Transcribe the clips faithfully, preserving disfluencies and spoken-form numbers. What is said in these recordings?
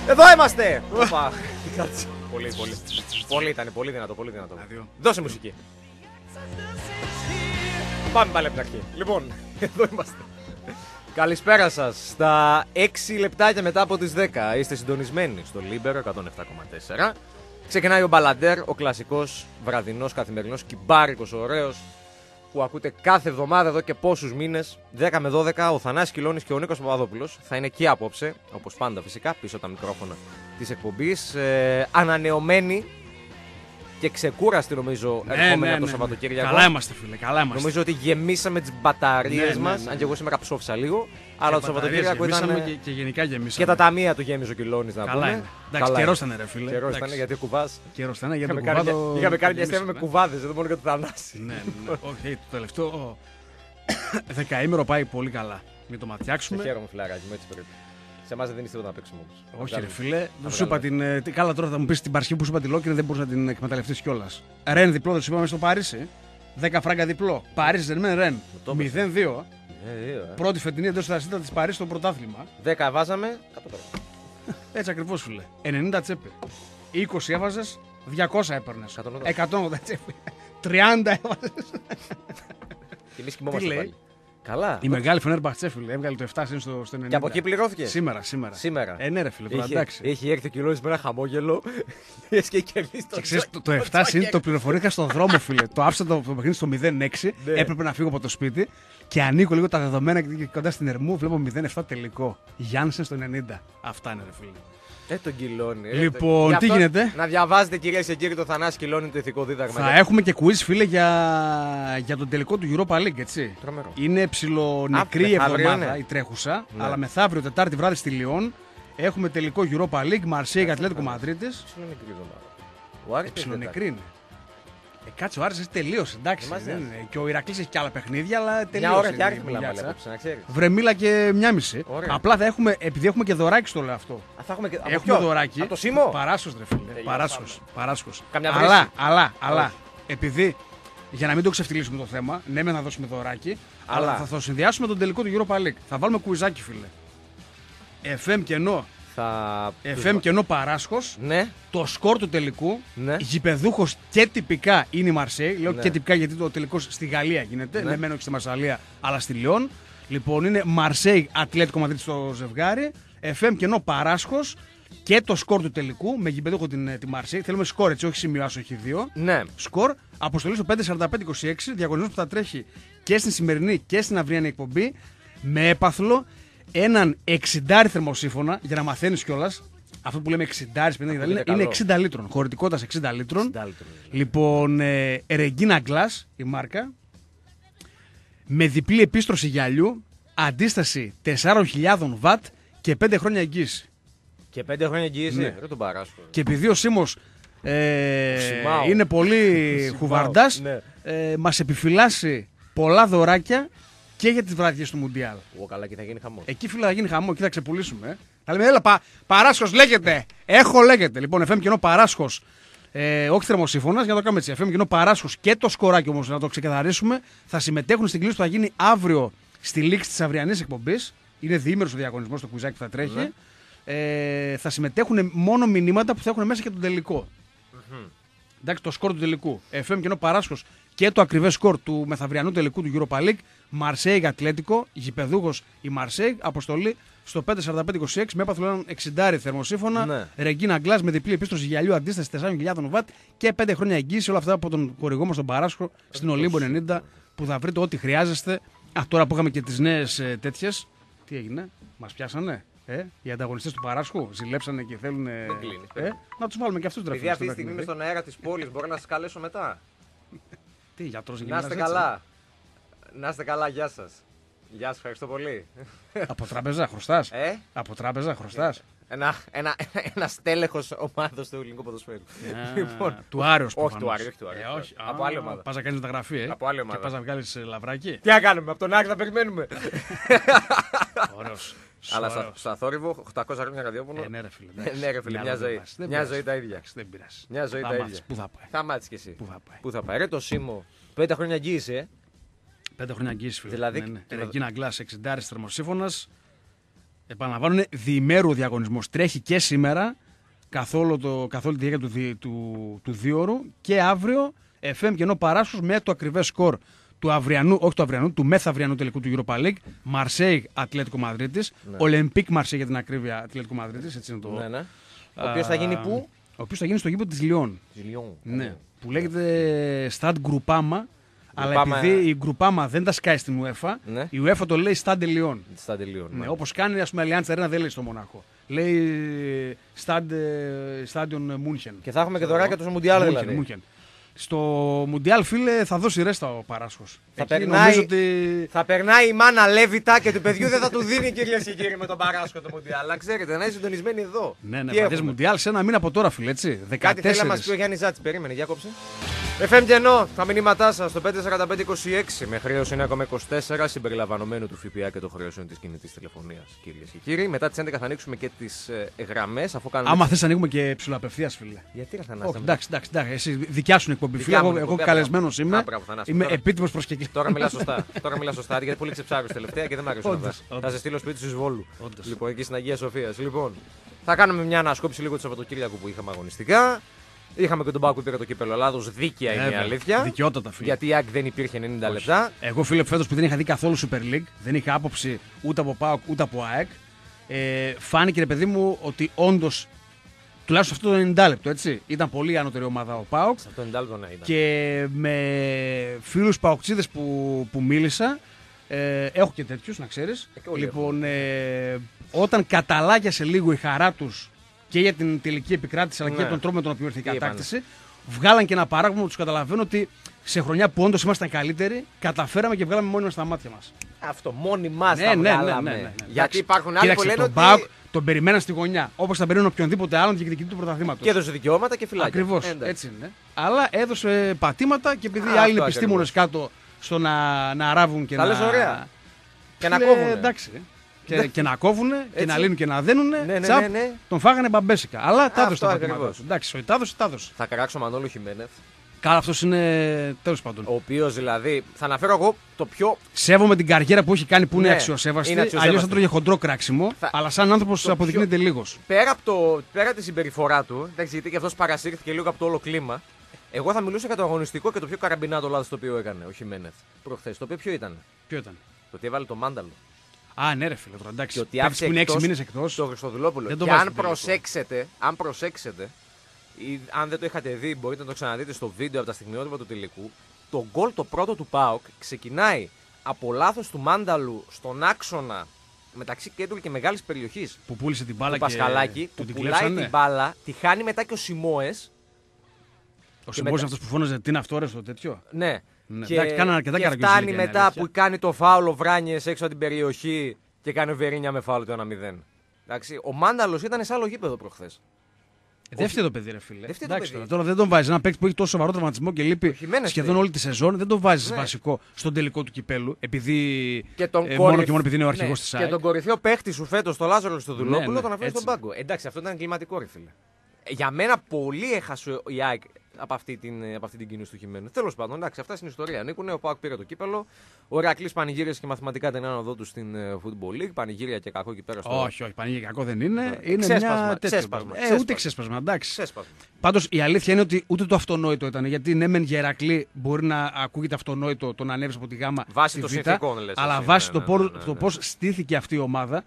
Εδώ είμαστε! Οπα. Κάτσε. Πολύ, πολύ. Πολύ ήταν, πολύ δυνατό, πολύ δυνατό. Δώσε μουσική. Πάμε πάλι από την αρχή. Λοιπόν, εδώ είμαστε. Καλησπέρα σας. Στα έξι λεπτάκια μετά από τις δέκα είστε συντονισμένοι στο Λίμπερο εκατόν επτά κόμμα τέσσερα. Ξεκινάει ο Μπαλαντέρ, ο κλασικός βραδινός καθημερινός κυμπάρικος ωραίος που ακούτε κάθε εβδομάδα εδώ και πόσους μήνες. δέκα με δώδεκα ο Θανάσης Κιλώνης και ο Νίκος Παπαδόπουλος θα είναι εκεί απόψε, όπως πάντα φυσικά, πίσω τα μικρόφωνα της εκπομπής. Ε, ανανεωμένοι και ξεκούραστοι νομίζω ναι, ερχόμενοι ναι, από το ναι, Σαββατοκύριακο. Καλά είμαστε, φίλε, καλά είμαστε. Νομίζω ότι γεμίσαμε τις μπαταρίες ναι, μας, ναι, ναι. αν και εγώ σήμερα ψόφισα λίγο. Αλλά το Σαββατοκύριακο ήταν. Και, και γενικά γεμίσαμε. Και τα ταμεία του γέμιζε ο Κιλώνης να καλά πούμε. Είναι. Εντάξει, καιρός ήταν ρε φίλε. Καιρός ήταν γιατί κουβάς. Καιρός ήταν γιατί είχαμε κάνει, το... είχαμε κάνει μια στέβη με κουβάδες, δεν μόνο για το Θανάση. Ναι, ναι. Όχι, το τελευταίο δεκαήμερο πάει πολύ καλά. Μην το ματιάξουμε. Σε χαίρομαι φιλαράκι μου, έτσι πρέπει. Σε εμάς δεν δίνεις τίποτα να παίξουμε όμως. Όχι ρε φίλε, σου είπα την. Καλά τώρα θα μου πεις την Παρασκευή που σου είπα τη Λόκρη δεν μπορείς να την εκμεταλλευτείς κιόλας. Ρεν διπλό δεν σου είπαμε στο Παρίσι. δέκα φράγκα διπλό. Παρίσι δεν Ρεν. μηδέν δύο. Πρώτη φετινή εντός θρασίτα της Παρίσι στο πρωτάθλημα. δέκα βάζαμε. Έτσι ακριβώς φίλε. ενενήντα τσέπη. είκοσι έβαζες, διακόσια έπαιρνες. εκατόν ογδόντα τσέπη. τριάντα έβαζες. Και εμείς κοιμόμαστε πάλι. Καλά. Η μεγάλη Φενέρμπαχτσε, φίλε, έβγαλε το επτά συν στο, στο ενενήντα. Και από εκεί πληρώθηκε. Σήμερα, σήμερα. Σήμερα. Ε, ναι, ρε φίλε, τώρα εντάξει. Έχει έρθει ο Κιλώνης με ένα χαμόγελο. και κερδίσει το ξέρεις, το, το επτά συν το πληροφορήθηκα στον δρόμο, φίλε. Το άφησα το, το παιχνίδι στο μηδέν έξι. Ναι. Έπρεπε να φύγω από το σπίτι και ανοίγω λίγο τα δεδομένα και κοντά στην Ερμού βλέπω μηδέν επτά τελικό. Γιάννσεν στο ενενήντα. Αυτά είναι, ρε φίλε. Ε, τον Κιλώνη. Ε, λοιπόν, το... τι γίνεται. Να διαβάζετε κυρίες και κύριοι το Θανάση Κιλώνη το ηθικό δίδαγμα. Θα έχουμε και quiz, φίλε, για, για τον τελικό του Europa League, έτσι. Τρομερό. Είναι ψιλονεκρή η εβδομάδα, είναι. η τρέχουσα. Ναι. Αλλά μεθαύριο, Τετάρτη βράδυ στη Λιόν, έχουμε τελικό Europa League, Μαρσέιγ, Ατλέτικο Μαδρίτης. Ψιλονεκρή εβδομάδα. Ψιλονεκρή είναι. Ε, κάτσε, ο Άρης έχει τελείωσε, εντάξει. Δεν είναι. Και ο Ηρακλής έχει και άλλα παιχνίδια, αλλά τελείωσε. Μια ώρα και άρχισε μιλάμε, να ξέρεις. Βρεμίλα και μια μισή. Ωραία. Απλά θα έχουμε, επειδή έχουμε και δωράκι στο λέω αυτό. Α, θα έχουμε και... Έχουμε δωράκι. Από το Σίμω. Παράσχος, ρε φίλε. Παράσχος. Παράσχος. Αλλά, αλλά, αλλά, επειδή για να μην το ξεφτυλίσουμε το θέμα, ναι, με να δώσουμε δωράκι, αλλά, αλλά θα το συνδυάσουμε τον τελικό του Europa League. Θα βάλουμε κουιζάκι, φίλε. εφ εμ κενό. Θα... εφ εμ κενό Παράσχος. Ναι. Το σκορ του τελικού. Ναι. Γηπεδούχος και τυπικά είναι η Μαρσέη. Λέω ναι. και τυπικά γιατί το τελικός στη Γαλλία γίνεται. Ναι, ναι μένω και στη Μαρσαλία, αλλά στη Λιόν. Λοιπόν, είναι Μαρσέη Ατλέτικο Μαδρίτη στο ζευγάρι. εφ εμ κενό Παράσχος. Και το σκορ του τελικού με γηπεδούχο την, τη Μαρσέη. Θέλουμε σκορ, έτσι, όχι σημειώσω, όχι δύο. Ναι. Σκορ. Αποστολή στο πέντε σαράντα πέντε είκοσι έξι. Διαγωνισμό που θα τρέχει και στην σημερινή και στην αυριανή εκπομπή. Με έπαθλο έναν εξήντα θερμοσύφωνα για να μαθαίνεις κιόλας. Αυτό που λέμε εξήντα είναι, είναι εξήντα λίτρων. Χωρητικότητας εξήντα λίτρων. εξήντα λίτρων. Λοιπόν, ε, Regina Glass η μάρκα. Με διπλή επίστρωση γυαλιού. Αντίσταση τεσσάρων χιλιάδων βατ και πέντε χρόνια εγγύηση. Και πέντε χρόνια εγγύηση. Ναι. Δεν τον παράσχω. Και επειδή ο Σίμος ε, είναι πολύ χουβαρντάς, ναι. ε, μας επιφυλάσσει πολλά δωράκια και για τις βραδιές του Μουντιάλ. Ω, καλά, και θα γίνει χαμό. Εκεί φίλε θα γίνει χαμό, εκεί θα ξεπουλήσουμε. Ε. Θα λέμε, έλα, πα, Παράσχος λέγεται. Έχω λέγεται. Λοιπόν, εφ εμ κενό Παράσχος. Ε, όχι θερμοσύφωνας, για να το κάνουμε έτσι. εφ εμ κενό Παράσχος και το σκοράκι όμως, να το ξεκαθαρίσουμε. Θα συμμετέχουν στην κλήρωση που θα γίνει αύριο στη λήξη της αυριανής εκπομπής. Είναι διήμερος ο διαγωνισμός στο κουιζάκι που θα τρέχει. Ναι. Ε, θα συμμετέχουν μόνο μηνύματα που θα έχουν μέσα και τον τελικό. Mm-hmm. Εντάξει, το σκορ του τελικού. εφ εμ κενό Παράσχος και το ακριβές σκορ του μεθαυριανού τελικού του Europa League. Μαρσέιγ Ατλέτικο, γηπεδούχος η Μαρσέιγ, αποστολή στο πέντε σαράντα πέντε είκοσι έξι με έπαθλο έναν εξήντα θερμοσύφωνα. Ναι. Regina Glass με διπλή επίστρωση γυαλιού, αντίσταση τεσσάρων χιλιάδων βατ και πέντε χρόνια εγγύηση. Όλα αυτά από τον χορηγό μας τον Παράσχο στην Ολύμπο ενενήντα που θα βρείτε ό,τι χρειάζεστε. Α, τώρα που είχαμε και τις νέες ε, τέτοιες. Τι έγινε, μας πιάσανε. Ε, οι ανταγωνιστές του Παράσχου ζηλέψανε και θέλουν. Ε, ε, να τους βάλουμε και αυτούς τους τρέφουν. Επειδή αυτή τη στιγμή είμαι στον αέρα της πόλης, μπορώ να σας καλέσω μετά. Τι, γιατρός να είστε καλά. Να είστε καλά, γεια σας. Γεια σας, ευχαριστώ πολύ. Από τράπεζα χρωστάς. Ε? Από τράπεζα χρωστάς. Ένα, ένα, ένα στέλεχος ομάδος του ελληνικού ποδοσφαίρου. Yeah, λοιπόν, του Άρεως προφανώς. Όχι του Άρεου, όχι του Άρεου. Ε, όχι. Από άλλη ομάδα. Πας να κάνεις μεταγραφή, ε. Από άλλη ομάδα. Και πας να βγάλεις λαβράκι. Τι να κάνουμε, από τον Άρη θα περιμένουμε. Ωραίος. Αλλά στο θόρυβο, οκτακόσια χρόνια ραδιόφωνο. Ε, ναι, ρε φίλε. Ναι, ρε φίλε, μια ζωή. Μια ζωή τα ίδια. Δεν πειράζει. Μια ζωή τα ίδια. Πού θα πάει. Θα μάθεις κι εσύ. Πού θα πάει. Πού θα πάει. Ρε το Σίμω, πέντε χρόνια εγγύηση, ε. Πέντε χρόνια εγγύηση, φίλε. Δηλαδή. Regina Glass εξήντα θερμοσύφωνας. Επαναλαμβάνω, είναι διημέρου ο διαγωνισμός. Τρέχει και σήμερα, καθόλου το, καθόλου τη διάρκεια του, δι, του, του δίωρου και αύριο εφ εμ Κενό Παράσχος με το ακριβές σκορ του αυριανού, όχι του αυριανού, του μεθαυριανού τελικού του Europa League. Μαρσέιγ Ατλέτικο Μαδρίτης. Ναι. Ολυμπίκ Μαρσέιγ για την ακρίβεια Ατλέτικο Μαδρίτης. Έτσι είναι το. Ναι, ναι. Ο οποίος θα γίνει πού? Ο οποίος θα γίνει στο γήπεδο της Λιόν. Ναι. Που λέγεται Stade Groupama. Αλλά επειδή η Γκρουπάμα δεν τα σκάει στην UEFA, ναι. η UEFA το λέει Stade Lyon. Stade Lyon, ναι. Ναι, όπως κάνει, ας πούμε, Allianz Arena δεν λέει στο Μονάχο. Λέει Stade, Stadion München. Και θα έχουμε και δωράκια του Μουντιάλ, δηλαδή. München. Στο Μουντιάλ, φίλε, θα δώσει ρέστα ο Παράσχος. Θα, περνάει, ότι... θα περνάει η μάνα Λέβιτα και του παιδιού δεν θα του δίνει, κυρίες και κύριοι, με τον Παράσχο το Μουντιάλ. Αλλά ξέρετε, να είσαι συντονισμένοι εδώ. Ναι, ναι, πατές Μουντιάλ σε ένα μήνα από τώρα, φίλε, έτσι. δεκατέσσερα. Κάτι θέλει να μας πει ο Γιάννης Ζάτης, περίμενε, για κόψε. εφ εμ Κενό, τα μηνύματά σας στο πέντε τέσσερα πέντε είκοσι έξι με χρέος εννιά κόμμα είκοσι τέσσερα συμπεριλαμβανομένου του ΦΠΑ και των χρεώσεων της κινητής τηλεφωνίας, κυρίες και κύριοι. Μετά τις έντεκα θα ανοίξουμε και τις ε, γραμμές. Αφού κάνουμε... Άμα θες, ανοίγουμε και ψηλοαπευθείας, φίλε. Γιατί θα ανάσαμε. Εντάξει, εντάξει, εντάξει. Εσύ δικιά σου εκπομπή, φίλε. Εγώ, εγώ καλεσμένος είμαι. Είμαι επίτιμος προσκεκλημένος. Τώρα μιλά σωστά. Τώρα μιλά σωστά, γιατί πολύ ξεψάριος τελευταία και δεν μ' αρέσει. Θα σε στείλω σπίτι σου Βόλου. Λοιπόν, εκεί στην Αγία Σοφία. Λοιπόν, θα κάνουμε μια ανασκόπηση λίγο του Σαββατοκύριακου που είχαμε αγωνιστικά. Είχαμε και τον Πάοκ που πήρε το κύπελλο Ελλάδος. Δίκαια είναι η αλήθεια. Δικαιότατα, φίλε. Γιατί η ΑΕΚ δεν υπήρχε ενενήντα λεπτά. Εγώ, φίλε, φέτος που δεν είχα δει καθόλου Super League, δεν είχα άποψη ούτε από Πάοκ ούτε από ΑΕΚ. Ε, φάνηκε, ρε παιδί μου, ότι όντως τουλάχιστον αυτό το ενενήντα λεπτό, έτσι. Ήταν πολύ ανώτερη ομάδα ο Πάοκ. Αυτό το ενενήντα λεπτό να ήταν. Και με φίλους Παοκτσίδες που, που μίλησα, ε, έχω και τέτοιους, να ξέρεις. Ε, λοιπόν, ε, όταν καταλάγιασε λίγο η χαρά τους και για την τελική επικράτηση, αλλά ναι. και για τον τρόπο με τον οποίο ήρθε η κατάκτηση, βγάλαν και ένα παράγμα που τους καταλαβαίνω ότι σε χρονιά που όντως ήμασταν καλύτεροι, καταφέραμε και βγάλαμε μόνοι μας τα μάτια μας. Αυτό, μόνοι μας ναι, τα ναι, βγάλαμε. Ναι, ναι, ναι, ναι. Γιατί υπάρχουν άλλοι που λένε τον ότι... Μπάουκ τον περιμέναν στη γωνιά, όπως θα περιμένουν οποιονδήποτε άλλον διεκδικητή του πρωταθλήματος. Και έδωσε δικαιώματα και φυλάκια. Ακριβώς, έτσι είναι. Αλλά έδωσε πατήματα και επειδή οι άλλοι είναι επιστήμονες κάτω στο να, να αράβουν και τα να... λες ωραία. Και να κόβουν. Εντάξει. Και, και να κόβουν και να λύνουν και να δένουν. Ναι, ναι, τσαπ, ναι, ναι. Τον φάγανε μπαμπέσικα. Αλλά τα έδωσε τα πατήματά του. Εντάξει, τα έδωσε, τα έδωσε. Θα κράξω Μανόλο Χιμένεθ. Καλά, αυτός είναι τέλος πάντων. Ο οποίος δηλαδή, θα αναφέρω εγώ το πιο. Σέβομαι την καριέρα που έχει κάνει που είναι ναι, αξιοσέβαστη. Αλλιώς θα τρώγε χοντρό κράξιμο. Θα... Αλλά σαν άνθρωπος αποδεικνύεται πιο... λίγος. Πέρα από το... πέρα τη συμπεριφορά του, εντάξει, γιατί και αυτός παρασύρθηκε λίγο από το όλο κλίμα. Εγώ θα μιλούσα για το αγωνιστικό και το πιο καραμπινάτο λάθος το οποίο έκανε ο Χιμένεθ προχθές. Το οποίο ποιο ήταν. Ποιο ήταν. Το ότι έβαλε το μάνταλο. Α, ναι, ρε φίλε, τώρα εντάξει. Και ότι άφησε που είναι έξι μήνες εκτός. Το Χριστοδουλόπουλο. Και αν προσέξετε, αν προσέξετε, ή αν δεν το είχατε δει, μπορείτε να το ξαναδείτε στο βίντεο από τα στιγμιότυπα του τελικού. Το γκολ το πρώτο του ΠΑΟΚ ξεκινάει από λάθος του Μάνταλου στον άξονα μεταξύ κέντρου και μεγάλης περιοχής. Που πούλησε την μπάλα του Πασχαλάκη, και του πουλάει την μπάλα, τη χάνει μετά και ο Σιμόες. Ο Σιμόες μετα... αυτός που φώναζε τι είναι αυτό, ρε, στο τέτοιο. Ναι. Ναι. Και, Εντάξει, και φτάνει μετά αλήθεια. Που κάνει το φάουλο Βράνιες έξω από την περιοχή και κάνει ο Βερίνια με φάουλο το ένα μηδέν. Εντάξει, ο Μάνταλος ήταν σε άλλο γήπεδο προχθές. Δεύτερο το παιδί, ρε φίλε. Εντάξει, τώρα, τώρα δεν τον βάζει. Ένα παίκτη που έχει τόσο σοβαρό τραυματισμό και λείπει σχεδόν λέει. όλη τη σεζόν, δεν τον βάζει ναι. βασικό στον τελικό του κυπέλου. Επειδή. Και τον ε, κορυφ... μόνο και μόνο επειδή είναι ο αρχηγός ναι. της ΑΕΚ. Και τον κορυφαίο παίκτη σου φέτος, το Λάζαρο στο Δουλόπουλο, ναι, ναι, τον αφήνει στον πάγκο. Εντάξει, αυτό ήταν εγκληματικό, ρε φίλε. Για μένα πολύ έχασε η ΑΕΚ από αυτή την, από αυτή την κίνηση του Χιμένου. Τέλος πάντων, εντάξει, αυτά στην ιστορία ανήκουν. Ο ΠΑΟΚ πήρε το κύπελο. Ο Ηρακλής πανηγύρισε και μαθηματικά την άνοδό του στην Football League. Πανηγύρια και κακό εκεί πέρα στο. Όχι, όχι, πανηγύρια και κακό δεν είναι. Ναι. Είναι ξέσπασμα, μια ξέσπασμα, ε, ξέσπασμα. Ούτε ξέσπασμα, εντάξει. Πάντως η αλήθεια είναι ότι ούτε το αυτονόητο ήταν. Γιατί ναι, μεν για Ηρακλή μπορεί να ακούγεται αυτονόητο το να ανέβει από τη Γάμα. Βάσει των συνθηκών, λες. Αλλά βάσει το πώς στήθηκε αυτή η ομάδα.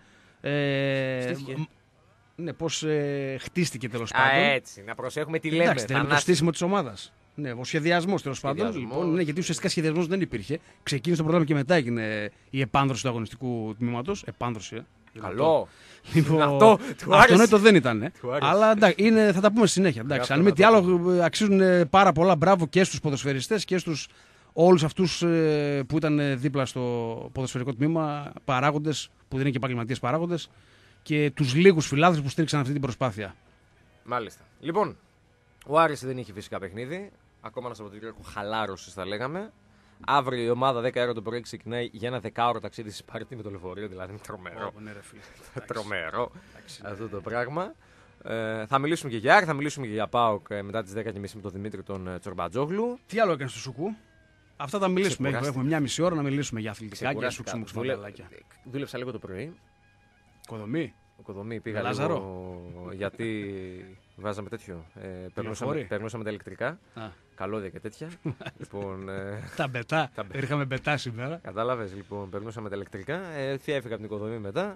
Ναι, πώς ε, χτίστηκε τέλος πάντων. Α, έτσι, να προσέχουμε τι λέμε. Εντάξει, δεν είναι το στήσιμο της ομάδας. Ναι, ο σχεδιασμός τέλος πάντων. Λοιπόν, ναι, γιατί ουσιαστικά σχεδιασμός δεν υπήρχε. Ξεκίνησε το πρόγραμμα και μετά έγινε η επάνδρωση του αγωνιστικού τμήματος. Επάνδρωση, ε. Καλό. Λοιπόν, αυτό αυτονόητο δεν ήταν. Ε. Αλλά εντάξει, είναι, θα τα πούμε συνέχεια. Εντάξει, αν μη τι άλλο, αξίζουν πάρα πολλά μπράβο και στους ποδοσφαιριστές και στους όλους αυτούς ε, που ήταν δίπλα στο ποδοσφαιρικό τμήμα, παράγοντες που δεν είναι και επαγγελματίες παράγοντες. Και τους λίγους φιλάδες που στήριξαν αυτή την προσπάθεια. Μάλιστα. Λοιπόν, ο Άρης δεν είχε φυσικά παιχνίδι. Ακόμα ένα Σαββατοκύριακο χαλάρωσης θα λέγαμε. Αύριο η ομάδα δέκα ώρα το πρωί ξεκινάει για ένα δεκάωρο ταξίδι στη Σπάρτη με το λεωφορείο. Δηλαδή είναι τρομερό. Oh, ναι, ρε, τρομερό αυτό το πράγμα. Ε, θα μιλήσουμε και για Άρη, θα μιλήσουμε και για ΠΑΟΚ μετά τις δέκα και μισή με τον Δημήτρη τον Τσορμπατζόγλου. Τι άλλο έκανε στο Σουκού? Αυτά θα μιλήσουμε. Έχουμε μια μισή ώρα να μιλήσουμε για αθλητικά και για σούξιμο ξυπναδαλάκια. Δούλεψα λίγο το πρωί. Κοδομή. Οικοδομή πήγα Λάζαρο. λίγο, γιατί βάζαμε τέτοιο. Ε, περνούσαμε, περνούσαμε τα ηλεκτρικά, Α. καλώδια και τέτοια. λοιπόν, ε, Τα μπετά. Τα μπε- Είχαμε μπετά σήμερα. κατάλαβες, λοιπόν, περνούσαμε τα ηλεκτρικά. Ε, έφυγα από την οικοδομή μετά.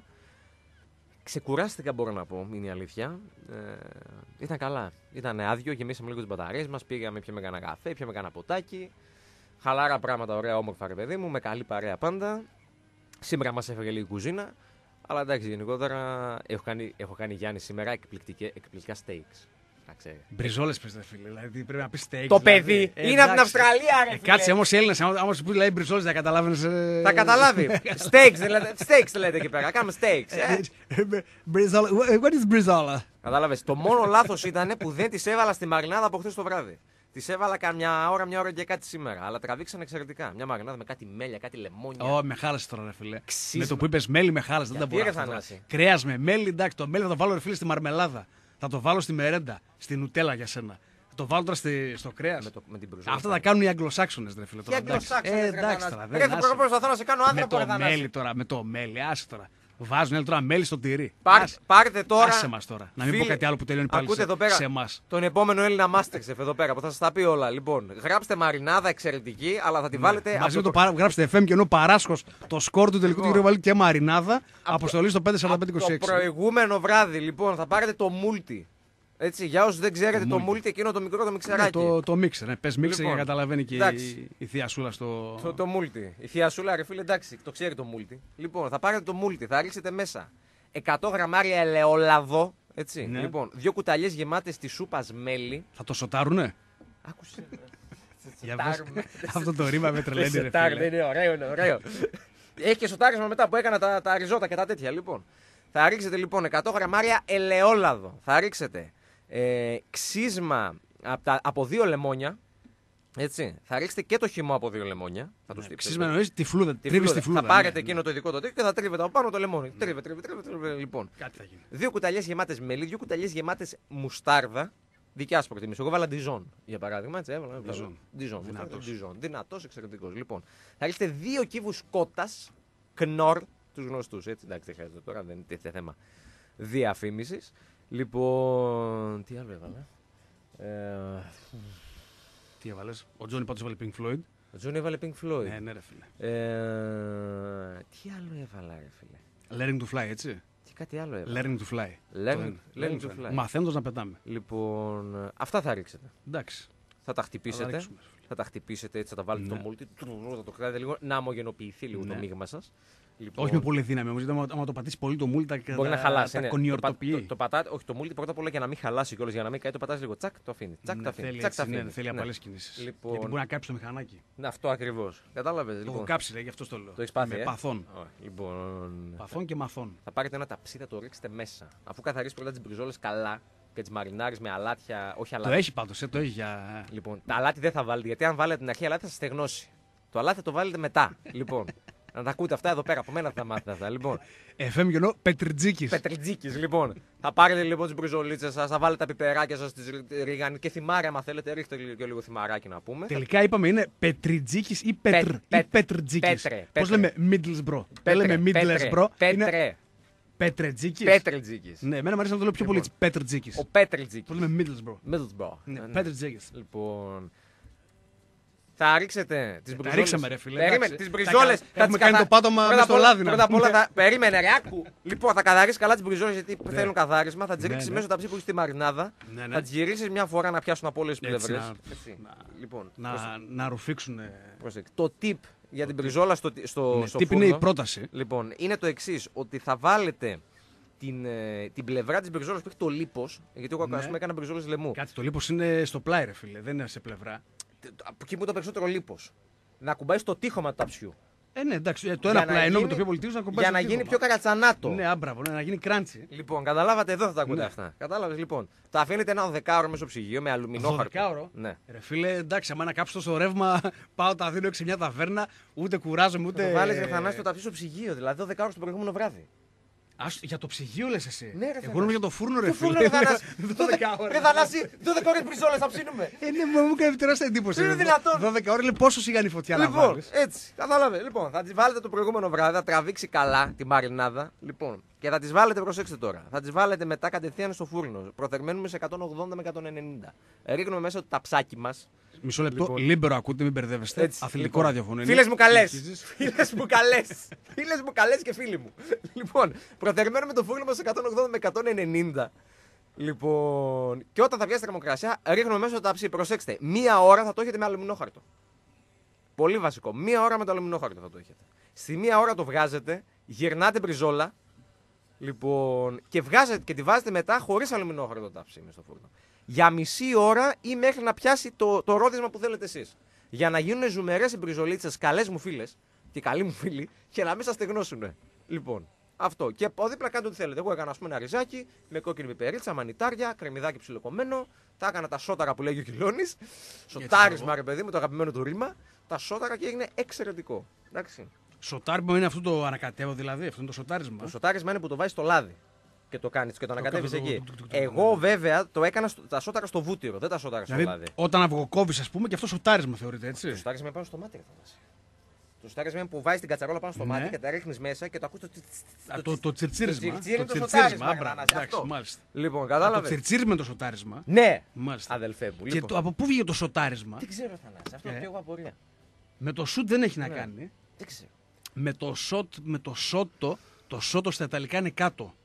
Ξεκουράστηκα, μπορώ να πω, είναι η αλήθεια. Ε, ήταν καλά. Ήταν άδειο, γεμίσαμε λίγο τις μπαταρίες μας, πήγαμε, πιαμε κανένα καφέ, πιαμε κανένα ποτάκι. Χαλάρα πράγματα, ωραία, όμορφα, ρε παιδί μου, με καλή παρέα πάντα. Σήμερα μας έφεγε λίγο κουζίνα. Αλλά εντάξει, γενικότερα έχω κάνει, έχω κάνει Γιάννη σήμερα εκπληκτικέ- εκπληκτικά steaks. Να ξέρει. Μπριζόλες πες, ρε φίλε. Δηλαδή πρέπει να πει steaks. Το δηλαδή. παιδί Ε, είναι από την εντάξει. Αυστραλία, ρε Ε, φίλε. κάτσε όμως οι Έλληνες, άμα άμα σου πει δηλαδή μπριζόλες, θα καταλάβαινες. ε, Θα καταλάβει. Steaks δεν λέτε, steaks δεν λέτε εκεί πέρα. Κάνουμε steaks. ε. Μπριζόλα. What is μπριζόλα? Κατάλαβες. Το μόνο λάθος ήταν που δεν τις έβαλα στη μαρινάδα από χθες το βράδυ. Τις έβαλα καμιά ώρα, μια ώρα και κάτι σήμερα. Αλλά τραβήξαν εξαιρετικά. Μια μαρινάδα με κάτι μέλια, κάτι λεμόνια. Ω, με χάλασε τώρα, ρε φίλε. Ξύσμα. Με το που είπε μέλι, με χάλασε. Δεν τα Γιατί, μπορώ. ρε, αυτά τώρα. Θανάση? Κρέας με μέλι, εντάξει, το μέλι θα το βάλω, ρε φίλε, στη μαρμελάδα. Θα το βάλω στη μερέντα, στη νουτέλα για σένα. Θα το βάλω τώρα στη- στο κρέα. Με, το, με την μπριζόλα. Αυτά τα κάνουν οι Αγγλοσάξονες, ρε φίλε. Και τώρα, εντάξει. Αγγλοσάξονες, Ε, ρε, εντάξει Θανάση. τώρα. Ρε, δεν θα άσε. προσπαθώ να σε κάνω Με άνθρωπο, ρε, το Θανάση. μέλι τώρα, με το μέλι, άσε τώρα. Βάζουν όλοι τώρα μέλι στο τυρί. Πάρ- Άσε. Πάρτε τώρα. Άσε μας τώρα. Να μην πω Φίλε, κάτι άλλο που τελειώνει πάλι ακούτε σε, εδώ πέρα σε εμάς. τον επόμενο Έλληνα Masterchef εδώ πέρα που θα σας τα πει όλα. Λοιπόν, γράψτε μαρινάδα εξαιρετική, αλλά θα τη βάλετε. Μαζί από με το το- παρά... γράψτε εφ εμ και ενώ Παράσχος το σκορ του τελικού του Λοιπόν. κ. Βαλή και Μαρινάδα. Αποστολή στο πέντε σαράντα πέντε είκοσι Το έξι. προηγούμενο βράδυ, λοιπόν, θα πάρετε το multi. Έτσι, για όσους δεν ξέρετε, το multi. multi εκείνο το μικρό το Ναι, μιξεράκι. το, το μίξερ, ναι. Πες μίξερ Λοιπόν, για να καταλαβαίνει και εντάξει. η, η θεία Σούλα στο. Το, το multi. Η θεία Σούλα, ρε φίλε, εντάξει, το ξέρει το multi. Λοιπόν, θα πάρετε το multi, θα ρίξετε μέσα εκατό γραμμάρια ελαιόλαδο. Έτσι. Ναι. Λοιπόν, δύο κουταλιές γεμάτες τη σούπα μέλι. Θα το σοτάρουνε. Άκουσε. Για πες. Αυτό το ρήμα με τρελαίνει, ρε Σοτάρ, φίλε. είναι ωραίο, είναι ωραίο. Έχει και σοτάρισμα μετά που έκανα τα, τα ριζότα και τα τέτοια. Λοιπόν, θα ρίξετε λοιπόν εκατό γραμμάρια ελαιόλαδο. Θα ρίξετε ε, ξύσμα από, τα, από δύο λεμόνια. Έτσι. Θα ρίξετε και το χυμό από δύο λεμόνια. Θα το στύψετε. Ξύσμα εννοείς τη φλούδα. Τη Τρίβεις φλούδα. τη φλούδα. Θα πάρετε ναι, εκείνο ναι. το ειδικό το τέτοιο και θα τρίβετε από πάνω το λεμόνι. Τρίβε, τρίβε, τρίβε, τρίβε. Λοιπόν, Κάτι θα γίνει. δύο κουταλιές γεμάτες μέλι, δύο κουταλιές γεμάτες μουστάρδα. Δικιά σου προτιμήση. Εγώ βάλα ντιζόν για παράδειγμα. Έτσι, έβαλα. Ντιζόν. Ντιζόν. Δυνατός. Ντιζόν. Δυνατός, εξαιρετικός. Λοιπόν, θα ρίξετε δύο κύβους κότας, κνόρ, τους γνωστούς. Έτσι, εντάξει, δεν χρειάζεται τώρα, δεν είναι τέτοια θέμα διαφήμισης. Λοιπόν, τι άλλο έβαλα. Ε, Τι έβαλες. Ο Τζόνι πάντως έβαλε Pink Floyd. ο Τζον έβαλε Pink Floyd. Ναι, ναι, ρε φίλε. Ε, τι άλλο έβαλα, ρε φίλε. Learning to fly, έτσι. Και κάτι άλλο έβαλα. Learning to fly. Learning- Το- learning to fly. Μαθαίνοντας να πετάμε. Λοιπόν, αυτά θα ρίξετε. Εντάξει. Θα τα Θα χτυπήσετε. τα ρίξουμε, ρε φίλε. Θα τα χτυπήσετε έτσι, θα τα βάλετε Ναι. στο multi. τρου, Θα το κρατάτε λίγο να ομογενοποιηθεί λίγο Ναι. το μείγμα σας. Λοιπόν, Όχι με πολύ δύναμη όμως, γιατί άμα- άμα το πατήσει πολύ το μούλι τα, μπορεί να χαλάσει. τα ναι. κονιορτοποιεί. Το, πα- το, το πατάτε, όχι το multi πρώτα απ' όλα για να μην χαλάσει κιόλας, για να μην καεί, το πατάς λίγο τσακ, το αφήνει. Τσακ, Ναι, το αφήνει. θέλει Τσακ, έτσι, το αφήνει. ναι, θέλει Ναι. απαλές κινήσεις. Λοιπόν, Γιατί μπορεί να κάψει το μηχανάκι. ναι, αυτό ακριβώς. Κατάλαβες. Το Λοιπόν, έχω κάψει, ρε, γι' αυτό το λέω. το έχεις πάθει, Με ε? παθών. Ω, λοιπόν, Παθών και μαθών. θα πάρετε ένα ταψί, θα το ρίξετε μέσα. Αφού καθαρίσει πρώτα τις μπριζόλες καλά και τις μαρινάρεις με αλάτια, όχι Το αλάτια. έχει πάντως, ε, το έχει για. Λοιπόν, τα αλάτι δεν θα βάλετε, γιατί αν βάλετε την αρχή αλάτι θα σας στεγνώσει. Το αλάτι θα το βάλετε μετά. Λοιπόν, να τα ακούτε αυτά εδώ πέρα, από μένα θα τα μάθετε αυτά. Λοιπόν, εφ εμ γεννό Πετριτζίκης. πετριτζίκης, λοιπόν. Θα πάρετε λοιπόν τις μπριζολίτσες σας, θα βάλετε τα πιπεράκια σας, τις ρίγανη και θυμάρια, άμα θέλετε, ρίχτε και λίγο θυμαράκι να πούμε. Τελικά είπαμε είναι Πετριτζίκης ή Πετρ. Πέτ- Ή Πέτ- Πετρτζίκης. Πέτρε, Πώς Πέτρε. λέμε Middlesbrough. Δεν Πέτρε, λέμε Πέτρε, Middlesbrough. Είναι Πέτρε, Πετρετζίκης. Πέτριτζίκης. Ναι, εμένα μου αρέσει να το λέω πιο πολύ Λοιπόν. έτσι. Πετρτζίκης. Ο Πέτριτζίκης. Πώς λέμε Middlesbrough. Middlesbrough. Ναι, Ναι, ναι. Πετρτζίκης. Λοιπόν. Θα ρίξετε τις Τα μπριζόλες. ρίξαμε, ρε φίλε. Περίμενε, εντάξει. τις Τα μπριζόλες. κα- θα Έχουμε τις κάνει καθα- το πάτωμα πρώτα μες απ' στο όλα- λάδι. να Πρώτα απ' όλα πούμε. θα. Περίμενε, ρε, άκου. Λοιπόν, θα καθαρίσει καλά τις μπριζόλες γιατί Ναι. θέλουν καθάρισμα. Θα τις Ναι, ρίξεις ναι. μέσα στο ταψί που έχει στη μαρινάδα. Ναι, ναι. Θα τις γυρίσεις μια φορά να πιάσουν από όλες τις Έτσι, πλευρές. να- Έτσι. να- Λοιπόν, Να, προσέ- να ρουφήξουν. προσέξτε. Το tip για την μπριζόλα στο, στο, Ναι, στο τύπ είναι φούρνο, η πρόταση. Λοιπόν, είναι το εξής, ότι θα βάλετε την, ε, την πλευρά της μπριζόλας που έχει το λίπος, γιατί εγώ Ναι. ας πούμε έκανα μπριζόλες λαιμού. Κάτι το λίπος είναι στο πλάι, ρε φίλε. Δεν είναι σε πλευρά. Από εκεί που είναι το περισσότερο λίπος. Να κουμπάει στο τείχομα του ταψιού. Ε, ναι, εντάξει. ε, Το Για ένα να πλάι ενώ με γίνει- το πιο πολιτικό να κομπάει. Για στο να γίνει τείχομα. πιο καρατσανάτο. Ναι, άμπραβο, ναι, να γίνει κράντσι. Λοιπόν, καταλάβατε, εδώ θα τα ακούτε Ναι. αυτά. Κατάλαβε λοιπόν. Θα αφήνετε ένα δεκάωρο μέσα στο ψυγείο με αλουμινόχαρτο. δωδεκάωρο. Ναι. Ρε φίλε, εντάξει, άμα να κάψω τόσο ρεύμα, πάω τα δίνω έξι σε μια ταβέρνα, ούτε κουράζομαι, ούτε. Το βάλει ρε Θανάση το ταψί στο ψυγείο, δηλαδή το δεκάωρο στο προηγούμενο βράδυ. Ας, για το ψυγείο λες εσύ. Ναι, ρε, Εγώ Θανάση. νόμιζα για το φούρνο, ρε Το φίλε. φούρνο ρε Θανάση. δώδεκα ώρες. Ρε Θανάση, δώδεκα ώρες μπριζόλες θα ψήνουμε. Ε, ναι, μου μου έκανε τεράστια εντύπωση. Είναι ρε. δυνατόν. δώδεκα ώρες λέει πόσο σιγάνει η φωτιά να Λοιπόν, βάλεις. έτσι, κατάλαβε. Λοιπόν, θα τη βάλετε το προηγούμενο βράδυ, θα τραβήξει καλά τη μαρινάδα. Λοιπόν, Και θα τις βάλετε, προσέξτε τώρα. Θα τις βάλετε μετά κατευθείαν στο φούρνο. Προθερμαίνουμε σε εκατόν ογδόντα με εκατόν ενενήντα. Ρίχνουμε μέσα το ταψάκι μας. Μισό λεπτό. Λοιπόν. Λίμπερο ακούτε, μην μπερδεύεστε. Έτσι, Αθλητικό λοιπόν. ραδιοφωνό. Φίλες μου καλές. Φίλες μου καλές. Φίλες μου καλές και φίλοι μου. Λοιπόν, προθερμαίνουμε το φούρνο μας σε εκατόν ογδόντα με εκατόν ενενήντα. Λοιπόν, και όταν θα πιάσει θερμοκρασία, ρίχνουμε μέσα το ταψί. Προσέξτε, μία ώρα θα το έχετε με αλουμινόχαρτο. Πολύ βασικό. Μία ώρα με το αλουμινόχαρτο θα το έχετε. Στη μία ώρα το βγάζετε, γυρνάτε μπριζόλα. Λοιπόν, και, βγάζετε, και τη βάζετε μετά χωρίς αλουμινόχαρτο ταψί μες στο φούρνο. Για μισή ώρα ή μέχρι να πιάσει το, το ρόδισμα που θέλετε εσείς. Για να γίνουν ζουμερές οι μπριζολίτσες, καλές μου φίλες και καλοί μου φίλοι, και να μην σας στεγνώσουν. Λοιπόν, αυτό. Και από δίπλα κάντε ό,τι θέλετε. Εγώ έκανα, ας πούμε, ένα ριζάκι με κόκκινη πιπερίτσα, μανιτάρια, κρεμμυδάκι ψιλοκομμένο. Τα έκανα τα σόταρα που λέγει ο Κιλώνης. Σοτάρισμα, ρε παιδί μου, το αγαπημένο του ρήμα. Τα σόταρα και έγινε εξαιρετικό. Εντάξει. Σοτάρισμα είναι αυτό το ανακατεύω, δηλαδή. Αυτό είναι το σοτάρισμα. Το σοτάρισμα είναι που το βάζεις στο λάδι και το κάνεις και το ανακατεύεις το- εκεί. το- το- το- το- Εγώ βέβαια το έκανα στο, τα σόταρα στο βούτυρο, δεν τα σόταρα στο Δηλαδή, λάδι. όταν αυγοκόβεις, ας πούμε, και αυτό σοτάρισμα θεωρείται, Το έτσι. σοτάρισμα είναι πάνω στο μάτι, ρε Θανάση. Το σοτάρισμα είναι που βάζεις την κατσαρόλα πάνω στο Ναι. μάτι και τα ρίχνεις μέσα και το ακούς το τσι- τσι- Α, Το, το τσιρτσίρισμα. Το τσιρτσίρι είναι το τσιρτσίρισμα, σοτάρισμα, α, μπράβο, Θανάση, εντάξει, αυτό. μάλιστα. Λοιπόν, Το κατάλαβες. τσιρτσίρισμα είναι το σοτάρισμα. Ναι, Μάλιστα. αδελφέ μου. Και Λοιπόν. το, από πού βγήκε το σοτάρισμα? Δεν ξέρω, Θανάση, αυτό Ε. και εγώ απορία. Με το σουτ δεν έχει να Ναι. κάνει. Δεν ξέρω. Με το σοτ, με το σότο, το σότο στα ιταλικά είναι κάτω.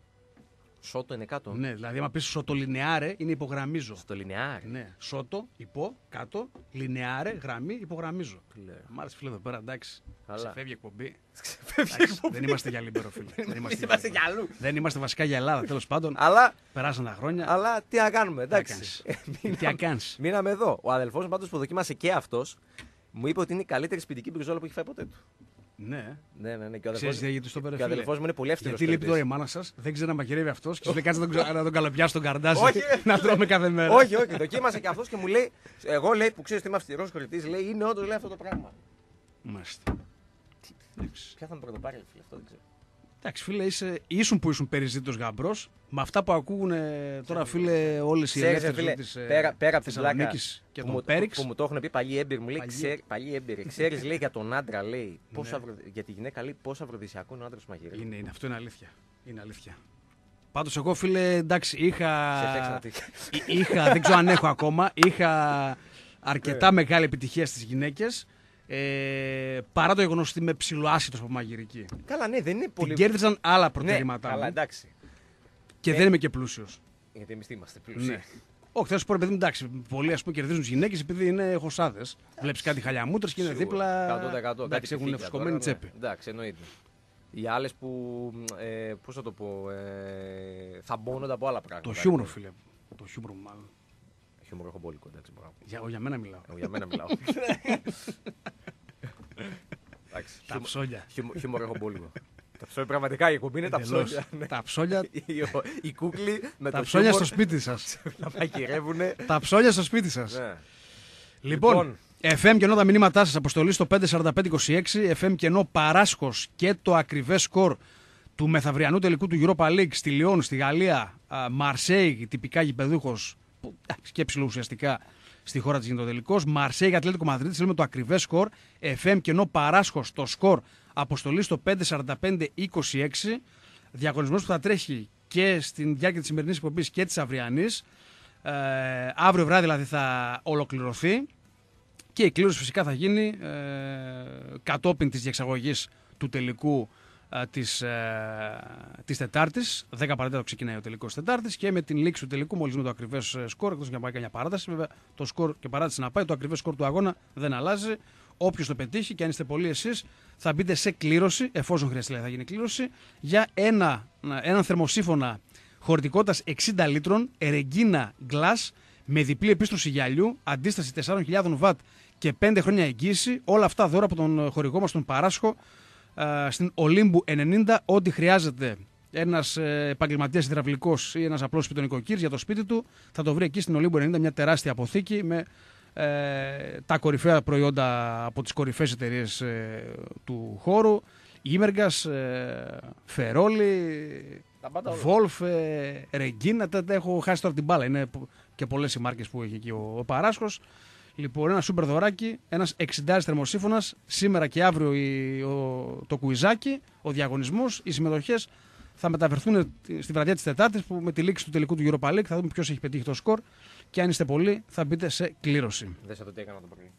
Σότο είναι κάτω. Ναι, δηλαδή, άμα πει σοτολινεάρε, είναι υπογραμμίζω. Στο λινεάρι. Ναι, σότο, υπό, κάτω, λινεάρε, γραμμή, υπογραμμίζω. Λέω. Μ' άρεσε, φίλε, εδώ πέρα, εντάξει. Καλά. Σε φεύγει η εκπομπή. Φεύγει Εντάξει, εκπομπή. δεν είμαστε για λίμπερο, φίλε. δεν Είμαστε για για λίμπερο. αλλού. Δεν είμαστε βασικά για Ελλάδα, τέλος πάντων. Αλλά, Περάσαν τα χρόνια. αλλά τι να κάνουμε, Τι να εντάξει. κάνεις. Ε, Τι να κάνεις. Μείναμε εδώ. Ο αδελφός μου πάντως που δοκίμασε και αυτός μου είπε ότι είναι η καλύτερη σπιτική μπριζόλα που έχει φάει ποτέ του. Ναι. Ναι, ναι, ναι. Και ο Ξέρεις αδελφός, γιατί το πέρα, και ο φίλε? αδελφός μου είναι πολύ εύθυνος. Γιατί λείπει τώρα η μάνα σα, δεν ξέρει να μαγειρεύει αυτό και σου λέει κάτσε να τον, ξα- να τον καλοπιάσει τον καρντάζι Όχι. να τρώμε κάθε μέρα. Όχι, όχι, δοκίμασε και αυτός και μου λέει, εγώ λέει που ξέρεις ότι είμαι αυστηρός χωρητής, λέει είναι όντως λέει αυτό το πράγμα. Μάλιστα. Εντάξει. Ποια θα με πρωτοπάρει, φίλε, αυτό δεν ξέρω. Εντάξει, φίλε, είσαι, ήσουν που ήσουν περιζήτητος γαμπρός. Με αυτά που ακούγουν τώρα, φίλε, όλες οι Ξέρεις, ελεύθερες φίλε, της ε, πέρα, πέρα από την πλάκα Θεσσαλονίκης και που τον μου, Πέριξ. που μου το έχουν πει παλιοί έμπειροι, μου λέει, Παλιοί. ξέρει, παλιοί έμπειροι, ξέρεις λέει για τον άντρα, λέει, πόσο Ναι. αυρο... για τη γυναίκα λέει πόσο αφροδισιακό είναι ο άντρας που μαγειρεύει. Είναι, είναι, αυτό είναι αλήθεια. Είναι αλήθεια. Πάντως εγώ, φίλε, εντάξει, είχα... Σε φτιάξα τι. Εί- είχα, δεν ξέρω αν έχω ακόμα, είχα αρκετά μεγάλη επιτυχία στις γυναίκες. Ε, παρά το γεγονός ότι είμαι ψιλοάσχετος από μαγειρική. Καλά, ναι, δεν είναι πολύ. Την κέρδισαν άλλα Ναι, προτερήματά καλά, μου εντάξει. και Ε, δεν είμαι και πλούσιος. Γιατί εμείς τι είμαστε πλούσιοι. Ναι. Όχι, θέλω να σου πω, ρε παιδί μου, εντάξει, πολλοί ας πούμε κερδίζουν τις γυναίκες επειδή είναι χωσάδες. Βλέπεις κάτι χαλιαμούτρες και είναι Σίγουρα, δίπλα. εκατό τοις εκατό, Εντάξει, κάτι έχουν πιθήκια φουσκωμένη τώρα, ναι. τσέπη. Εντάξει, εννοείται. Οι άλλες που. Ε, πώς θα το πω. Ε, θα μπώνονται από άλλα πράγματα. Το χιούμορ, φίλε. Το χιούμορ μου, μάλλον. Χιούμορ έχω μπόλικο, εντάξει, μπορώ να πω. Για, για μένα μιλάω. Εγώ για μένα μιλάω. Εντάξει, Τα χιούμορ- ψώνια. χιούμορ- Χιούμορ έχω μπόλικο. Τα ψώνια, πραγματικά η εκπομπή είναι τα Εντελώς. ψώνια. ναι. Τα ψώνια, Οι- Οι κούκλοι με τα το ψώνια στο χιούμορ σπίτι σας. να μαγειρεύουνε. Τα ψώνια στο σπίτι σας. Ναι. Λοιπόν, Λοιπόν. εφ εμ κενό τα μηνύματά σας, αποστολή στο πέντε τέσσερα πέντε είκοσι έξι, εφ εμ κενό Παράσχος και το ακριβές σκορ του μεθαυριανού τελικού του Europa League στη Λιόν, στη Γαλλία, Μαρσέιγ, τυπικά γηπεδούχος, που, εντάξει, και ψηλό ουσιαστικά στη χώρα της γίνεται ο τελικός, Μαρσέιγ, Ατλέτικο Μαδρίτης, λέμε το ακριβές σκορ, εφ εμ κενό Παράσχος, το σκορ, αποστολή στο πέντε τέσσερα πέντε είκοσι έξι, διαγωνισμός που θα τρέχει και στην διάρκεια της σημερινής εκπομπής και της αυριανής. Ε, αύριο βράδυ δηλαδή θα ολοκληρωθεί και η κλήρωση φυσικά θα γίνει ε, κατόπιν της διεξαγωγής του τελικού ε, της, ε, της Τετάρτης. δέκα παρατέταρτο ξεκινάει ο τελικός της Τετάρτης και με την λήξη του τελικού, μόλις με το ακριβές ε, σκορ, εκτός να πάει καμιά παράταση, βέβαια το σκορ και παράταση να πάει, το ακριβές σκορ του αγώνα δεν αλλάζει. Όποιος το πετύχει και αν είστε πολλοί εσείς, θα μπείτε σε κλήρωση, εφόσον χρειαστεί δηλαδή, θα γίνει κλήρωση, για ένα, έναν θερμοσύφωνα χωρητικότητας εξήντα λίτρων, Ερεγκίνα Glass, με διπλή επίστρωση γυαλιού, αντίσταση τεσσάρων χιλιάδων βατ και πέντε χρόνια εγγύηση. Όλα αυτά δώρα από τον χορηγό μας τον Παράσχο α, στην Ολύμπου ενενήντα. Ό,τι χρειάζεται ένας ε, επαγγελματίας υδραυλικός ή ένας απλός σπιτονικοκύρης για το σπίτι του, θα το βρει εκεί στην Ολύμπου ενενήντα, μια τεράστια αποθήκη με ε, τα κορυφαία προϊόντα από τις κορυφαίες εταιρείες ε, του χώρου. Ήμεργας, ε, Φερόλι, Τα πάντα όλα. Βόλφ, ε, Ρεγκίνα, τα, τα έχω χάσει τώρα την μπάλα. Είναι που- και πολλές οι μάρκες που έχει εκεί ο, ο Παράσχος. Λοιπόν, ένα σούπερ δωράκι, ένας εξήντα θερμοσύφωνας. Σήμερα και αύριο η, ο, το κουιζάκι, ο διαγωνισμός, οι συμμετοχές θα μεταφερθούν στη βραδιά της Τετάρτης που με τη λήξη του τελικού του Europa League θα δούμε ποιος έχει πετύχει το σκορ και αν είστε πολλοί θα μπείτε σε κλήρωση. Δεν θα το τι έκανα το πρωί.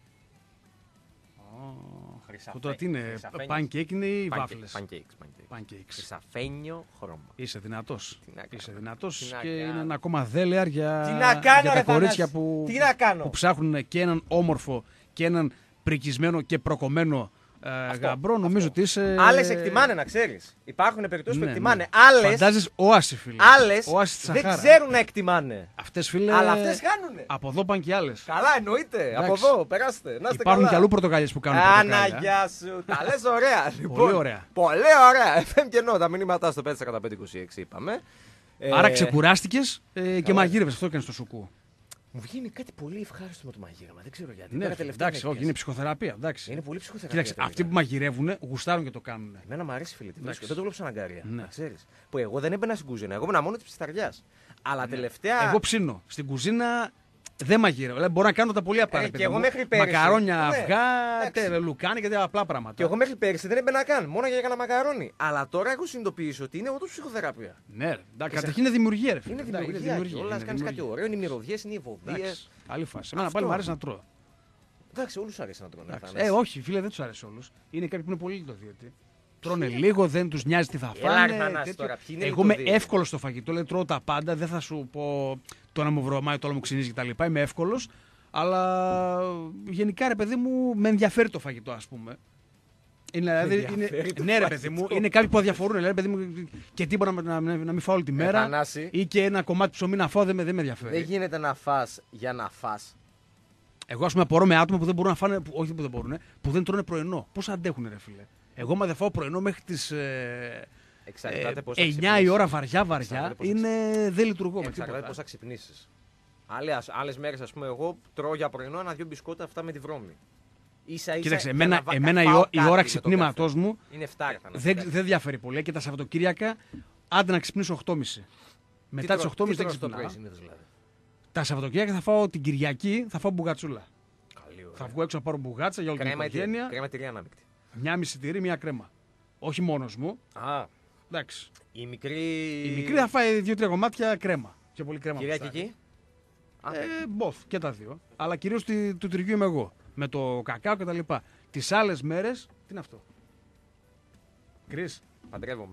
Oh, τώρα τι είναι, pancake είναι ή βάφλες? Pancakes. Pancakes. Χρυσαφένιο χρώμα. Είσαι δυνατός. Είσαι δυνατός τι και να είναι ένα ακόμα δέλεαρ για, τι να κάνω, για τα ρε, κορίτσια Θανάση. που, Τι να κάνω. που ψάχνουν και έναν όμορφο και έναν πρικισμένο και προκομμένο ε, γαμπρό. Νομίζω ότι είσαι. Άλλες εκτιμάνε, να ξέρεις. Υπάρχουν περιπτώσεις Ναι, που εκτιμάνε. ναι. Άλλες, Φαντάζεις όαση, φίλε. άλλες Όαση της δεν Σαχάρα. ξέρουν να εκτιμάνε. Αυτές, φίλε. Αλλά αυτές χάνουνε. Από εδώ πάνε και άλλες. Καλά, εννοείται. Από Εντάξει. εδώ, περάστε. Να είστε Υπάρχουν καλά. και αλλού πορτοκάλιες που κάνουν πορτοκάλια. Αναγιά σου. Τα λες ωραία. Λοιπόν, Πολύ ωραία. Πολύ ωραία. εφ εμ κενό. Τα μηνύματά στο πέντε κατά πέντε είκοσι έξι είπαμε. Άρα Ε, ξεκουράστηκες ε, και καλά. μαγείρευες. Αυτό έκανες στο σουκού. Μου βγαίνει κάτι πολύ ευχάριστο με το μαγείρεμα. Δεν ξέρω γιατί. Ναι, Τώρα φίλε, τελευταία εντάξει, με όχι, είναι ψυχοθεραπεία. Εντάξει. Είναι πολύ ψυχοθεραπεία. Κοίταξε, τελικά. αυτοί που μαγειρεύουν γουστάρουν και το κάνουν. Εμένα μου αρέσει, φίλε. Τι Εντάξει. βρίσκω. Δεν το βλέπω σαν αγκάρια. Ναι. Να ξέρεις. Που εγώ δεν έμπαινα στην κουζίνα. Εγώ ήμουν μόνο τη ψισταριά. Αλλά τελευταία. Εγώ ψήνω. Στην κουζίνα δεν μαγειρεύω. Δηλαδή, μπορώ να κάνω τα πολύ απλά. Ε, ρε και παιδί εγώ μου. μέχρι πέρυσι. Μακαρόνια, Ναι, αυγά, εντάξει. τε, λουκάνι και τέτοια απλά πράγματα. Και εγώ μέχρι πέρυσι δεν έμπαινα καν. Μόνο για έκανα μακαρόνι. Αλλά τώρα έχω συνειδητοποιήσει ότι είναι όντω ψυχοθεραπεία. Ναι, ρε. Εντάξει, σε- καταρχήν είναι δημιουργία, ρε φίλε. Είναι Εντάξει, δημιουργία. Όλα είναι κάνει κάτι δημιουργία. ωραίο. Είναι οι μυρωδιέ, είναι οι βοδίε. Εντάξει, άλλη φάση. Εμένα Αυτό. πάλι μου αρέσει να τρώω. Εντάξει, όλου αρέσει να τρώνε. Εντάξει. Θανάση. Ε, όχι, φίλε, δεν του αρέσει όλου. Είναι κάποιοι που είναι πολύ λιτοδίαιτοι. Τρώνε λίγο, δεν του νοιάζει τι θα Έλα, φάνε. ρε, Θανάση, τέτοιο. τώρα, ποιοι είναι Εγώ είμαι λιτοδίαιτοι? εύκολο στο φαγητό, δηλαδή τρώω τα πάντα. Δεν θα σου πω το να μου βρωμάει, το να μου ξυνίζει κτλ. Είμαι εύκολο. Αλλά γενικά, ρε παιδί μου, με ενδιαφέρει το φαγητό, α πούμε. Είναι, δηλαδή, ενδιαφέρει είναι, το ναι, ρε φαγητό. παιδί μου, είναι κάποιοι που αδιαφορούν. Δηλαδή, παιδί μου, και τίποτα να, να, να, να μην φάω όλη τη μέρα. Θανάση. Ή και ένα κομμάτι ψωμί να φάω, δεν με, δεν με ενδιαφέρει. Δεν γίνεται να φας για να φας. Εγώ, α πούμε, απορώ με άτομα που δεν μπορούν να φάνε. Που, όχι που δεν μπορούν, που δεν τρώνε πρωινό. Πώ αντέχουν, ρε φίλε. Εγώ, μα δεν φάω πρωινό μέχρι τι ε, Εξαρτάται ε, πώς θα εννιά η ξυπνήσεις. ώρα βαριά βαριά. Εξαρτάται πώς θα Είναι, δεν λειτουργώ με Εξαρτάται τίποτα. πώς θα ξυπνήσεις. Άλλες, άλλες μέρες, ας πούμε, εγώ τρώω για πρωινό ένα-δυο μπισκότα αυτά με τη βρώμη. Ίσα ίσα. Κοίταξε, για εμένα, να βα- εμένα η, φάω ω- η κάτι ώρα με το ξυπνήματό καφέ. μου Είναι εφτά, ρε, Θανάση, δεν, εντάξει. δεν διαφέρει πολύ. Και τα Σαββατοκύριακα, άντε να ξυπνήσω οκτώ και μισή. Μετά τι τρώω- οκτώ και μισή τι δεν τρως το πρωί ξυπνάω. συνήθως, δηλαδή. Τα Σαββατοκύριακα θα φάω την Κυριακή, θα φάω μπουγατσούλα. Καλή ώρα. Θα βγω έξω να πάρω μπουγάτσα για όλη την Κρέμα ή τι? οικογένεια. Κρέμα τυρί ανάμεικτη. Μια μισή τυρί, μια κρέμα. Όχι μόνο μου. Α, Εντάξει. η μικρή. Η μικρή θα φάει δύο-τρία κομμάτια κρέμα. Και πολύ κρέμα. Κυριακή γουστάρει. εκεί. Α, Ε, both και τα δύο. Αλλά κυρίω του τυριού είμαι εγώ. Με το κακάο και τα λοιπά. Τι άλλε μέρε. Τι είναι αυτό. Κρίς. Παντρεύομαι.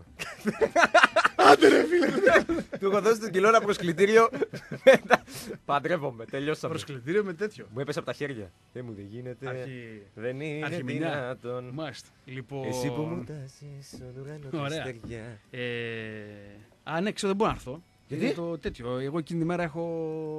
Άντε ρε φίλε. Του έχω δώσει τον κιλό ένα προσκλητήριο. Μετά, παντρεύομαι. Τελειώσαμε. Προσκλητήριο με τέτοιο. Μου έπεσε από τα χέρια. Δεν μου δεν γίνεται. Αρχι... Δεν είναι Αρχιμηνιά. δυνατόν. Μάλιστα. Λοιπόν... Εσύ που μου τάσεις στον ουρανό τα Ωραία. αστέρια. Ε... Α, ναι, ξέρω, δεν μπορώ να έρθω. Γιατί? Είναι το τέτοιο. Εγώ εκείνη τη μέρα έχω.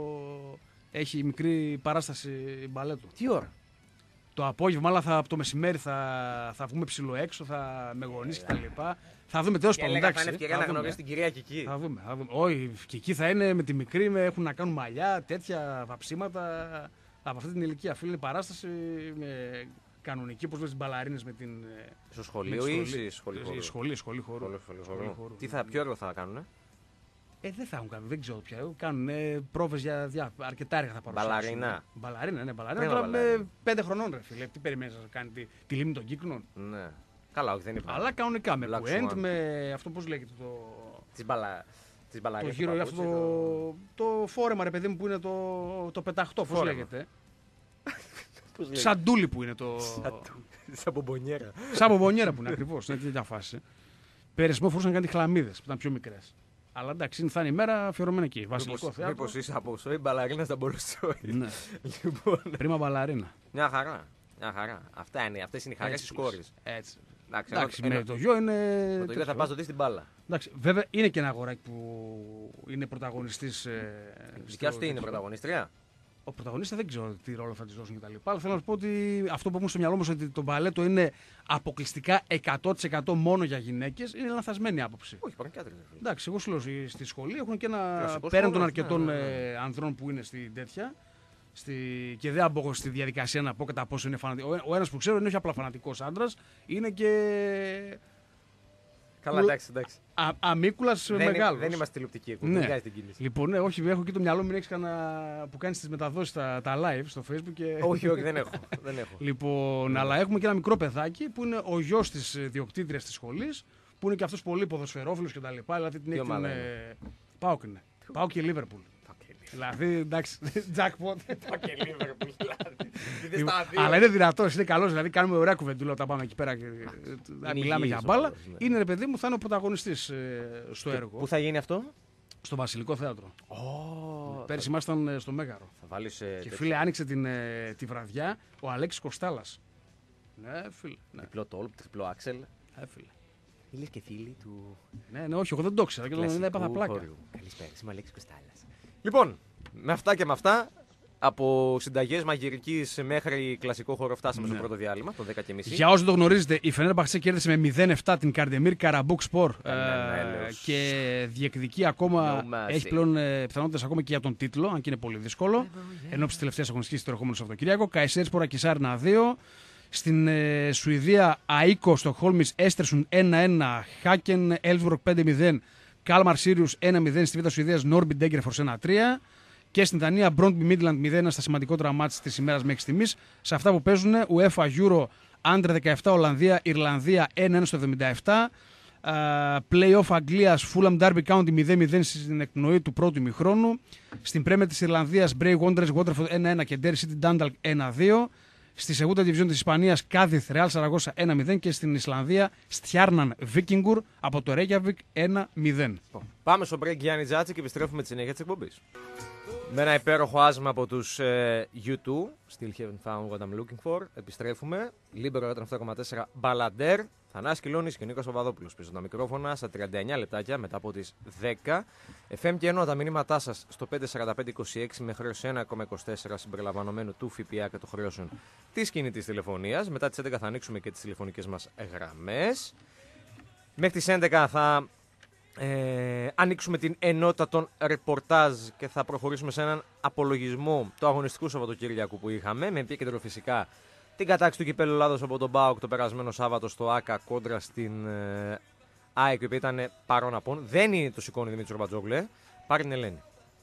Έχει μικρή παράσταση μπαλέτου. Τι ώρα. Το απόγευμα, αλλά θα, από το μεσημέρι θα, θα βγούμε ψηλό έξω, θα με γονείς κτλ. Θα δούμε τέλος Και πάντων. έλεγα θα εντάξει, είναι ευκαιρία θα να δούμε. γνωρίσει την κυρία Κική. Θα δούμε, θα δούμε. Όχι, και εκεί θα είναι με τη μικρή, με, έχουν να κάνουν μαλλιά, τέτοια βαψίματα. Από αυτή την ηλικία. Φίλε, είναι παράσταση με κανονική, όπως λες, τις μπαλαρίνες με την. Στο με σχολείο τη ή σχολή. στη σχολή Ε, χώρου. Σχολή, σχολή χώρου. Σχολή- σχολή Σχολή χώρου. χώρου. Τι θα, ποιο έργο θα κάνουνε. Ε, δεν θα έχουν κάνει, δεν ξέρω πια. Κάνουν πρόβες για διά, αρκετά έργα θα παρουσιάσουν. Μπαλαρίνα. Μπαλαρίνα, ναι, μπαλαρίνα. Πού είναι Τώρα με μπαλαρίνα? πέντε χρονών, ρε φίλε. Τι περιμένεις να κάνει τη, τη λίμνη των κύκνων. Ναι. Καλά, όχι, δεν είπα. Αλλά κανονικά με Black puent, Swan. με αυτό πώς λέγεται το. Τις μπαλα... Τις Το μπαλαρίες του γύρο παπούτσι, αυτό το, το φόρεμα, ρε παιδί μου, που είναι το, το πεταχτό, πώς Φόρεμα. λέγεται. Πώς λέγεται? Σαν ντούλι που είναι το. Σαν μπομπονιέρα. Σαν μπομπονιέρα που είναι ακριβώς. Είναι τέτοια φάση. Πέρυσι μου φορούσαν κάτι χλαμίδες που ήταν πιο μικρές. Αλλά εντάξει, είναι- θα είναι η μέρα αφιερωμένη εκεί. Βασιλικό Μήπως, θέατρο. μήπως είσαι από σόι μπαλαρίνα στα Μπορσόι. Ναι. Λοιπόν, Πρίμα μπαλαρίνα. μια χαρά. Μια χαρά. Αυτά είναι, αυτές είναι οι χαρές της κόρης. Έτσι. Εντάξει, Εντάξει, ενώ- με το γιο είναι. με το γιο θα τέτοιο. πας να δεις την μπάλα. Εντάξει, βέβαια είναι και ένα αγοράκι που είναι πρωταγωνιστής. Ε, Δικιά σου στο τι είναι, τέτοιο. πρωταγωνίστρια. Ο πρωταγωνιστής δεν ξέρω τι ρόλο θα τη δώσουν κτλ. Αλλά θέλω να σου πω ότι αυτό που έχουν στο μυαλό μου ότι το μπαλέτο είναι αποκλειστικά εκατό τοις εκατό μόνο για γυναίκες είναι λανθασμένη άποψη. Όχι, υπάρχουν και άντρες. φίλε. Εντάξει, εγώ σου λέω στη- στη σχολή έχουν και ένα. Κλασικός Πέραν των χώρος, αρκετών ναι, ναι, ναι. ε, ανδρών που είναι στην τέτοια. Στη, και δεν μπω στη διαδικασία να πω κατά πόσο είναι φανατικό. Ο, ο ένας που ξέρω είναι όχι απλά φανατικός άντρας, είναι και. Καλά, εντάξει, εντάξει. Α, αμίκουλας Δεν, είναι- μεγάλος. δεν είμαστε τηλεοπτικοί εκπομπή. Ναι. Δεν βγάζει την κίνηση. Λοιπόν, ναι, όχι, έχω και το μυαλό μου, μην έχεις κανένα που κάνει τις μεταδόσεις τα, τα live στο Facebook. Και... Όχι, όχι, δεν έχω. Δεν έχω. Λοιπόν, αλλά έχουμε και ένα μικρό παιδάκι που είναι ο γιος της ε, διοκτήτριας της σχολής που είναι και αυτό πολύ ποδοσφαιρόφιλο κτλ. Δηλαδή την έχει την. Ε... Πάοκ είναι. Πάοκ και Λίβερπουλ. Δηλαδή, εντάξει, jackpot. Πάοκ και Λίβερπουλ. Αλλά είναι δυνατό, είναι καλό. Δηλαδή, κάνουμε ωραία κουβεντούλα όταν πάμε εκεί πέρα και μιλάμε για μπάλα. Είναι ρε παιδί μου, θα είναι ο πρωταγωνιστής στο έργο. Πού θα γίνει αυτό? Στο Βασιλικό Θέατρο. Oh, Πέρσι θα... ήμασταν στο Μέγαρο. Θα βάλεις, ε, και φίλε, άνοιξε την, ε, τη βραδιά ο Αλέξης Κοστάλας. Ναι, φίλε. Ναι. Διπλό τόλπ, διπλό άξελ. Ε, φίλε. Ήλες και φίλοι του. Ναι, ναι, όχι, εγώ δεν το ήξερα και δεν έπαθα πλάκα. Καλησπέρα, είμαι ο Αλέξης Κοστάλας. Λοιπόν, με αυτά και με αυτά, από συνταγές μαγειρικής μέχρι κλασικό χώρο φτάσαμε ναι. στο πρώτο διάλειμμα, το δέκα και μισή. Για όσοι το γνωρίζετε, η Φενέρμπαχτσε κέρδισε με μηδέν επτά την Καρντεμίρ Καραμπούκ Σπορ ε, και διεκδικεί ακόμα, no έχει πλέον ε, πιθανότητες ακόμα και για τον τίτλο, αν και είναι πολύ δύσκολο. Yeah. Ενώ τη τελευταία αγωνιστική στο ερχόμενο Σαββατοκύριακο. Καϊσέρισπορα Κισάρ ένα δύο. Στην ε, Σουηδία, Αίκο Στοκχόλμης Έστερσουν ένα ένα. Χάκεν Έλσβουργκ πέντε μηδέν. Κάλμαρ Σύριους ένα μηδέν. Στη Β' Σουηδίας Νόρμπι Ντέγκρεφορς ένα τρία. Και στην Δανία, Μπρόντμπι Μίτλαντ μηδέν ένα στα σημαντικότερα μάτς της ημέρας μέχρι στιγμής. Σε αυτά που παίζουν, UEFA Euro Under δεκαεπτά Ολλανδία, Ιρλανδία ένα ένα στο εβδομήντα επτά. Uh, Play-off Αγγλίας, Fulham Derby County μηδέν μηδέν στην εκπνοή του πρώτου ημιχρόνου. Στην Πρέμερ της Ιρλανδίας, Bray Wanderers Waterford ένα ένα και Derry City Dundalk ένα δύο. Στη Segunda Division της Ισπανίας, Κάδιθ Real Saragossa ένα μηδέν και στην Ισλανδία, Στιάρναν Vikingur από το Reykjavik ένα μηδέν. Πάμε στο break Γιάννη Τζάτση και επιστρέφουμε τη συνέχεια της εκπομπής. Με ένα υπέροχο άσμα από τους ε, γιου τού, Still haven't found what I'm looking for. Επιστρέφουμε. Libero εκατόν επτά κόμμα τέσσερα Μπαλαντέρ. Θανάσης Κιλώνης και Νίκος Παπαδόπουλος πίσω τα μικρόφωνα στα τριάντα εννιά λεπτάκια μετά από τις δέκα. εφ εμ και ενώ τα μηνύματά σας στο πέντε τέσσερα πέντε είκοσι έξι με χρέωση ένα κόμμα είκοσι τέσσερα συμπεριλαμβανομένου του ΦΠΑ και των χρεώσεων της κινητής τηλεφωνίας. Μετά τις έντεκα θα ανοίξουμε και τις τηλεφωνικές μας γραμμές. Μέχρι τις έντεκα θα Ε, ανοίξουμε την ενότητα των ρεπορτάζ και θα προχωρήσουμε σε έναν απολογισμό του αγωνιστικού Σαββατοκύριακου που είχαμε. Με επίκεντρο φυσικά την κατάκτηση του κυπέλλου Ελλάδος από τον ΠΑΟΚ το περασμένο Σάββατο στο ΆΚΑ κόντρα στην ε, ΑΕΚ, η οποία ήταν παρόν απόν. Δεν είναι το σηκώνει Δημήτρη Ρομπατζόγλε, πάρει την Ελένη.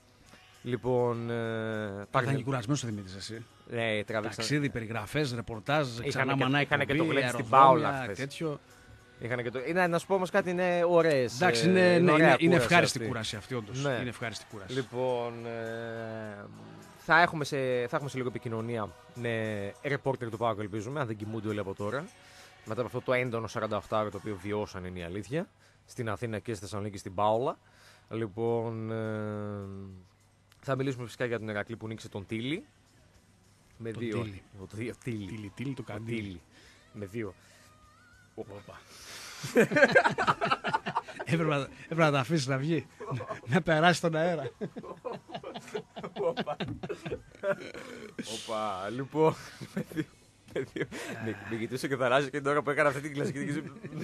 Λοιπόν. Ε, θα είναι κουρασμένο ο Δημήτρη, εσύ. Ναι, τραβήξαν. Ταξίδι, περιγραφές, ρεπορτάζ, ξανά μανά εκπομπή, είχαν και το γλέκι στην Πάολα. Τέτοιο. Είχαν και το... είναι, να σου πω όμως κάτι, είναι ωραίες. Εντάξει, είναι, είναι, ναι, είναι, είναι ευχάριστη αυτή. κούραση αυτή, όντως. Ναι. Είναι ευχάριστη κούραση. Λοιπόν, ε, θα, έχουμε σε, θα έχουμε σε λίγο επικοινωνία με ρεπόρτερ του ΠΑΟΚ, ελπίζουμε, αν δεν κοιμούνται όλοι από τώρα. Μετά από αυτό το έντονο σαράντα οκτώ το οποίο βιώσαν, είναι η αλήθεια. Στην Αθήνα και στη Θεσσαλονίκη, στην Πάολα. Λοιπόν, ε, θα μιλήσουμε φυσικά για τον Ηρακλή που νίκησε τον Τίλι. Με τον δύο. Τίλι. Το δύο. Τίλι. Τίλι, Τίλι, το καντήλι. Με δύο. Οπα. Έπρεπε να τα αφήσει να βγει. Να περάσει τον αέρα. Οπα, λοιπόν. Με κοιτούσε και θαράζει και την ώρα που έκανα αυτή την κλασική.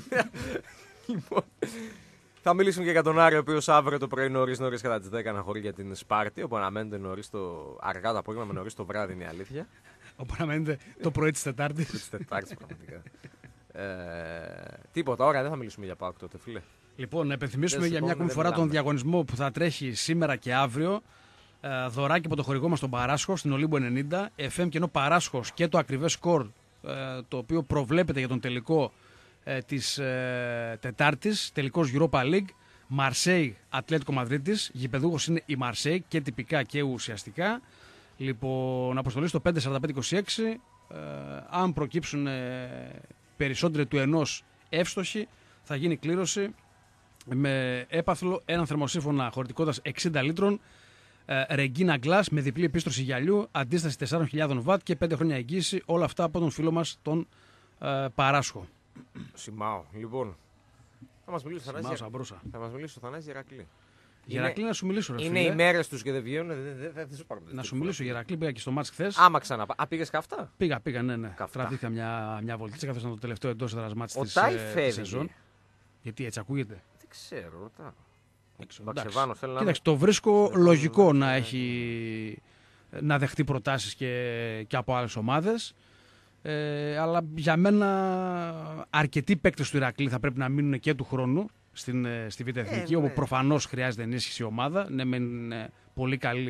Θα μιλήσουμε και για τον Άρη, ο οποίος αύριο το πρωί νωρίς νωρίς κατά τις δέκα αναχωρεί για την Σπάρτη. Όπου αναμένεται νωρίς το αργά το απόγευμα με νωρίς το βράδυ, είναι η αλήθεια. Όπου αναμένεται το πρωί της Τετάρτης. Της Τετάρτης, πραγματικά. Ε, τίποτα, ώρα δεν θα μιλήσουμε για ΠΑΟΚ τότε, φίλε. Λοιπόν, να υπενθυμίσουμε για μια ακόμη φορά τον διαγωνισμό που θα τρέχει σήμερα και αύριο. Ε, δωράκι από το χορηγό μας τον Παράσχο στην Ολύμπου ενενήντα. εφ εμ και ενώ Παράσχος και το ακριβές σκορ ε, το οποίο προβλέπεται για τον τελικό ε, της ε, Τετάρτης, τελικός Europa League. Μαρσέι Ατλέτικο Μαδρίτης. Γηπεδούχος είναι η Μαρσέι και τυπικά και ουσιαστικά. Λοιπόν, αποστολή στο πέντε τέσσερα πέντε είκοσι έξι. Ε, αν προκύψουν ε, περισσότεροι του ενός εύστοχοι, θα γίνει κλήρωση με έπαθλο έναν θερμοσύφωνα χωρητικότητας εξήντα λίτρων, Regina Glass με διπλή επίστρωση γυαλιού, αντίσταση τεσσάρων χιλιάδων βατ και πέντε χρόνια εγγύηση. Όλα αυτά από τον φίλο μας τον ε, Παράσχο. Σημάω. Λοιπόν, θα μας μιλήσει Σημάω, Θανάση, θα μας μιλήσει ο Θανάσης Ηρακλή. Γερακλή, να σου μιλήσω, ρε είναι φίλε. οι μέρες τους και δεν βγαίνουν. Δεν, δεν, δεν, δεν να σου μιλήσω, Γερακλή, πήγα και στο μάτς χθες. Άμα ξαναπά. Α, πήγες καυτά. Πήγα, πήγα, ναι, ναι. Τραβήκα μια, μια βολτίτσα καθώς ήταν το τελευταίο εντός έδρας μάτς της ε, σεζόν. Γιατί έτσι ακούγεται. Δεν ξέρω, ρωτάω. Μπαξεβάνο, θέλω να... Κοίταξε, το βρίσκω λογικό να έχει να δεχτεί προτάσεις και, και από άλλες ομάδες. Ε, αλλά για μένα αρκετοί παίκτες του Ηρακλή θα πρέπει να μείνουν και του χρόνου στην, στη Β' Εθνική, ε, όπου ναι. προφανώς χρειάζεται ενίσχυση η ομάδα. Ναι, με είναι πολύ καλή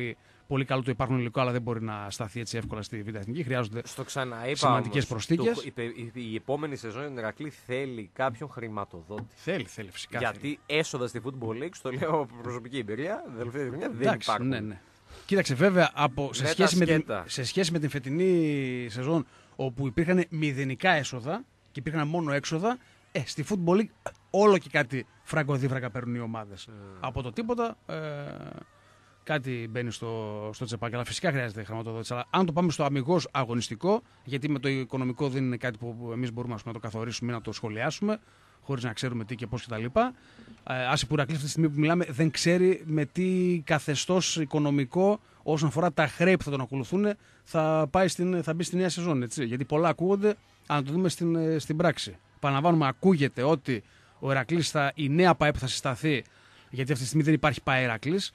πολύ καλό το υπάρχον υλικό, αλλά δεν μπορεί να σταθεί έτσι εύκολα στη Β' Εθνική. Χρειάζονται σημαντικές προσθήκες. Η επόμενη σεζόν η Ηρακλή θέλει κάποιον χρηματοδότη. Θέλει, θέλει φυσικά. Γιατί θέλει. έσοδα στη Football League, το λέω από προσωπική εμπειρία, τελευταία χρονιά δεν Εντάξει, υπάρχουν. Ναι, ναι. Κοίταξε, βέβαια, από, σε, σχέση με την, σε σχέση με την φετινή σεζόν, όπου υπήρχαν μηδενικά έσοδα και υπήρχαν μόνο έξοδα, ε, στη Football League όλο και κάτι φραγκοδίφρακα παίρνουν οι ομάδες. Mm. Από το τίποτα, ε, κάτι μπαίνει στο, στο τσεπάκι. Αλλά φυσικά χρειάζεται χρηματοδότηση. Αλλά αν το πάμε στο αμιγώς αγωνιστικό, γιατί με το οικονομικό δεν είναι κάτι που εμείς μπορούμε να το καθορίσουμε ή να το σχολιάσουμε, χωρίς να ξέρουμε τι και πώς κτλ. Άσε που Ηρακλή αυτή τη στιγμή που μιλάμε δεν ξέρει με τι καθεστώς οικονομικό όσον αφορά τα χρέη που θα τον ακολουθούν θα, πάει στην, θα μπει στη νέα σεζόν. Έτσι. Γιατί πολλά ακούγονται, αν το δούμε στην, στην πράξη. Παναλαμβάνουμε, ακούγεται ότι ο Ηρακλής θα, η νέα ΠΑΕ που θα συσταθεί, γιατί αυτή τη στιγμή δεν υπάρχει ΠΑΕ Ηρακλής,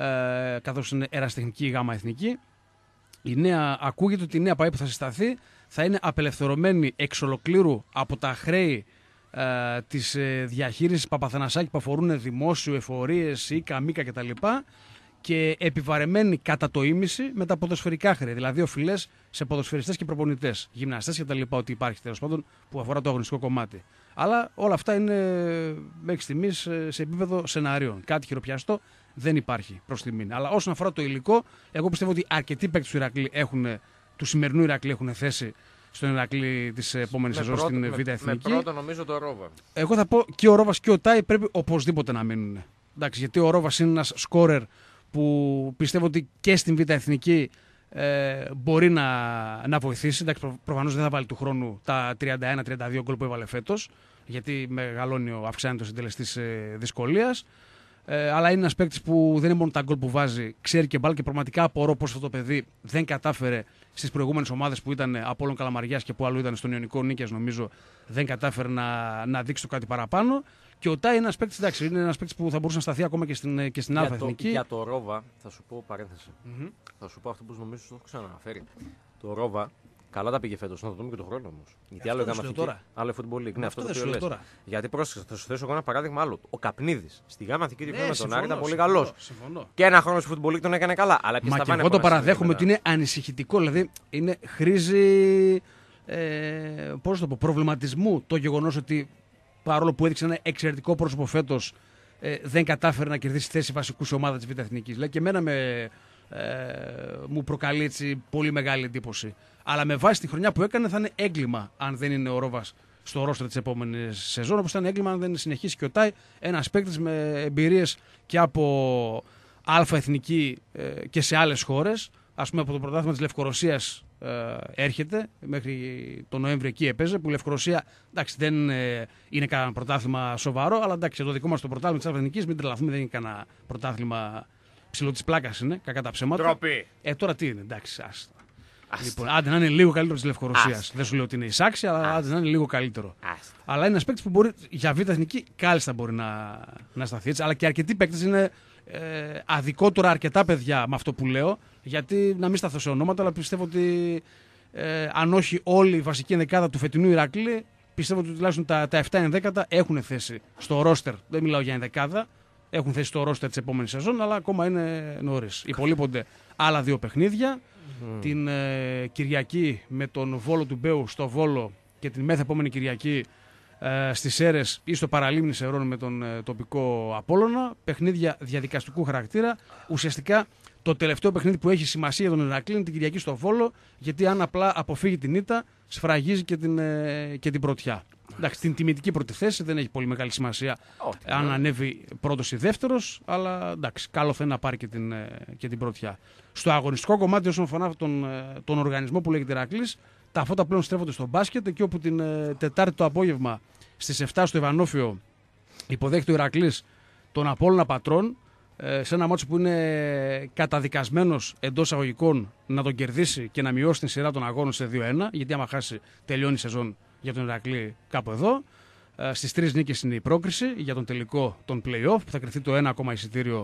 ε, καθώς είναι ερασιτεχνική ή γάμα εθνική. Η νέα, ακούγεται ότι η νέα ΠΑΕ που θα συσταθεί θα είναι απελευθερωμένη εξ ολοκλήρου από τα χρέη ε, της ε, διαχείρισης Παπαθανασάκη που αφορούν δημόσιο, εφορίες, οίκα, μίκα κτλ. Και επιβαρεμένη κατά το ήμιση με τα ποδοσφαιρικά χρέη. Δηλαδή οφειλές σε ποδοσφαιριστές και προπονητές, γυμναστές κτλ. Ό,τι υπάρχει τέλος πάντων που αφορά το αγωνιστικό κομμάτι. Αλλά όλα αυτά είναι μέχρι στιγμής σε επίπεδο σενάριων. Κάτι χειροπιαστό δεν υπάρχει προς τιμήν. Αλλά όσον αφορά το υλικό, εγώ πιστεύω ότι αρκετοί παίκτες του Ηρακλή έχουν, του σημερινού Ηρακλή έχουν θέση στον Ηρακλή της επόμενης σεζόν στην Β' Εθνική. Με πρώτο νομίζω το Ρόβα. Εγώ θα πω και ο Ρόβας και ο Τάι πρέπει οπωσδήποτε να μείνουν. Εντάξει, γιατί ο Ρόβας είναι ένας σκόρερ που πιστεύω ότι και στην Β' Εθνική ε, μπορεί να, να βοηθήσει. Εντάξει, προ, προφανώς δεν θα βάλει του χρόνου τα τριάντα ένα τριάντα δύο γκολ που έβαλε φέτος, γιατί μεγαλώνει ο αυξάνεται ο συντελεστής ε, δυσκολίας. Ε, αλλά είναι ένας παίκτης που δεν είναι μόνο τα γκολ που βάζει, ξέρει και μπάλ και πραγματικά απορώ πως αυτό το παιδί δεν κατάφερε στις προηγούμενες ομάδες που ήταν από όλων Καλαμαριάς και που αλλού ήταν στον Ιωνικό Νίκαιας, νομίζω δεν κατάφερε να, να δείξει το κάτι παραπάνω. Και ο Τάι είναι ένας παίκτης, εντάξει, είναι ένας παίκτης που θα μπορούσε να σταθεί ακόμα και στην, και στην Α' Εθνική. Για το Ρόβα, θα σου πω παρένθεση. Mm-hmm. Θα σου πω αυτό που νομίζω το έχω ξαναναφέρει. Το Ρόβα, καλά τα πήγε φέτος, να το δούμε και το χρόνο όμως. Γιατί άλλο έκαμε αυτή, άλλο Football League. Ναι, αυτό το λέω τώρα. Γιατί πρόσεξε, θα σου θέσω εγώ ένα παράδειγμα άλλο. Ο Καπνίδης στη γάμα εθνική τη με τον Άρη ήταν πολύ καλός. Και ένα χρόνο στο Football League τον έκανε καλά. Αλλά Μα και εγώ το παραδέχομαι ότι είναι ανησυχητικό. Δηλαδή είναι, χρήζει ε, πώς το πω, προβληματισμού το γεγονός ότι παρόλο που έδειξε ένα εξαιρετικό πρόσωπο φέτος, ε, δεν κατάφερε να κερδίσει θέση βασικού σε ομάδα της Β' Εθνικής. Λέει και εμένα με, ε, μου προκαλεί έτσι πολύ μεγάλη εντύπωση. Αλλά με βάση τη χρονιά που έκανε θα είναι έγκλημα αν δεν είναι ο Ρόβας στο ρόστερ της επόμενης σεζόν. Όπως θα είναι έγκλημα αν δεν συνεχίσει και ο Τάι, ένας παίκτης με εμπειρίες και από Α' Εθνική ε, και σε άλλες χώρες. Ας πούμε από το πρωτάθλημα της Λευκορωσίας ε, έρχεται, μέχρι τον Νοέμβριο εκεί έπαιζε, που η Λευκορωσία εντάξει, δεν ε, είναι κανένα πρωτάθλημα σοβαρό, αλλά εντάξει, το δικό μας το πρωτάθλημα της Α' Εθνικής, μην τρελαθούμε, δεν είναι κανένα πρωτάθλημα ψηλό της πλάκας, είναι, κακά τα ψέματα. Τροπή. Ε, τώρα τι είναι, εντάξει, άστα. Λοιπόν, άντε να είναι λίγο καλύτερο της Λευκορωσίας. Δεν σου λέω ότι είναι εισάξι, αλλά άστα. Άντε να είναι λίγο καλύτερο. Άστα. Αλλά είναι ένα παίκτη που μπορεί για Β' Εθνική κάλλιστα μπορεί να, να σταθεί έτσι. Αλλά και αρκετοί παίκτες είναι ε, αδικό τώρα αρκετά παιδιά με αυτό που λέω. Γιατί να μην σταθώ σε ονόματα, αλλά πιστεύω ότι ε, αν όχι όλη η βασική ενδεκάδα του φετινού Ηρακλή, πιστεύω ότι τουλάχιστον τα, τα επτά ενδέκατα έχουν θέση στο ρόστερ. Δεν μιλάω για ενδεκάδα. Έχουν θέση στο ρόστερ της επόμενης σεζόν, αλλά ακόμα είναι νωρίς. Υπολείπονται άλλα δύο παιχνίδια. Mm. Την ε, Κυριακή με τον Βόλο του Μπέου στο Βόλο και την μεθεπόμενη Κυριακή ε, στις Σέρρες ή στο Παραλίμνη Σερών με τον ε, τοπικό Απόλλωνα. Παιχνίδια διαδικαστικού χαρακτήρα. Ουσιαστικά το τελευταίο παιχνίδι που έχει σημασία για τον Ηρακλή είναι την Κυριακή στο Βόλο, γιατί αν απλά αποφύγει την ήττα, σφραγίζει και την, ε, και την πρωτιά. Εντάξει, την τιμητική πρώτη θέση δεν έχει πολύ μεγάλη σημασία oh, αν ναι. ανέβει πρώτος ή δεύτερος, αλλά εντάξει, καλό θα είναι να πάρει και την, και την πρωτιά. Στο αγωνιστικό κομμάτι, όσον αφορά τον, τον οργανισμό που λέγεται Ηρακλής, τα φώτα πλέον στρέφονται στο μπάσκετ, εκεί όπου την Τετάρτη το απόγευμα στις επτά στο Ιβανόφιο υποδέχεται ο Ηρακλής τον Απόλλωνα Πατρών, σε ένα μάτσο που είναι καταδικασμένος εντός αγωγικών να τον κερδίσει και να μειώσει την σειρά των αγώνων σε δύο ένα, γιατί άμα χάσει τελειώνει η σεζόν για τον Ηρακλή κάπου εδώ. Ε, στις τρεις νίκες είναι η πρόκριση για τον τελικό των play-off, που θα κρυφθεί το ένα ακόμα εισιτήριο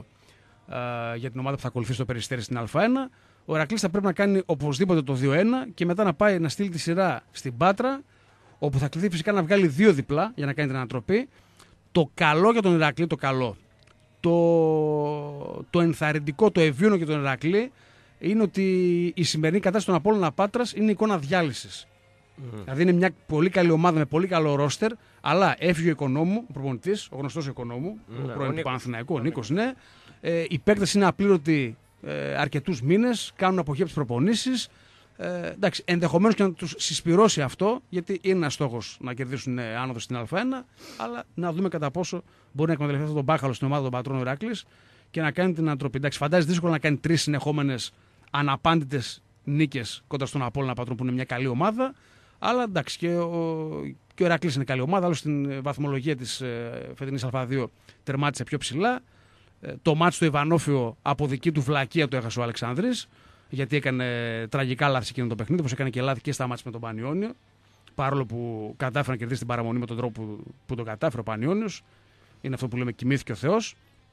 ε, για την ομάδα που θα ακολουθεί στο Περιστέρι στην Α1. Ο Ηρακλής θα πρέπει να κάνει οπωσδήποτε το δύο ένα και μετά να πάει να στείλει τη σειρά στην Πάτρα, όπου θα κληθεί φυσικά να βγάλει δύο διπλά για να κάνει την ανατροπή. Το καλό για τον Ηρακλή, το καλό, το, το ενθαρρυντικό, το ευίωνο για τον Ηρακλή είναι ότι η σημερινή κατάσταση των Απόλλωνα Πάτρας είναι εικόνα διάλυσης. Mm. Δηλαδή είναι μια πολύ καλή ομάδα με πολύ καλό ρόστερ, αλλά έφυγε ο Οικονόμου, ο προπονητής, ο γνωστός Οικονόμου, mm. ο πρώην του Παναθηναϊκού, ο Νίκος, ναι. Ε, οι παίκτες είναι απλήρωτοι ε, αρκετούς μήνες, κάνουν αποχή από τις προπονήσεις. Ε, εντάξει, ενδεχομένως και να τους συσπυρώσει αυτό, γιατί είναι ένας στόχος να κερδίσουν ε, άνοδο στην Α1, αλλά να δούμε κατά πόσο μπορεί να εκμεταλλευτεί αυτόν τον μπάχαλο στην ομάδα των πατρών Ηράκλης και να κάνει την ανατροπή. Εντάξει, φαντάζεσαι δύσκολο να κάνει τρεις συνεχόμενες αναπάντητες νίκες κοντά στον Απόλλωνα Πατρών που είναι μια καλή ομάδα. Αλλά εντάξει, και ο, και ο Ηράκλης είναι καλή ομάδα. Άλλο στην βαθμολογία της ε, φετινής Α2 τερμάτισε πιο ψηλά. Ε, το μάτς του Ιβανόφιο από δική του βλακεία το έχασε ο Αλεξάνδρης. Γιατί έκανε τραγικά λάθη εκείνο το παιχνίδι, όπως έκανε και λάθη και στα μάτς με τον Πανιόνιο. Παρόλο που κατάφερε να κερδίσει την παραμονή με τον τρόπο που, που το κατάφερε ο Πανιόνιος. Είναι αυτό που λέμε κοιμήθηκε ο Θεός.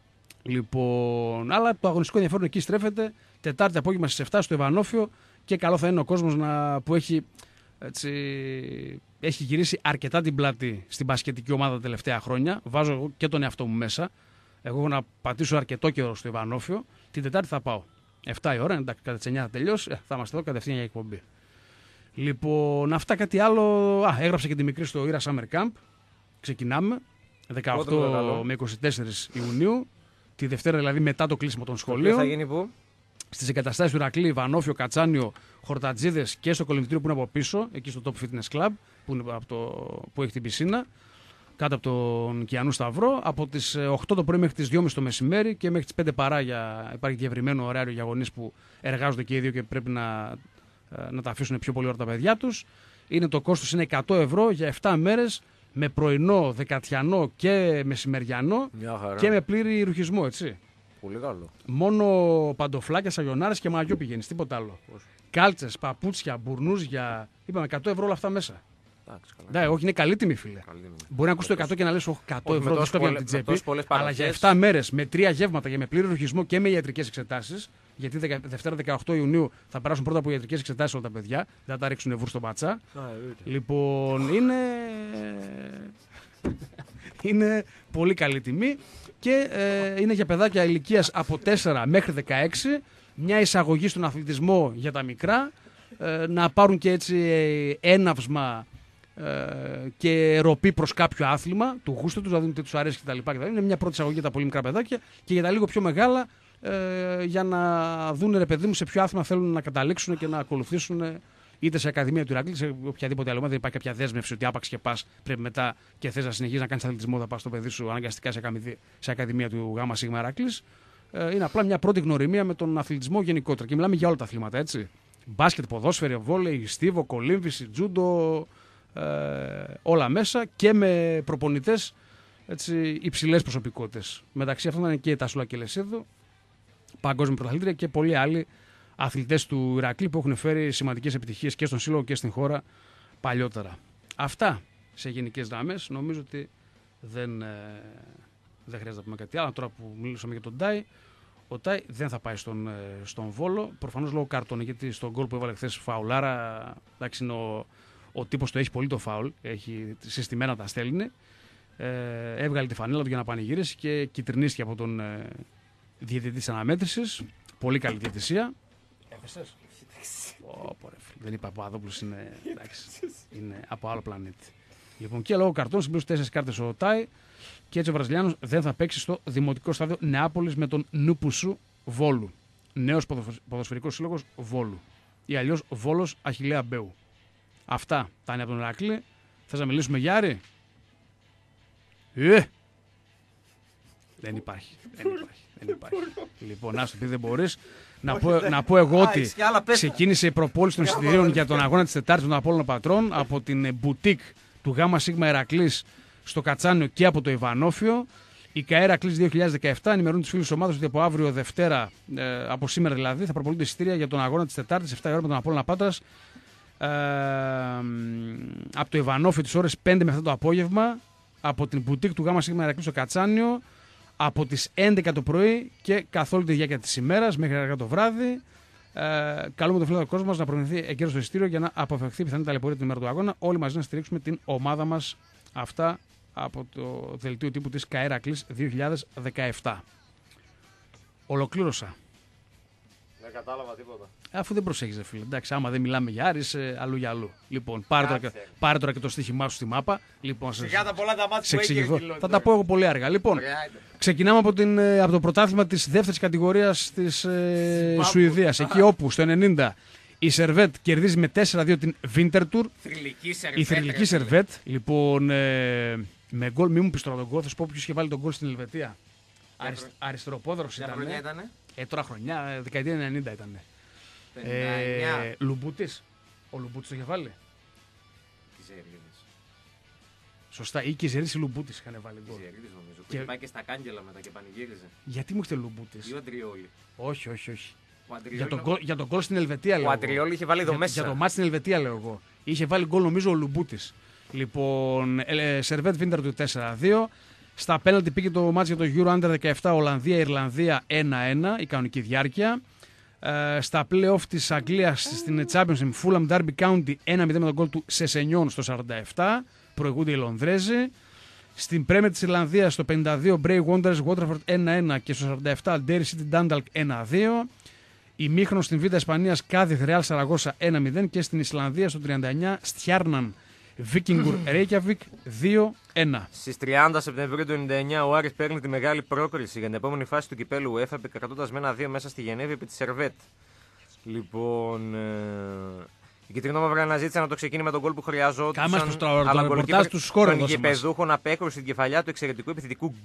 Λοιπόν, αλλά το αγωνιστικό ενδιαφέρον εκεί στρέφεται. Τετάρτη απόγευμα στις εφτά στο Ιβανόφιο και καλό θα είναι ο κόσμος να, που έχει, έτσι, έχει γυρίσει αρκετά την πλάτη στην μπασκετική ομάδα τα τελευταία χρόνια. Βάζω εγώ και τον εαυτό μου μέσα. Εγώ έχω να πατήσω αρκετό καιρό στο Ιβανόφιο. Την Τετάρτη θα πάω. εφτά η ώρα, εντάξει, κατά τις εννιά θα τελειώσει. Ε, θα είμαστε εδώ κατευθείαν για εκπομπή. Λοιπόν, αυτά κάτι άλλο. Α, έγραψα και τη μικρή στο Ήρα Summer Camp. Ξεκινάμε. δεκαοκτώ με είκοσι τέσσερα Ιουνίου. Τη Δευτέρα δηλαδή μετά το κλείσιμο των σχολείων. Θα γίνει πού? Στις εγκαταστάσεις του Ηρακλή, Ιβανόφιο, Κατσάνιο, Χορτατζίδες και στο κολυμβητήριο που είναι από πίσω, εκεί στο Top Fitness Club που, είναι από το, που έχει την πισίνα, κάτω από τον Κιανού Σταυρό, από τις οκτώ το πρωί μέχρι τις δυόμιση το μεσημέρι και μέχρι τις πέντε παρά για, υπάρχει διευρυμένο ωράριο για γονείς που εργάζονται και οι δύο και πρέπει να, να τα αφήσουν πιο πολύ ώρα τα παιδιά τους. Είναι, το κόστος είναι εκατό ευρώ για επτά μέρες με πρωινό, δεκατιανό και μεσημεριανό και με πλήρη ρουχισμό, έτσι. Πολύ καλό. Μόνο παντοφλάκια, σαγιονάρες και μαγιό πηγαίνεις, τίποτα άλλο. Κάλτσες, παπούτσια, μπουρνούζια. Είπαμε εκατό ευρώ όλα αυτά μέσα. Ναι, όχι, είναι καλή τιμή, φίλε. Καλή τιμή. Μπορεί να ακούσει το εκατό και να λες, όχι, εκατό ευρώ, δεν σκόβει από την τσέπη. Αλλά για επτά μέρες με τρία γεύματα και με πλήρη ρουχισμό και με ιατρικές εξετάσεις. Γιατί Δευτέρα δεκαοκτώ Ιουνίου θα περάσουν πρώτα από ιατρικές εξετάσεις όλα τα παιδιά. Δεν θα τα ρίξουν βουρ στον πατσά. Λοιπόν, είναι. Είναι πολύ καλή τιμή και ε, είναι για παιδάκια ηλικίας από τέσσερα μέχρι δεκαέξι, μια εισαγωγή στον αθλητισμό για τα μικρά, ε, να πάρουν και έτσι ε, έναυσμα ε, και ροπή προς κάποιο άθλημα, του γούστου τους, να δουν τι τους αρέσει κτλ. Είναι μια πρώτη εισαγωγή για τα πολύ μικρά παιδάκια και για τα λίγο πιο μεγάλα ε, για να δουν, ρε παιδί μου, σε ποιο άθλημα θέλουν να καταλήξουν και να ακολουθήσουν, είτε σε ακαδημία του Ηρακλή, σε οποιαδήποτε άλλη ομάδα. Δεν υπάρχει κάποια δέσμευση ότι άπαξ και πα πρέπει μετά και θε να συνεχίσει να κάνει αθλητισμό, θα πα στο παιδί σου αναγκαστικά σε, ακαδημία, σε ακαδημία του ΓΑΜΑ ΣΥΓΜΑ Ηρακλή. Ε, είναι απλά μια πρώτη γνωριμία με τον αθλητισμό γενικότερα. Και μιλάμε για όλα τα αθλήματα, έτσι. Μπάσκετ, ποδόσφαιρο, βόλεϊ, στίβο, κολύμβηση, τζούντο, ε, όλα μέσα και με προπονητές υψηλές προσωπικότητες. Μεταξύ αυτών είναι και η Τασούλα Κελεσίδου, παγκόσμια πρωταθλήτρια και πολλοί άλλοι αθλητές του Ηρακλή που έχουν φέρει σημαντικές επιτυχίες και στον σύλλογο και στην χώρα παλιότερα. Αυτά σε γενικές γραμμές. Νομίζω ότι δεν, ε, δεν χρειάζεται να πούμε κάτι άλλο. Τώρα που μιλήσαμε για τον Τάι, ο Τάι δεν θα πάει στον, ε, στον Βόλο. Προφανώς λόγω καρτών, γιατί στον γκολ που έβαλε χθες φαουλάρα, εντάξει, είναι ο, ο τύπος το έχει πολύ το φάουλ, έχει συστημένα τα στέλνει. Ε, έβγαλε τη φανέλα του για να πανηγυρίσει και κυτρινίστηκε από τον ε, διαιτητή της αναμέτρησης. Πολύ καλή διαιτησία. Έπεσες. Ωπω, δεν είπα, Παπαδόπουλος είναι, είναι από άλλο πλανήτη. Λοιπόν, και λόγω καρτών συμπλήρωσε τέσσερις κάρτες ο Τάι και έτσι ο Βραζιλιάνος δεν θα παίξει στο δημοτικό στάδιο Νεάπολης με τον Νουπουσού Βόλου. Νέος ποδοσφαιρικός σύλλογος Βόλου. Ή αλλιώς Βόλος Αχιλλέα Μπέου. Αυτά τα είναι από τον Ηρακλή. Θες να μιλήσουμε για Άρη? Ε! Δεν υπάρχει. Δεν υπάρχει. Δεν υπάρχει. Λοιπόν, άστο, επειδή δεν μπορείς. Να πω, να πω εγώ ότι ξεκίνησε η προπόληση των εισιτηρίων για τον αγώνα της Τετάρτης των Απόλλωνα Πατρών από την μπουτίκ του ΓΑΜΑ ΣΥΓΜΑ Ηρακλής στο Κατσάνιο και από το Ιβανόφιο. Η ΚΑΕ Ηρακλής δύο χιλιάδες δεκαεπτά ενημερώνει τους φίλους της ομάδας ότι από αύριο Δευτέρα, ε, από σήμερα δηλαδή, θα προπολούνται εισιτήρια για τον αγώνα της Τετάρτης εφτά η ώρα με τον Απόλλωνα Πάτρας. Ε, από το Ιβανόφιο τις ώρες πέντε με επτά το απόγευμα, από την μπουτίκ του ΓΑΜΑ ΣΥΓΜΑ Ηρακλής στο Κατσάνιο, από τις έντεκα το πρωί και καθ' όλη τη διάρκεια της ημέρας μέχρι αργά το βράδυ. Ε, καλούμε τον φίλο του κόσμου μας να προμηθευτεί εγκαίρως στο εισιτήριο για να αποφευχθεί πιθανή ταλαιπωρία την ημέρα του αγώνα. Όλοι μαζί να στηρίξουμε την ομάδα μας. Αυτά από το δελτίο τύπου της ΚΑΕ Ηρακλής δύο χιλιάδες δεκαεπτά. Ολοκλήρωσα. κατάλαβα τίποτα. Αφού δεν προσέχεις, ρε φίλε. Εντάξει, άμα δεν μιλάμε για Άρη, είσαι αλλού για αλλού. Λοιπόν, πάρε τώρα, και, πάρε τώρα και το στοίχημά σου στη μάπα. Λοιπόν, σιγά τα πολλά τα μάτια σε που εξηγηθώ. έχει. Θα τα πω εγώ πολύ αργά. Λοιπόν, ξεκινάμε από, την, από το πρωτάθλημα της δεύτερης κατηγορίας της ε, Σουηδίας. Εκεί όπου στο ενενήντα η Σερβέτ κερδίζει με τέσσερα δύο την Winterthur. Η θρυλική Σερβέτ. Λοιπόν, ε, με γκολ, μην μου πεις τώρα τον γκολ, θα σου πω ποιος είχε βάλει τον γκολ στην Ελβετία. Αρισ, αριστεροπόδρος ήταν. Χρονιά ήτανε? Ε, τώρα χρονιά, δεκαετία ενενήντα ήταν. Ε, Λουμπούτης. Ο Λουμπούτης το είχε βάλει. Κιζερίδης. Σωστά, ή Κιζερίδης ή Λουμπούτης είχαν βάλει γκολ. Κιζερίδης νομίζω. Και... Πάει και στα κάγκελα μετά και πανηγύριζε. Γιατί μου έχετε Λουμπούτης? Ή ο Αντριόλη. Όχι, όχι, όχι. Αντριόλη... Για, τον γκολ, για τον γκολ στην Ελβετία λέω. Ο Αντριόλη είχε βάλει εδώ για, μέσα. Για το μάτς στην Ελβετία λέω εγώ. Είχε βάλει γκολ νομίζω ο Λουμπούτης. Λοιπόν, ε, Σερβέτ Winterthur τέσσερα δύο. Στα πέναλτι πήγε το μάτς για το Euro Under δεκαεπτά Ολλανδία-Ιρλανδία ένα ένα, η κανονική διάρκεια. Ε, στα play-off της Αγγλίας στην Championship, Fulham Derby County ένα μηδέν με τον γκολ του Σεσενιόν στο σαράντα επτά, προηγούνται οι Λονδρέζοι. Στην Premier της Ιρλανδίας στο πενήντα δύο Bray Wanderers Waterford ένα ένα και στο σαράντα επτά Derry City Dundalk ένα δύο. Ημίχρονο στην Β' Ισπανίας Cádiz Real Saragossa ένα μηδέν και στην Ισλανδία στο τριάντα εννιά Στιάρναν Vikingur Reykjavik δύο ένα. Στις τριάντα Σεπτεμβρίου του ενενήντα εννιά ο Άρης παίρνει τη μεγάλη πρόκριση για την επόμενη φάση του κυπέλου UEFA επικρατώντας με ένα δύο μέσα στη Γενέβη επί τη Σερβέτ. Λοιπόν, ε... οι κυτρινόμαυροι αναζήτησαν να το ξεκίνημα με τον γκολ που χρειαζόταν. Κάμε στο ρεπορτάζ του σκόρ εδώ. Τον γηπεδούχο να απέκρουσε στην κεφαλιά του εξαιρετικού επιθετικού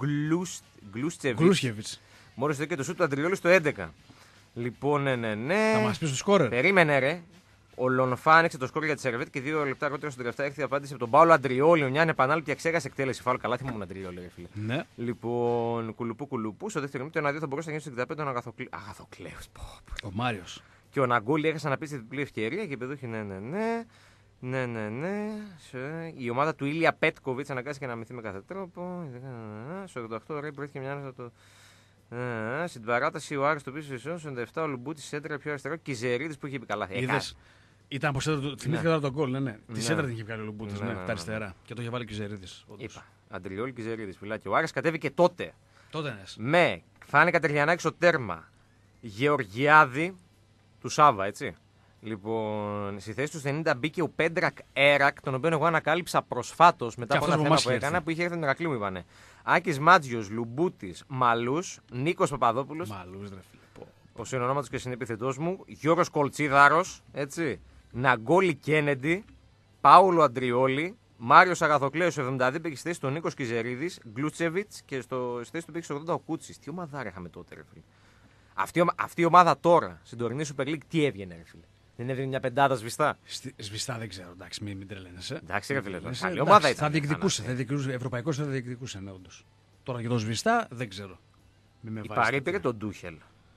Γκλούστσεβιτς. Μόλις το και το σούτ του Αντριόλη στο έντεκα. Λοιπόν, ναι, ναι, ναι. Θα μας πεις το σκόρ. Περίμενε, ρε. Ο Λονφά άνοιξε το σκόρ για τη Σερβέτ και δύο λεπτά αργότερα στο τριάντα επτά έρθει η απάντηση από τον Πάολο Αντριόλη. Μια ανεπανάληπτη εξέγαση εκτέλεση. Φάουλ, καλά θυμόμουν Αντριόλη, ρε φίλε. Ναι. Λοιπόν, κουλουπού κουλουπού. Στο δεύτερο μήνα το ένα δύο θα μπορούσε να γίνει στο εξήντα πέντε τον Αγαθοκλέ... Αγαθοκλέο. Ο Μάριος. Και ο Ναγκόλη έχασε να πει στην διπλή ευκαιρία και παιδούχη, ναι, ναι, ναι. Ναι, ναι, ναι. Η ομάδα του Ήλια Πέτκοβιτ αναγκάστηκε να μυθεί με κάθε τρόπο. Στο ογδόντα οκτώ ρε βρέθηκε μια άνεση το. Uh, στην παράταση ο Άρης το πίσω στο ογδόντα επτά ο Λουμπούτης έντρα πιο αριστερό και η Ζερίδης που είχε πει καλά. Είδες, ήταν από σέντρα του. Θυμήθηκα τώρα τον γκολ, ναι, ναι. Τη σέντρα την είχε βγάλει ο Λουμπούτης, ναι, ναι, ναι, τα αριστερά. Ναι. Και το είχε βάλει και ο Ζερίδης. Είπα. Αντριόλη και Ζερίδης. Φυλάκι. Ο Άρης κατέβηκε τότε. Τότε ναι. Με Φάνη Κατεριανάκη στο τέρμα. Γεωργιάδη του Σάβα, έτσι. Λοιπόν, στη θέση του ενενήντα μπήκε ο Πέντρακ Έρακ, τον οποίο εγώ ανακάλυψα προσφάτως μετά από ένα θέμα που έκανα που είχε έρθει τον Ηρακλή, μου είπανε. Άκης Μάτζιος, Λουμπούτης, Μαλούς, Νίκος Παπαδόπουλος. Μαλούς, ρε φίλε. Ο συνονόματος και συνεπιθετός μου, Γιώργος Κολτσίδαρος, έτσι. Ναγκόλη Κένεντι, Πάουλο Αντριόλη, Μάριος Αγαθοκλέος εβδομήντα δύο πήγε στη θέση του Νίκος Κιζερίδης, Γκλούτσεβιτς και στο, στη θέση του πήγε στο ογδόντα ο Κούτσης. Τι ομαδάρα είχαμε τότε, ρε φίλε. Αυτή, αυτή η ομάδα τώρα, στην τωρινή Super League, τι έβγαινε, ρε φίλε. Δεν έβγαινε μια πεντάδα σβηστά. Στη, σβηστά δεν ξέρω, εντάξει, μην, μην τρελαίνεσαι. Εντάξει, ρε φίλε. Καλή ομάδα ήταν. Θα διεκδικούσε, θα διεκδικούσε, ευρωπαϊκός θα διεκδικούσε, ναι, όντως. Τώρα και το σβηστά δεν ξέρω. Η Παρί πήρε τον Ντούχελ.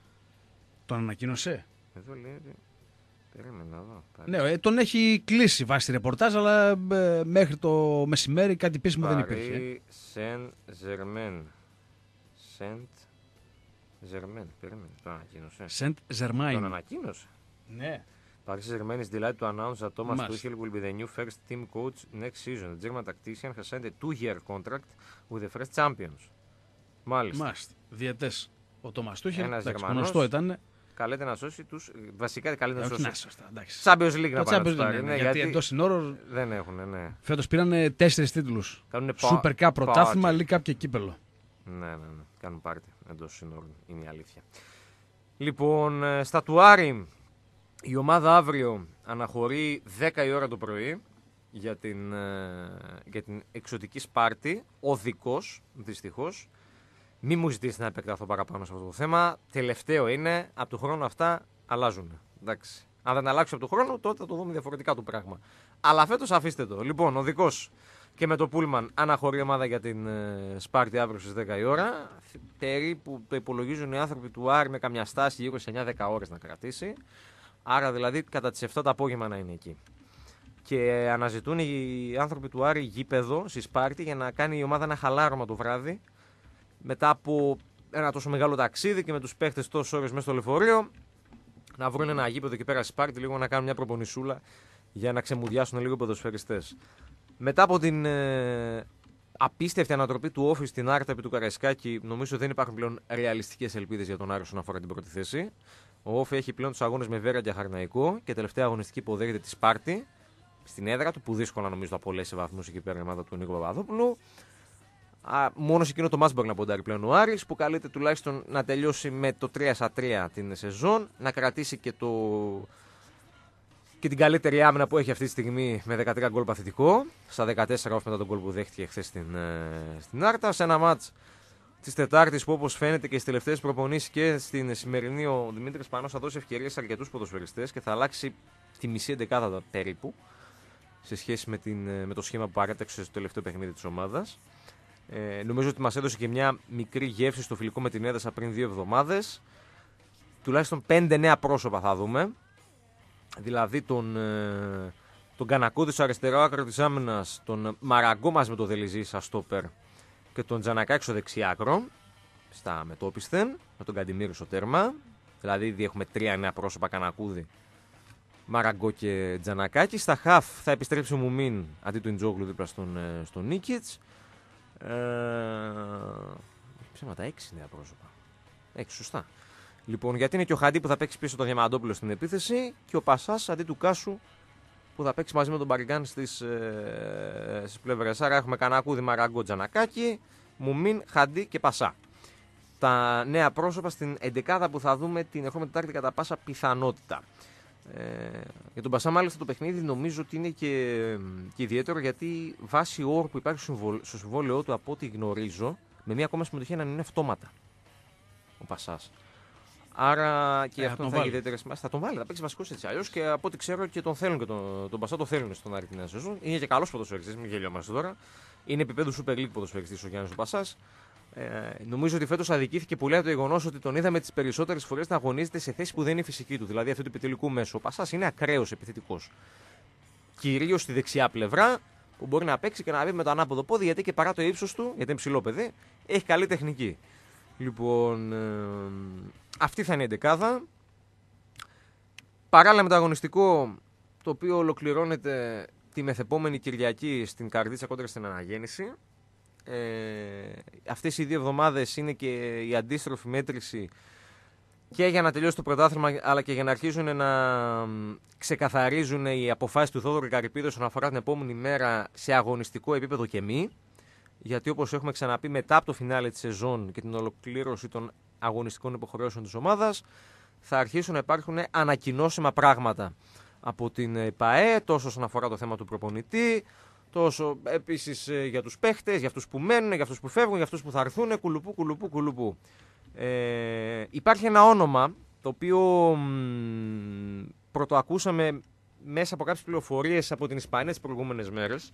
Τον ανακοίνωσε. Εδώ λέει. Περίμενα να δω. Ναι, ε, τον έχει κλείσει βάσει τη ρεπορτάζ, αλλά ε, μέχρι το μεσημέρι κάτι επίσημο δεν υπήρχε. Παρί Σεν Ζερμέν. Σεντ Ζερμέν. Περίμενε. Τον ανακοίνωσε. Σεντ Ζερμάιν. Τον ανακοίνωσε. Ναι. Paris Saint-Germain is delighted to announce that Thomas Tuchel will be the new first team coach next season. The German tactician has signed a two-year contract with the first champions. Μάλιστα. Μάλιστα. Διετές. Ο Thomas Tuchel. Ένας Γερμανός. Γνωστό ήταν. Καλείται να σώσει τους. Βασικά καλείται να σώσει. Να σωστά, εντάξει. Champions League να πάνε. Ναι, ναι, γιατί, γιατί εντός συνόρων. Δεν έχουν, ναι. Φέτος πήραν τέσσερις τίτλους. Κάνουνε Super Cup, πρωτάθλημα, League Cup και κύπελο. Ναι, ναι, ναι. Κάνουν πάρτι εντός συνόρων. Είναι η αλήθεια. Λοιπόν, στα Τουάρι. Η ομάδα αύριο αναχωρεί δέκα η ώρα το πρωί για την, για την εξωτική Σπάρτη, οδικός, δυστυχώς. Μη μου ζητήσετε να επεκταθώ παραπάνω σε αυτό το θέμα. Τελευταίο είναι, από το χρόνο αυτά αλλάζουν. Εντάξει. Αν δεν αλλάξουν από το χρόνο, τότε θα το δούμε διαφορετικά το πράγμα. Αλλά φέτος αφήστε το. Λοιπόν, οδικός και με το Πούλμαν αναχωρεί η ομάδα για την Σπάρτη αύριο στις δέκα η ώρα. Περίπου το υπολογίζουν οι άνθρωποι του Άρη με καμιά στάση γύρω σε εννιά δέκα ώρες να κρατήσει. Άρα δηλαδή κατά τις επτά το απόγευμα να είναι εκεί. Και αναζητούν οι άνθρωποι του Άρη γήπεδο στη Σπάρτη για να κάνει η ομάδα ένα χαλάρωμα το βράδυ. Μετά από ένα τόσο μεγάλο ταξίδι και με τους παίχτες τόσες ώρες μέσα στο λεωφορείο, να βρουν ένα γήπεδο εκεί πέρα στη Σπάρτη λίγο να κάνουν μια προπονησούλα για να ξεμουδιάσουν λίγο οι ποδοσφαιριστές. Μετά από την ε, απίστευτη ανατροπή του Όφη στην Άρτα επί του Καραϊσκάκη, νομίζω δεν υπάρχουν πλέον ρεαλιστικές ελπίδες για τον Άρη όσον αφορά την πρώτη θέση. Ο Όφη έχει πλέον τους αγώνες με Βέρα και Χαρναϊκό και τελευταία αγωνιστική υποδέχεται τη Σπάρτη στην έδρα του, που δύσκολα νομίζω θα απολέσει βαθμούς εκεί πέρα η ομάδα του Νίκο Παπαδόπουλου. Α, μόνο σε εκείνο το μάτς μπορεί να ποντάρει πλέον ο Άρης, που καλείται τουλάχιστον να τελειώσει με το τρία στα τρία την σεζόν, να κρατήσει και, το... και την καλύτερη άμυνα που έχει αυτή τη στιγμή με δεκατρία γκολ παθητικό, στα δεκατέσσερα off μετά τον γκολ που δέχτηκε χθες στην, στην Άρτα, σε ένα μάτς της Τετάρτης που, όπως φαίνεται και στις τελευταίες προπονήσεις και στην σημερινή, ο Δημήτρης Πανός θα δώσει ευκαιρίες σε αρκετούς ποδοσφαιριστές και θα αλλάξει τη μισή εντεκάδα περίπου σε σχέση με, την, με το σχήμα που παρέταξε στο τελευταίο παιχνίδι της ομάδας. Ε, νομίζω ότι μας έδωσε και μια μικρή γεύση στο φιλικό με την Έδεσα πριν δύο εβδομάδες. Τουλάχιστον πέντε νέα πρόσωπα θα δούμε. Δηλαδή τον, ε, τον Κανακούδη στο αριστερό άκρο της άμυνας, τον Μαραγκό μας με το Δελιζή σαν στόπερ και τον Τζανακάκη στο δεξιάκρο, στα μετόπισθεν, με τον Καντιμίρη στο τέρμα. Δηλαδή ήδη έχουμε τρία νέα πρόσωπα, Κανακούδη, Μαραγκό και Τζανακάκη. Στα χαφ θα επιστρέψει ο Μουμίν αντί του Ιντζόγλου δίπλα στον, στον Νίκιτς. Ε, ψέματα, έξι νέα πρόσωπα. Έξι, σωστά. Λοιπόν, γιατί είναι και ο Χαντί που θα παίξει πίσω το Διαμαντόπουλο στην επίθεση και ο Πασάς αντί του Κάσου που θα παίξει μαζί με τον Μπαριγκάν στις, ε, στις πλευρές. Άρα έχουμε Κανακούδη, Μαραγκό, Τζανακάκη, Μουμίν, Χαντί και Πασά. Τα νέα πρόσωπα στην εντεκάδα που θα δούμε την ερχόμενη Τετάρτη κατά πάσα πιθανότητα. Ε, για τον Πασά, μάλιστα, το παιχνίδι νομίζω ότι είναι και, και ιδιαίτερο, γιατί βάσει όρου που υπάρχει στο συμβόλαιό του, από ό,τι γνωρίζω, με μία ακόμα συμμετοχή να είναι αυτόματα ο Πασάς. Άρα και ε, αυτό θα έχει ιδιαίτερη σημασία. Θα τον βάλει, θα παίξει βασικός έτσι. Αλλιώς και από ό,τι ξέρω και τον θέλουν και τον, τον Πασά, το θέλουν στον Άρη την νέα σεζόν. Είναι και καλός ποδοσφαιριστής, μην γελιόμαστε τώρα. Είναι επίπεδο Super League ποδοσφαιριστής ο Γιάννης ο Πασάς. Ε, νομίζω ότι φέτος αδικήθηκε πολύ από το γεγονός ότι τον είδαμε τις περισσότερες φορές να αγωνίζεται σε θέση που δεν είναι φυσική του, δηλαδή αυτή του επιτελικού μέσου. Ο Πασάς είναι ακραίος επιθετικός. Κυρίως στη δεξιά πλευρά, που μπορεί να παίξει και να μπει με το ανάποδο πόδι, γιατί και παρά το ύψος του, γιατί είναι ψηλό παιδί, έχει καλή τεχνική. Λοιπόν, ε, αυτή θα είναι η εντεκάδα. Παράλληλα με το αγωνιστικό, το οποίο ολοκληρώνεται τη μεθεπόμενη Κυριακή στην Καρδίτσα κόντρα στην Αναγέννηση. Ε, αυτές οι δύο εβδομάδες είναι και η αντίστροφη μέτρηση και για να τελειώσει το πρωτάθλημα, αλλά και για να αρχίζουν να ξεκαθαρίζουν οι αποφάσεις του Θόδωρου Καρυπίδη όσον αφορά την επόμενη μέρα σε αγωνιστικό επίπεδο και μη. Γιατί, όπως έχουμε ξαναπεί, μετά από το φινάλε της σεζόν και την ολοκλήρωση των αγωνιστικών υποχρεώσεων της ομάδας, θα αρχίσουν να υπάρχουν ανακοινώσιμα πράγματα από την ΠΑΕ, τόσο όσον αφορά το θέμα του προπονητή, τόσο επίσης για τους παίχτες, για αυτούς που μένουν, για αυτούς που φεύγουν, για αυτούς που θα έρθουν, κουλουπού, κουλουπού, κουλουπού. Ε, υπάρχει ένα όνομα το οποίο μ, πρωτοακούσαμε μέσα από κάποιες πληροφορίες από την Ισπανία τις προηγούμενες μέρες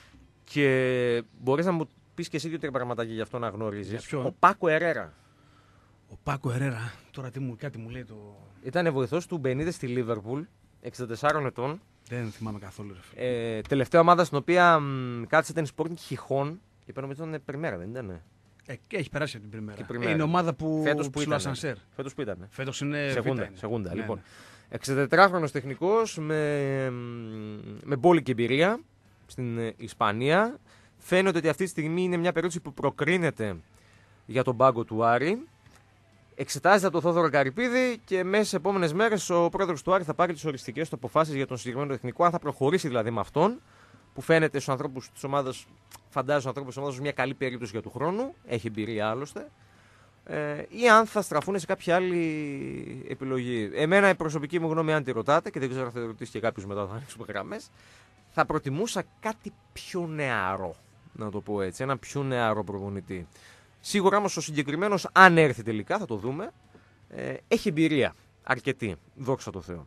και μπορείς να μου πεις και εσύ δύο-τρία πραγματάκια για αυτό να γνωρίζεις. Ο Πάκο Ερέρα. Ο Πάκο Ερέρα, τώρα τι μου, κάτι μου λέει το... Ήταν βοηθός του Μπενίδε στη Λίβερπουλ, εξήντα τεσσάρων ετών. Δεν θυμάμαι καθόλου. Ε, τελευταία ομάδα στην οποία μ, κάτσε ήταν η Sporting Χιχών και νομίζω ήταν πριμέρα, δεν ήταν? Ε, έχει περάσει από την πριμέρα. πριμέρα. Ε, είναι ομάδα που φέτος που ήταν. Ασανσέρ. Φέτος που ήταν. Φέτος είναι Σεγούντα. είναι. Σεγούντα. Ναι, Λοιπόν, ναι. εξήντα τετράχρονος τεχνικός με, με μπόλικη εμπειρία στην Ισπανία. Φαίνεται ότι αυτή τη στιγμή είναι μια περίπτωση που προκρίνεται για τον πάγκο του Άρη. Εξετάζεται από τον Θόδωρο Καρυπίδη και μέσα σε επόμενες μέρες ο πρόεδρος του Άρη θα πάρει τις οριστικές του αποφάσεις για τον συγκεκριμένο τεχνικό, αν θα προχωρήσει δηλαδή με αυτόν, που φαίνεται στους ανθρώπους της ομάδας, φαντάζομαι στους ανθρώπους της ομάδας, μια καλή περίπτωση για του χρόνου, έχει εμπειρία άλλωστε, ε, ή αν θα στραφούν σε κάποια άλλη επιλογή. Εμένα η προσωπική μου γνώμη, αν τη ρωτάτε, και δεν ξέρω αν θα ρωτήσει και κάποιος μετά, θα ανοίξουμε γραμμές, θα προτιμούσα κάτι πιο νεαρό, να το πω έτσι, ένα πιο νεαρό προπονητή. Σίγουρα όμως ο συγκεκριμένος, αν έρθει τελικά, θα το δούμε, ε, έχει εμπειρία αρκετή, δόξα τω Θεώ.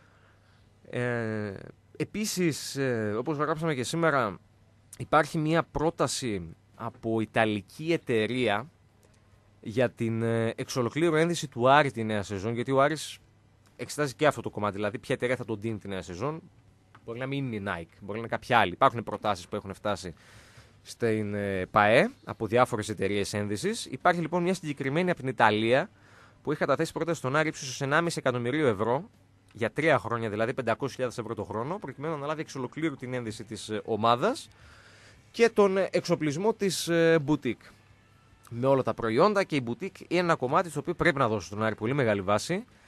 Ε, επίσης, ε, όπως γράψαμε και σήμερα, υπάρχει μια πρόταση από Ιταλική εταιρεία για την ε, εξολοκλήρω ένδυση του Άρη τη νέα σεζόν, γιατί ο Άρης εξετάζει και αυτό το κομμάτι, δηλαδή ποια εταιρεία θα τον δίνει τη νέα σεζόν. Μπορεί να μην είναι η Nike, μπορεί να είναι κάποια άλλη. Υπάρχουν προτάσεις που έχουν φτάσει στην ΠΑΕ από διάφορες εταιρείες ένδυσης. Υπάρχει λοιπόν μια συγκεκριμένη από την Ιταλία που έχει καταθέσει πρόταση στον Άρη ύψους ενάμιση εκατομμυρίου ευρώ για τρία χρόνια, δηλαδή πεντακόσιες χιλιάδες ευρώ το χρόνο, προκειμένου να αναλάβει εξ ολοκλήρου την ένδυση της ομάδας και τον εξοπλισμό της boutique. Με όλα τα προϊόντα, και η boutique είναι ένα κομμάτι στο οποίο πρέπει να δώσει στον Άρη πολύ μεγάλη βάση,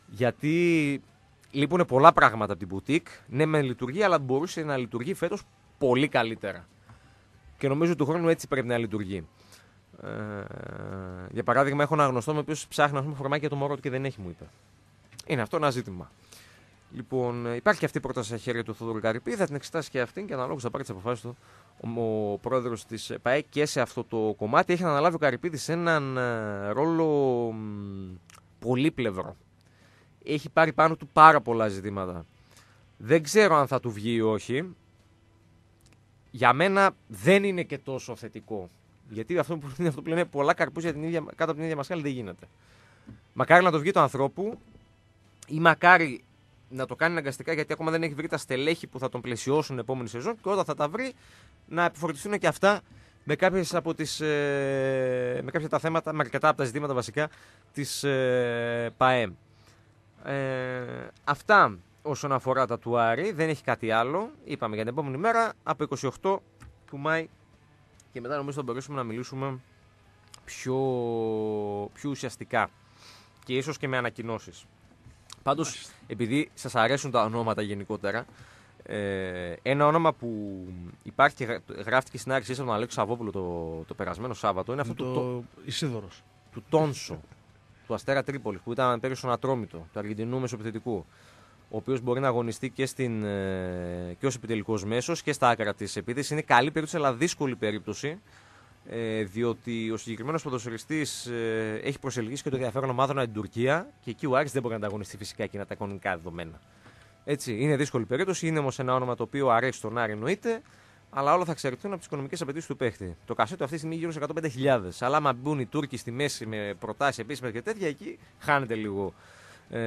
Γιατί λείπουν πολλά πράγματα από την μπουτίκ. Ναι, με λειτουργεί, αλλά μπορούσε να λειτουργεί φέτος πολύ καλύτερα. Και νομίζω του χρόνου έτσι πρέπει να λειτουργεί. Ε, για παράδειγμα, έχω ένα γνωστό με ο οποίος ψάχνει να φορμάκι για το μωρό του και δεν έχει, μου είπε. Είναι αυτό ένα ζήτημα. Λοιπόν, υπάρχει και αυτή η πρόταση στα χέρια του Θοδωρή Καρυπίδη, θα την εξετάσει και αυτήν και αναλόγως θα πάρει τις αποφάσεις του ο, ο πρόεδρος της ΠΑΕ και σε αυτό το κομμάτι. Έχει αναλάβει ο Καρυπίδης έναν ρόλο πολύπλευρο. Έχει πάρει πάνω του πάρα πολλά ζητήματα. Δεν ξέρω αν θα του βγει ή όχι. Για μένα δεν είναι και τόσο θετικό. Γιατί αυτό που, αυτό που λένε πολλά καρπούζια την ίδια, κάτω από την ίδια μασκάλη δεν γίνεται. Μακάρι να το βγει το ανθρώπου ή μακάρι να το κάνει αναγκαστικά, γιατί ακόμα δεν έχει βρει τα στελέχη που θα τον πλαισιώσουν επόμενη σεζόν και όταν θα τα βρει να επιφορτιστούν και αυτά με, κάποιες από τις, ε, με κάποια τα θέματα, με αρκετά από τα ζητήματα βασικά της ε, ΠΑΕ. Ε, αυτά όσον αφορά τα του Άρη, δεν έχει κάτι άλλο. Είπαμε για την επόμενη μέρα από είκοσι οκτώ του Μάη και μετά νομίζω θα μπορέσουμε να μιλήσουμε πιο, πιο ουσιαστικά και ίσως και με ανακοινώσεις. Πάντως, επειδή σας αρέσουν τα ονόματα γενικότερα, ε, ένα όνομα που υπάρχει και γράφτηκε στην άρχιση από τον Αλέξο Σαββόπουλο το, το περασμένο Σάββατο είναι αυτό το... του, Ισίδωρος. του Τόνσο, του Αστέρα Τρίπολης, που ήταν πέρυσι στον Ατρόμητο, του Αργεντινού μεσοπιθετικού, ο οποίος μπορεί να αγωνιστεί και, στην, ε, και ως επιτελικός μέσος και στα άκρα της επίθεσης. Είναι καλή περίπτωση, αλλά δύσκολη περίπτωση. Ε, διότι ο συγκεκριμένος ποδοσφαιριστής ε, έχει προσελκύσει και το ενδιαφέρον ομάδων από την Τουρκία και εκεί ο Άρης δεν μπορεί να ανταγωνιστεί φυσικά εκείνα τα κανονικά δεδομένα. Έτσι, είναι δύσκολη περίπτωση, είναι όμως ένα όνομα το οποίο αρέσει στον Άρη εννοείται, αλλά όλα θα εξαρτηθούν από τις οικονομικές απαιτήσεις του παίχτη. Το κασέτο αυτή τη στιγμή γύρω σε εκατόν πέντε χιλιάδες. Αλλά άμα μπουν οι Τούρκοι στη μέση με προτάσεις επίσημες και τέτοια, εκεί χάνεται λίγο ε,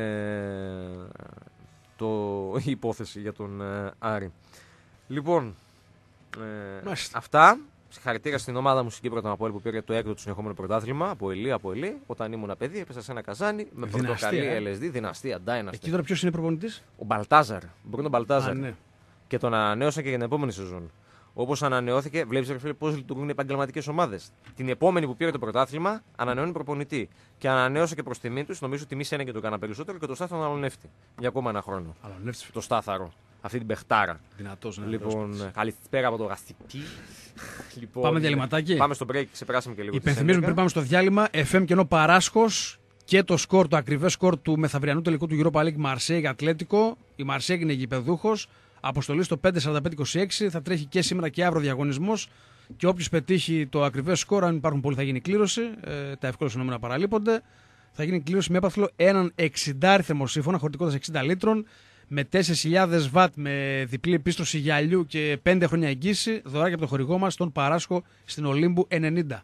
το, η υπόθεση για τον ε, Άρη. Λοιπόν, ε, αυτά. Συγχαρητήρια στην ομάδα μου στην Κύπρο τον Απόελ που πήρε το έκτο του συνεχόμενο πρωτάθλημα από Ελί, από Ελί. Όταν ήμουν παιδί, έπεσα σε ένα καζάνι με πορτοκαλί ε. ελ ες ντι, δυναστεία, Dynasty. Εκεί τώρα ποιος είναι προπονητής? Ο Μπαλτάζαρ. Μπρούνο Μπαλτάζαρ. Α, ναι. Και τον ανανέωσα και για την επόμενη σεζόν. Όπως ανανεώθηκε, βλέπεις πώς λειτουργούν οι επαγγελματικές ομάδες. Την επόμενη που πήρε το πρωτάθλημα, ανανεώνει προπονητή. Και ανανέωσε και προς τιμή του, νομίζω τιμή σε ένα και το έκανα περισσότερο και το στάθαρο αλωνεύτη. Για ακόμα ένα χρόνο. Αλωνεύτη. Το στάθαρο. Αυτή την παιχτάρα. Δυνατός, ναι. Λοιπόν, καλησπέρα από το γαστική. Λοιπόν, πάμε διαλυματάκι. Πάμε στο break, ξεπεράσαμε και λίγο. Υπενθυμίζουμε πριν πάμε στο διάλειμμα, εφ εμ Κενό Παράσχος και το σκορ, το ακριβές σκορ του μεθαυριανού τελικού του Europa League Μαρσέιγ Ατλέτικο. Η Μαρσέιγ είναι γηπεδούχος. Αποστολή στο πέντε σαράντα πέντε είκοσι έξι. Θα τρέχει και σήμερα και αύριο διαγωνισμός. Και όποιος πετύχει το ακριβές σκορ, αν υπάρχουν πολλοί, θα γίνει κλήρωση. Ε, τα ευκόλυτα νούμερα παραλείπονται. Θα γίνει κλήρωση με έπαθλο έναν εξήντα θερμοσύφωνα χωρητικότητας εξήντα λίτρων. Με τέσσερις χιλιάδες βατ με διπλή επίστρωση γυαλιού και πέντε χρόνια εγγύηση, δωράκια από το χορηγό μας, τον Παράσχο στην Ολύμπου ενενήντα.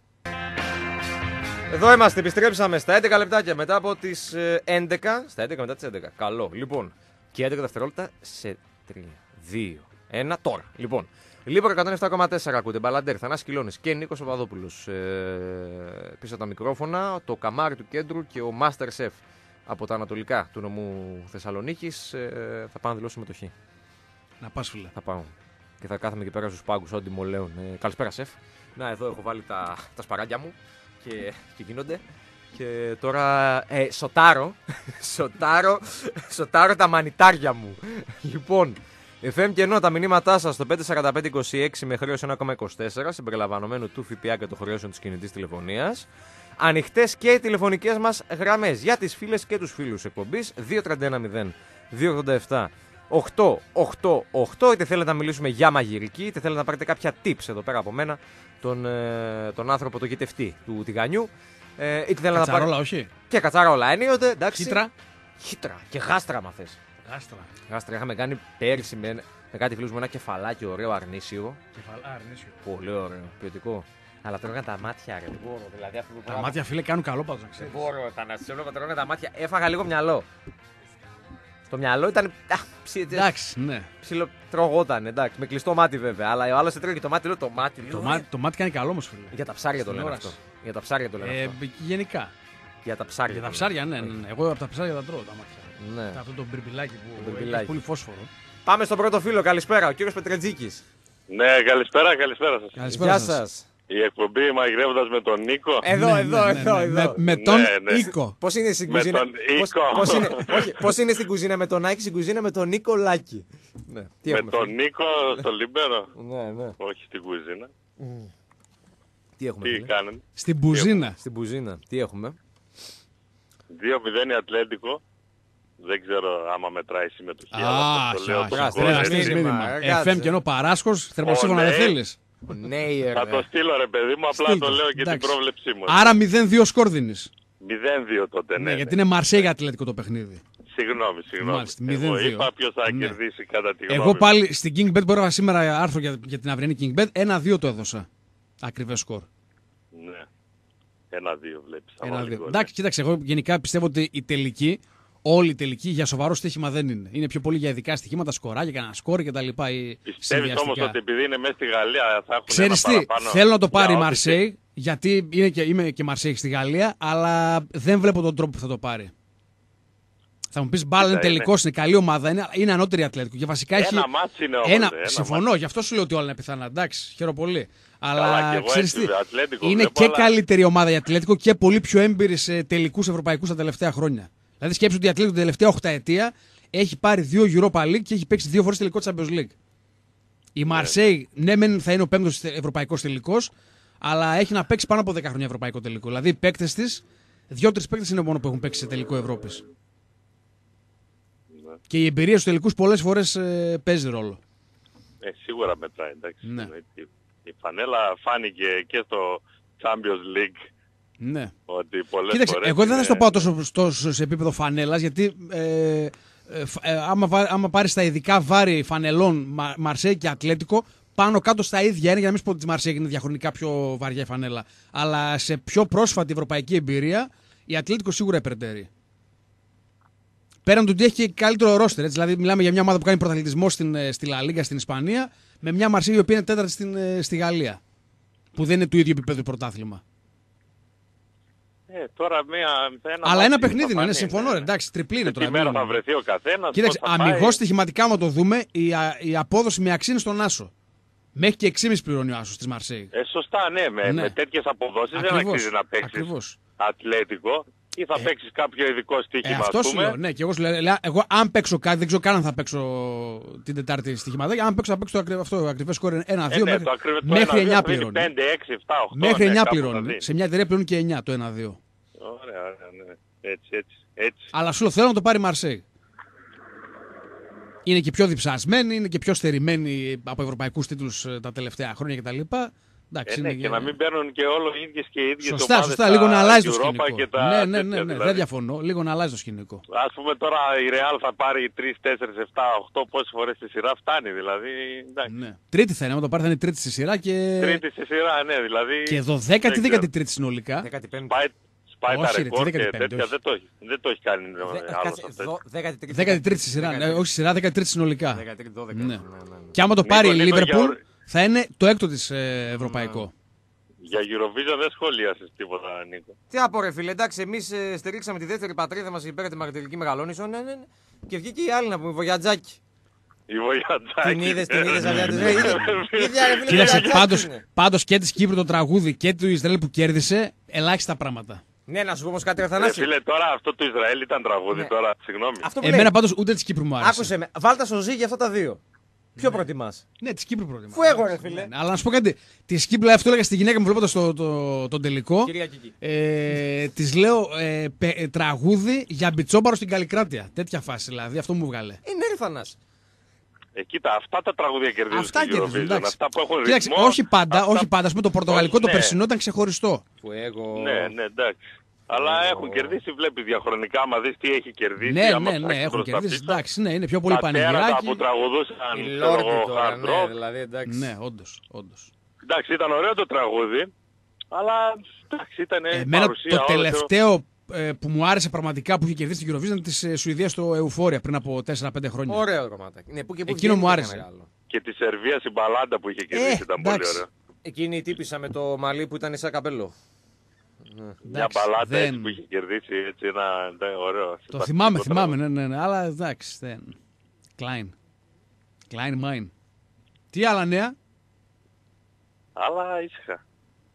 Εδώ είμαστε, επιστρέψαμε στα έντεκα λεπτάκια μετά από τις έντεκα. Στα έντεκα μετά τις έντεκα. Καλό. Λοιπόν, και έντεκα δευτερόλεπτα σε τρία, δύο, ένα, τώρα. Λοιπόν, Λίμπρο εκατόν επτά κόμμα τέσσερα ακούτε. Μπαλαντέρ, Θανάσης Κιλώνης και Νίκος Παπαδόπουλος. Ε, πίσω από τα μικρόφωνα, το καμάρι του κέντρου και ο Master Chef από τα ανατολικά του νομού Θεσσαλονίκης ε, θα πάω να δηλώσω συμμετοχή. Να πας, φίλε. Θα πάω. Και θα κάθομαι εκεί πέρα στους πάγκους, ό,τι μου λέουν. Ε, καλησπέρα, σεφ. Να, εδώ έχω βάλει τα, τα σπαράγγια μου και, και γίνονται. Και τώρα ε, σοτάρω, σοτάρω, σοτάρω τα μανιτάρια μου. Λοιπόν, εφ εμ Κενό, τα μηνύματά σας στο πέντε σαράντα πέντε είκοσι έξι με χρέωση ένα κόμμα είκοσι τέσσερα, συμπεριλαμβανομένου του ΦΠΑ και των χρεώσεων της κινητής τηλεφωνίας. Ανοιχτές και οι τηλεφωνικές μας γραμμές για τις φίλες και τους φίλους εκπομπής δύο τρία ένα μηδέν δύο ογδόντα επτά οκτώ ογδόντα οκτώ. Είτε θέλετε να μιλήσουμε για μαγειρική, είτε θέλετε να πάρετε κάποια tips εδώ πέρα από μένα, τον, ε, τον άνθρωπο, τον γητευτή του τηγανιού. Ε, είτε θέλετε κατσαρόλα, να πάρετε... όχι. Και κατσαρόλα ενίοτε, εντάξει. Χύτρα. Χύτρα και γάστρα, μα θες. Γάστρα. Γάστρα. Είχαμε κάνει πέρυσι με, με κάτι φίλους μου ένα κεφαλάκι ωραίο αρνήσιο. Κεφαλά, αρνήσιο. Πολύ ωραίο, ποιοτικό. Αλλά τρώγανε τα μάτια, ρε. Δεν μπορώ. Δηλαδή, αυτό που Τα πράγμα... μάτια, φίλε, κάνουν καλό πάντως να Δεν ξέρεις. μπορώ, Θανάση. Έβλεπα τρώγανε τα μάτια. Έφαγα λίγο μυαλό. Στο μυαλό ήταν. Εντάξει, ναι. Ψιλοτρογόταν, εντάξει. Με κλειστό μάτι βέβαια. Αλλά ο άλλος έτρωγε και το μάτι. Λέω το μάτι. Το, μάτι, το μάτι κάνει καλό όμως, φίλε. Για τα ψάρια το Στην λένε όραση. αυτό. Για τα ψάρια το λένε Ε, αυτό. γενικά. Για τα ψάρια. Για τα το ψάρια, ναι, λένε. ναι, ναι. Εγώ από τα ψάρια τα τρώω τα μάτια. Ναι. Αυτό το μπιρμπιλάκι που μπιρμπιλάκι. έχει πολύ φόσφορο. Πάμε στον πρώτο φίλο. Καλησπέρα, ο κύριος Πετρετζίκης. Ναι, καλησπέρα, καλησπέρα σας. Καλησπέρα Γεια σας. σας. Η εκπομπή μαγειρεύοντας με τον Νίκο. Εδώ, Ναι, εδώ, ναι, ναι, εδώ, ναι. εδώ. Με, με τον Ναι, ναι. Ίκο. Πώς είναι στην Με κουζίνα. τον πώς, Ίκο. πώς είναι, όχι, πώς είναι στην κουζίνα με τον Άκη, στην κουζίνα με τον Νίκο Λάκη. Ναι. Τι Με έχουμε, τον φίλε? Νίκο στο Λίμπερο. Ναι, ναι. Όχι στην κουζίνα. Τι έχουμε, Τι φίλε? κάνετε. Στην Μπουζίνα. Στην κουζίνα. Τι έχουμε? δύο μηδέν η Ατλέντικο. Δεν ξέρω άμα μετράει συμμετοχή. Α, αλλά το λέω αχι, το αχι, σκορ, τρέλα, έτσι. μήνυμα, μήνυμα. ε, κάτσε. εφ εμ κενό Παράσκος, θερμοσύμφωνα δεν ναι. θέλεις. Ο Νέιερ. Θα το στείλω ρε παιδί μου, απλά Στείλ το το, λέω και την εντάξει. πρόβλεψή μου. Άρα μηδέν δύο σκορ δίνεις. μηδέν δύο τότε, ναι. Ναι, ναι. γιατί είναι Μαρσέγια Ατλέτικο το παιχνίδι. Συγγνώμη, συγγνώμη. Μάλιστα, Εγώ μηδέν δύο. είπα ποιος θα Ναι. κερδίσει κατά τη γνώμη Εγώ μου. πάλι στην King Bet που έγραφα σήμερα άρθρο για, για την αυριανή King Bet, ένα δύο το έδωσα. Ακριβές σκορ. Ναι. ένα δύο βλέπεις. ένα άμα δύο. λίγο, ναι. Εντάξει, κοίταξε, εγώ γενικά πιστεύω ότι η τελική, όλη η τελική για σοβαρό στοίχημα δεν είναι. Είναι πιο πολύ για ειδικά στοιχήματα, σκοράκια, κανένα σκόρ κτλ. Πιστεύεις όμως ότι επειδή είναι μέσα στη Γαλλία θα έχουν Ξέρεις ένα τι, παραπάνω. θέλω να το πάρει η για ό,τι Μαρσέη, γιατί είναι και, είμαι και Μαρσέη στη Γαλλία, αλλά δεν βλέπω τον τρόπο που θα το πάρει. Θα μου πει μπάλα είναι είναι. τελικό, είναι καλή ομάδα, είναι, είναι ανώτερη Ατλέτικο. Και βασικά έχει. Ένα μάτς είναι όμως. Ένα, ε, ένα συμφωνώ, μάτς. γι' αυτό σου λέω ότι όλα είναι πιθανά. Εντάξει, χαίρομαι πολύ. Καλά, Αλλά κι εγώ ξέρεις έτσι, τι, Ατλέτικο είναι βλέπω, και αλλά- καλύτερη ομάδα η Ατλέτικο και πολύ πιο έμπειρη σε τελικού ευρωπαϊκού τα τελευταία χρόνια. Δηλαδή σκέψου ότι η Ατλέτικο την τελευταία οχταετία έχει πάρει δύο Europa League και έχει παίξει δύο φορές τελικό Champions League. Η Μαρσέη, ναι, μεν θα είναι ο πέμπτος ευρωπαϊκός τελικός, αλλά έχει να παίξει πάνω από δέκα χρόνια ευρωπαϊκό τελικό. Δηλαδή οι παίκτες της, δύο-τρεις παίκτες είναι μόνο που έχουν παίξει σε τελικό Ευρώπης. Ναι. Και η εμπειρία στους τελικούς πολλές φορές ε, παίζει ρόλο. Ε, σίγουρα μετράει, εντάξει. Ναι. Η- Η φανέλα φάνηκε και στο Champions League Ναι. ότι πολλές Κοίταξε, φορές εγώ δεν θα είναι- στο πάω τόσο, τόσο σε επίπεδο φανέλας, γιατί ε, ε, φ- ε, άμα, βα- άμα πάρεις τα ειδικά βάρη φανελών Μα, Μαρσέη και Ατλέτικο, πάνω κάτω στα ίδια είναι, για να μην σου πω ότι τη Μαρσέη είναι διαχρονικά πιο βαριά η φανέλα. Αλλά σε πιο πρόσφατη ευρωπαϊκή εμπειρία, η Ατλέτικο σίγουρα υπερτερεί. Πέραν του ότι έχει και καλύτερο ρόστερ. Έτσι, δηλαδή, μιλάμε για μια ομάδα που κάνει πρωταθλητισμό στην, ε, στη Λα Λίγκα στην Ισπανία, με μια Μαρσέη η οποία είναι τέταρτη στην, ε, στη Γαλλία. Που δεν είναι του ίδιου επίπεδου πρωτάθλημα. Ε, τώρα μία, ένα Αλλά μάτι ένα θα παιχνίδι είναι, φανεί, συμφωνώ. ναι. ρε, εντάξει, τριπλή είναι Σε τώρα. τι μέρα μην- θα βρεθεί ο καθένας. Κοίταξε, πώς θα πάει. αμυγός στοιχηματικά, άμα το δούμε, η, α- η απόδοση με αξία είναι στον Άσο. Μέχρι και έξι κόμμα πέντε πληρώνει ο Άσος της Μαρσέη. Ε, σωστά, ναι. Με, Ναι. με τέτοιες αποδόσεις δεν Ακριβώς, αξίζει να παίξεις ακριβώς. Ατλέτικο ή θα παίξεις κάποιο ειδικό Ε, στοίχημα, αυτό ας σου πούμε. λέω. Ναι, και εγώ σου λέω, λέω, εγώ αν παίξω κάτι, δεν ξέρω καν αν θα παίξω την Τετάρτη στοιχηματάκια. Αν παίξω, θα παίξω το ακριβ, αυτό, το ακριβές σκορ ένα Ε, δύο. ναι, μέχρι το ακριβές- το μέχρι ένα δύο εννιά θα δίνει πληρώνει. πέντε, έξι, επτά, οκτώ, Μέχρι ναι, εννιά κάπου θα πληρώνει. δίνει. Σε μια εταιρεία πληρώνει και εννιά το ένα δύο. Ωραία, ωραία, ναι. Έτσι, έτσι, έτσι. Αλλά σου λέω, θέλω να το πάρει η Μαρσέη. Είναι και πιο διψασμένη, είναι και πιο στερημένη από ευρωπαϊκούς τίτλους ε, τα τελευταία χρόνια κτλ. Εντάξει, Ε, ναι, είναι και να μην παίρνουν και όλο οι ίδιες και οι ίδιες Σωστά, ομάδες σωστά. τα Λίγο να αλλάζει το Europa σκηνικό. και τα Ναι, ναι, τέτοια, ναι, ναι, δηλαδή. δεν διαφωνώ. Λίγο να αλλάζει το σκηνικό. Ας πούμε τώρα η Real θα πάρει τρία, τέσσερα, επτά, οκτώ πόσες φορές στη σειρά φτάνει δηλαδή. Εντάξει. Ναι. Τρίτη θα είναι, άμα το πάρει θα είναι τρίτη στη σειρά και. Τρίτη στη σειρά, ναι, δηλαδή. Και δωδέκατη, δεν δέκατη ξέρω. τρίτη συνολικά. δέκατη πέμπτη. Σπάει, σπάει τα Όχι, ρε, ρεκόρ τη και δέκατη πέμπτη, τέτοια όχι. δεν το έχει. Δεν το έχει κάνει Δε- άλλος κάτσε, αυτές. δω- δέκατη τρίτη. δέκατη τρίτη στη σειρά. Ναι, όχι στη σειρά, δέκατη τρίτη συνολικά. δέκατη τρίτη, δώδεκα. Ναι. Ναι, ναι, ναι. Και άμα το Νίκο, πάρει η Νίκο, για Λίβερπουλ, ορ- θα είναι το έκτο της ε, ευρωπαϊκό. Για Eurovision δεν σχολίασες τίποτα, Νίκο. Τι να πω, ρε φίλε, εντάξει, εμείς ε, στηρίξαμε τη δεύτερη πατρίδα μας υπέρ τη Μαγνητική Μεγαλόνισο, ναι, ναι, ναι. Και βγήκε η άλλη να πούμε, Βογιατζάκη. Η Βογιατζάκη. Την είδες, την είδες, αυγιά της. Ρε, ίδια- ίδια, ρε φίλε, Κοίταξε, Βογιατζάκη πάντως, είναι. πάντως και της Κύπρου το τραγούδι και του Ισραήλ που κέρδισε, ελάχιστα πράγματα. Ναι, να σου πω όμως κάτι, ρε Ρε Θανάση. φίλε, τώρα αυτό του Ισραήλ ήταν τραγούδι Ναι. τώρα, συγγνώμη. Αυτό που λέει, Εμένα πάντως ούτε της Κύπρου μου άρεσε. άκουσε με, βάλτα στο ζύγι αυτά τα δύο. Ποιο προτιμάς? Ναι, της Κύπρου προτιμά. Φου εγώ, ρε φίλε. Ναι, αλλά να σου πω κάτι. Τη Κύπρου, αυτό έλεγα στη γυναίκα μου βλέποντας το, το, τον τελικό. Κυρία Κική. Ε, της λέω ε, πε, ε, τραγούδι για μπιτσόμπαρο στην Καλλικράτεια. Τέτοια φάση δηλαδή, αυτό μου βγάλε. Είναι ρε Θανάση. Ε, κοίτα, αυτά τα τραγούδια κερδίζουν Αυτά στην κερδίζουν, Eurovision. εντάξει. Αυτά που έχουν Κοίταξε, ρυθμό. όχι πάντα, αυτά- όχι πάντα. Ας πούμε το πορτογαλικό, Όχι, το ναι. περσινό ήταν ξεχωριστό. Που εγώ... Ναι, ναι, εντάξει. Αλλά Εγώ- έχουν κερδίσει, βλέπεις διαχρονικά, άμα δεις τι έχει κερδίσει. Ναι, άμα ναι, ναι, ψάξεις έχουν προς τα κερδίσει. πίσω. Εντάξει, ναι, είναι πιο πολύ Τα τέρατα πανηγυράκι. που τραγουδούσαν, Η ξέρω Λόρδη εγώ, τώρα, hard ναι, rock. δηλαδή, εντάξει. Ναι, όντως, όντως. Εντάξει, ήταν ωραίο το τραγούδι, αλλά εντάξει, ήταν Εμένα παρουσία. το όλο, τελευταίο ε, που μου άρεσε πραγματικά που είχε κερδίσει την Eurovision ήταν της ε, Σουηδίας στο Euphoria πριν από τέσσερα πέντε χρόνια. Ωραίο κομμάτι. Ναι, που και που Εκείνο βγαίνει μου και άρεσε. μεγάλο. Και τη Σερβία η μπαλάντα που είχε κερδίσει ήταν πολύ εντάξει. ωραίο. Εκείνη η τύπησα με το μαλλί που ήταν σαν καπέλο. Μια Εντάξει, μπαλάντα δεν- έτσι που είχε κερδίσει, έτσι ένα ήταν ωραίο. Το συμπαθητικό θυμάμαι, θυμάμαι, τραγούδι. ναι, ναι, ναι, αλλά εντάξει, δεν. Klein. Klein mine. Τι άλλα νέα? Αλλά ήσυχα.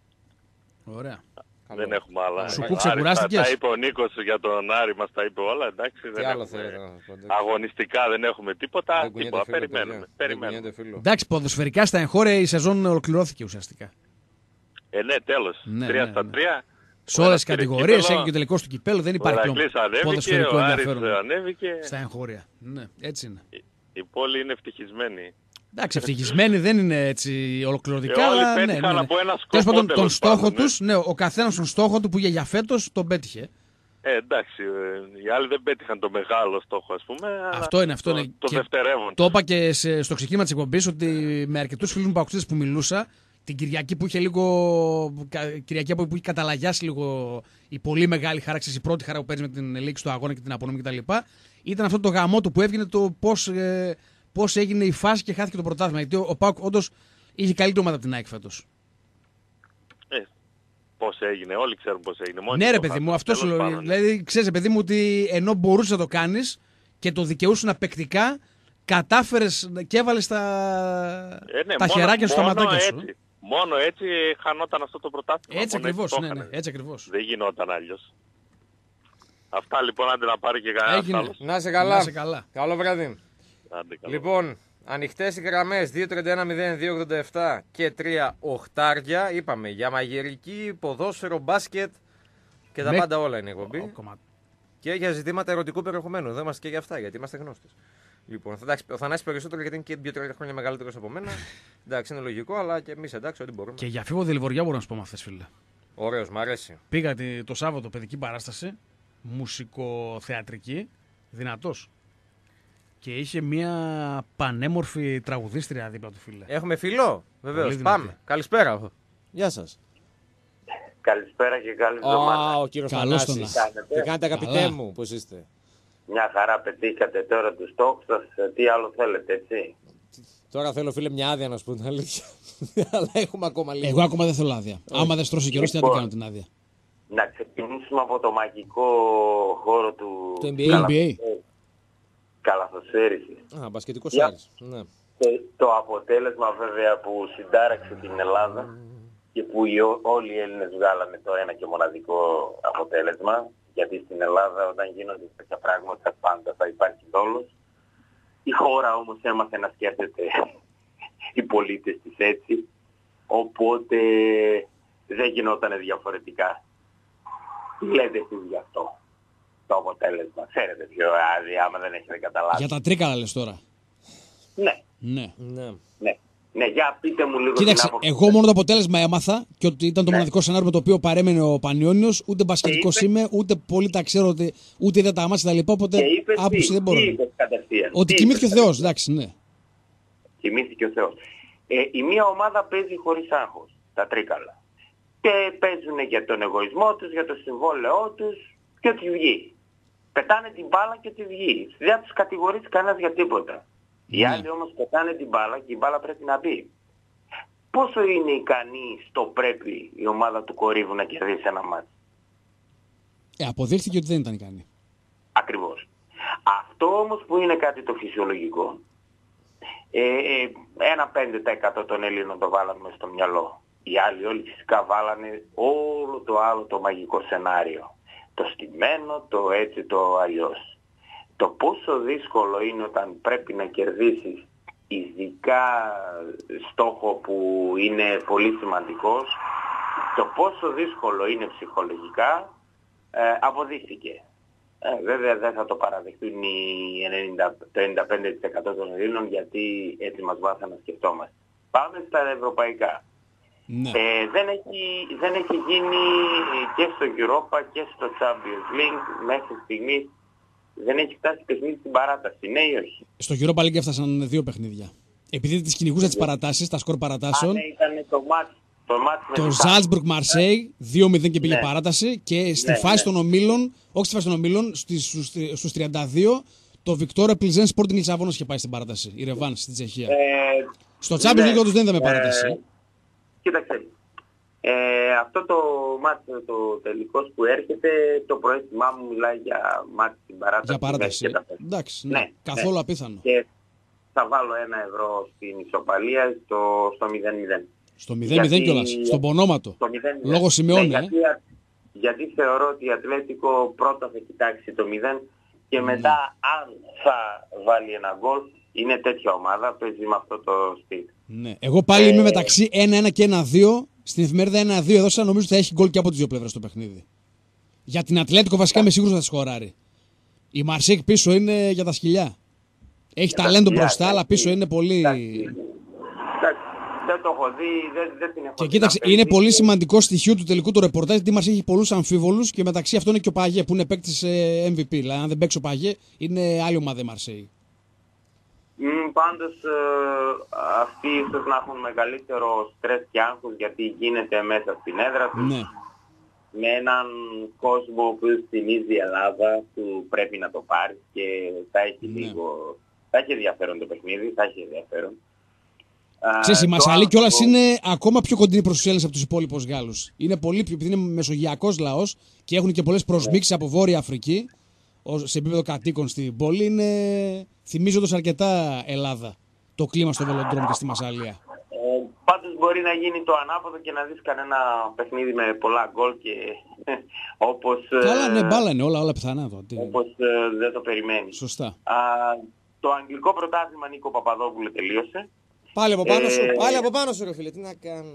Ωραία. Δεν έχουμε άλλα. Σου Άρη, κούξε, κουράστηκες? Τα, τα είπε ο Νίκος για τον Άρη, μας τα είπε όλα, εντάξει. Τι δεν άλλο έχουμε... θέλετε να πω, εντάξει. Αγωνιστικά δεν έχουμε τίποτα, Δεν κουνιέται, τίποτα. φίλο, Περιμένουμε. παιδιά. Δεν περιμένουμε. κουνιέται, φίλο. Εντάξει, ποδοσφαιρικά στα εγχώρια η σεζόν ολοκληρώθηκε ουσιαστικά. Ε, ναι, τέλος. Ναι, Τρία ναι, στα ναι. τρία. Σε όλες τις κατηγορίες, έχει και ο τελικός του κυπέλου, δεν Ο υπάρχει πλέον Ηρακλής ανέβηκε, ποδοσφαιρικό ο Άρης ενδιαφέρον ανέβηκε. στα εγχώρια. Ναι, έτσι είναι. Η, η πόλη είναι ευτυχισμένη. Εντάξει, ευτυχισμένοι δεν είναι έτσι ολοκληρωτικά, Ε, όλοι αλλά ναι, πέτυχαν ναι, ναι. από ένα σκοπό, Τέλος πάντων, τον τέλος στόχο πάντων, τους, ναι, ο καθένας τον στόχο του που για, για φέτος τον πέτυχε. Ε, εντάξει, ε, οι άλλοι δεν πέτυχαν το μεγάλο στόχο, ας πούμε. Αυτό αλλά είναι, αυτό το, είναι. Το Και δευτερεύον. το είπα και σε, στο ξεκίνημα της εκπομπής ότι με αρκετούς φίλους μου παοξίδες που μιλούσα, την Κυριακή που είχε λίγο. Κυριακή που είχε καταλαγιάσει λίγο η πολύ μεγάλη χάραξη, η πρώτη χαρά που παίζει με την λήξη του αγώνα και την απονομή κτλ. Ήταν αυτό το γαμό του που έβγαινε το πώς, ε, πώς έγινε η φάση και χάθηκε το πρωτάθλημα. Γιατί ο, ο ΠΑΟΚ όντως είχε καλύτερη ομάδα από την ΑΕΚ φέτος. Ε, πώς έγινε, όλοι ξέρουν πώς έγινε. Μόνοι Ναι, ρε το παιδί χάσαν. μου, αυτό σου Τέλος λέω. πάντων. Δηλαδή, ξέρεις, παιδί μου, ότι ενώ μπορούσε να το κάνεις και το δικαιούσουν απεκτικά, κατάφερες και έβαλες τα, Ε, ναι, τα μόνο- χεράκια σου στα μόνο ματάκια σου. έτσι. Μόνο έτσι χανόταν αυτό το πρωτάθλημα. Έτσι Μόνο ακριβώς, το ναι, ναι, είχανε. έτσι ακριβώς. Δεν γινόταν αλλιώς. Αυτά λοιπόν, άντε να πάρει και κανένας Έγινε. άλλος. Να είσαι καλά. Να είσαι καλά. Καλό βράδυ. Άντε, καλά. Λοιπόν, ανοιχτές οι γραμμές δύο τριάντα ένα μηδέν δύο ογδόντα επτά και τρία οχτάρια. Είπαμε για μαγειρική, ποδόσφαιρο, μπάσκετ και τα Με- πάντα όλα είναι η εκπομπή. Ο κομμα- Και για ζητήματα ερωτικού περιεχομένου. Εδώ είμαστε και για αυτά, γιατί είμαστε γνώστες. Λοιπόν, θα- εντάξει, ο Θανάσης περισσότερο γιατί είναι και δύο τρία χρόνια μεγαλύτερος από μένα. Εντάξει, είναι λογικό, αλλά και εμείς εντάξει, ό,τι μπορούμε. Και για φίβο Δελιβοριά μπορώ να σου πω μαθές, φίλε. Ωραίος, μ' αρέσει. Πήγα τη- το Σάββατο παιδική παράσταση, μουσικοθεατρική, δυνατός. Και είχε μια πανέμορφη τραγουδίστρια δίπλα του, φίλε. Έχουμε φιλό, βεβαίως. Πολύ δυνατή. Πάμε. Καλησπέρα. Γεια σας. Καλησπέρα και καλή εβδομάδα. Α, ο κύριος Καλώς τον Θανάσης. να. Κάνετε. Τι κάνετε, αγαπητέ Καλά. μου, πώς είστε? Μια χαρά πετύχατε τώρα τους στόχους σας. Τι άλλο θέλετε, έτσι. Τώρα θέλω, φίλε, μια άδεια να σου πω την αλήθεια. Αλλά έχουμε ακόμα λίγο. Εγώ ακόμα δεν θέλω άδεια. Άμα δεν στρώσει καιρός, τι να την κάνω την άδεια. Να ξεκινήσουμε από το μαγικό χώρο του Το N B A. Το N B A. καλαθοσφαίρισης. Α, μπασκετικός Για- Άρης. Ναι. Και το αποτέλεσμα βέβαια που συντάραξε την Ελλάδα και που οι, ό- όλοι οι Έλληνες βγάλανε το ένα και μοναδικό αποτέλεσμα, γιατί στην Ελλάδα όταν γίνονται τέτοια πράγματα πάντα θα υπάρχει δόλος. Η χώρα όμως έμαθε να σκέφτεται οι πολίτες της έτσι, οπότε δεν γινότανε διαφορετικά. Τι λέτε εσείς γι' αυτό το αποτέλεσμα? Ξέρετε πιο άδει άμα δεν έχετε καταλάβει. Για τα τρίκαλα λες τώρα. Ναι, Ναι. Ναι. ναι. Ναι, για πείτε μου λίγο Κοίταξε, την άποψη. εγώ μόνο το αποτέλεσμα έμαθα και ότι ήταν το Ναι. μοναδικό σενάριο με το οποίο παρέμενε ο Πανιόνιος. Ούτε μπασκετικός είπε? είμαι, ούτε πολύ τα ξέρω, ότι, ούτε είδα τα μάτια τα λοιπά. Οπότε Και είπες τι, άποψη δεν μπορώ. τι είπες κατευθείαν. Ότι Τι κοιμήθηκε ο είπες Θεός, εντάξει, ναι. Κοιμήθηκε ο Θεός. Ε, η μία ομάδα παίζει χωρίς άγχος, τα τρίκαλα. Και παίζουν για τον εγωισμό τους, για το συμβόλαιό τους και ότι βγει. Πετάνε την μπάλα και τη βγει. Δεν τους κατηγορείς κανένας για τίποτα. Οι Ναι. άλλοι όμως πετάνε την μπάλα και η μπάλα πρέπει να μπει. Πόσο είναι ικανή στο πρέπει η ομάδα του Κορύβου να κερδίσει ένα μάτι? Ε, αποδείχθηκε ότι δεν ήταν ικανή. Ακριβώς. Αυτό όμως που είναι κάτι το φυσιολογικό, ε, ε, ένα πέντε τοις εκατό των Ελλήνων το βάλανε μες στο μυαλό. Οι άλλοι όλοι φυσικά βάλανε όλο το άλλο το μαγικό σενάριο. Το στημένο, το έτσι, το αλλιώς. Το πόσο δύσκολο είναι όταν πρέπει να κερδίσεις ειδικά στόχο που είναι πολύ σημαντικός, το πόσο δύσκολο είναι ψυχολογικά ε, αποδείχθηκε. Ε, βέβαια δεν θα το παραδεχτούν οι ενενήντα, το ενενήντα πέντε τοις εκατό των Ελλήνων γιατί έτσι μας βάθαν να σκεφτόμαστε. Πάμε στα ευρωπαϊκά. Ναι. Ε, δεν, έχει, δεν έχει γίνει και στο Europa και στο Champions League μέχρι στιγμής. Δεν έχει φτάσει παιχνίδι στην παράταση, ναι ή όχι? Στο Europa League έφτασαν δύο παιχνίδια. Επειδή τις κυνηγούσα τις παρατάσεις, τα σκορ Α, παρατάσεων, ναι, ήταν το μάτς. Το, μάτς με το την Salzburg Marseille δύο μηδέν και πήγε Ναι. παράταση και στη Ναι, φάση ναι. των ομίλων, όχι στη φάση των ομίλων, στις- στους, στους τριάντα δύο, το Victoria Plzen Sporting Λισαβόνας είχε πάει στην παράταση. Η Ρεβάν στην Τσεχία. Ε, Στο Champions ναι. League όντως δεν είδαμε Ε, παράταση. Κοίταξε. Ε, αυτό το μάτς το τελικός που έρχεται, το προέστημά μου μιλάει για μάτς στην παράταση. Για παράταση. μέχρι και τα πέντε. Εντάξει, ναι. Ναι, Καθόλου ναι. απίθανο. Και θα βάλω ένα ευρώ στην ισοπαλία στο, στο μηδέν μηδέν. Στο μηδέν μηδέν κιόλας, στον πονόματο. Λόγω Σιμεώνε. Ναι, γιατί, γιατί θεωρώ ότι η Ατλέτικο πρώτα θα κοιτάξει το μηδέν και ναι. μετά αν θα βάλει ένα γκολ, είναι τέτοια ομάδα, παίζει με αυτό το στυλ. Ναι. Εγώ πάλι ε... είμαι μεταξύ ένα ένα και ένα δύο. Στην εφημερίδα ένα δύο έδωσα, νομίζω ότι θα έχει γκολ και από τις δύο πλευρές το παιχνίδι. Για την Ατλέτικο βασικά είμαι σίγουρος θα τη σκοράρει. Η Μαρσέικ πίσω είναι για τα σκυλιά. Έχει για ταλέντο μπροστά, αλλά πίσω είναι πολύ... Δεν το έχω δει, δεν, δεν την έχω και κοίταξε, είναι πολύ σημαντικό στοιχείο του τελικού του ρεπορτάζ, γιατί μας έχει πολλούς αμφίβολους και μεταξύ αυτών είναι και ο Παγέ που είναι παίκτης εμ βι πι. Δηλαδή, αν δεν παίξει ο Παγέ, είναι άλλη ομάδα η Μαρσέη. Mm, πάντως ε, αυτοί ίσως να έχουν μεγαλύτερο στρες και άγχος γιατί γίνεται μέσα στην έδρα τους. Ναι. Με έναν κόσμο που θυμίζει η Ελλάδα που πρέπει να το πάρει και θα έχει ναι. λίγο... Θα έχει ενδιαφέρον το παιχνίδι, θα έχει ενδιαφέρον. Ξέρεις, η Μασαλή κιόλας είναι ακόμα πιο κοντινή προς τους Έλληνες από τους υπόλοιπους Γάλλους. Είναι πολύ πιο, επειδή είναι μεσογειακός λαός και έχουν και πολλές προσμίξεις από Βόρεια Αφρική, σε επίπεδο κατοίκων στην πόλη, είναι θυμίζοντας αρκετά Ελλάδα το κλίμα στο βελοντρόμ και στη Μασαλία. Ε, πάντως μπορεί να γίνει το ανάποδο και να δεις κανένα παιχνίδι με πολλά γκολ και όπως... Καλά, ναι, μπάλα είναι όλα, όλα πιθανά. Όπως ε, δεν το περιμένεις. Σωστά. Α, το αγγλικό πρωτάθλημα Νίκο Παπαδόπουλου τελείωσε. Πάλι από πάνω ε, σου, πάλι από πάνω σου ρε φίλε, τι να κάνω.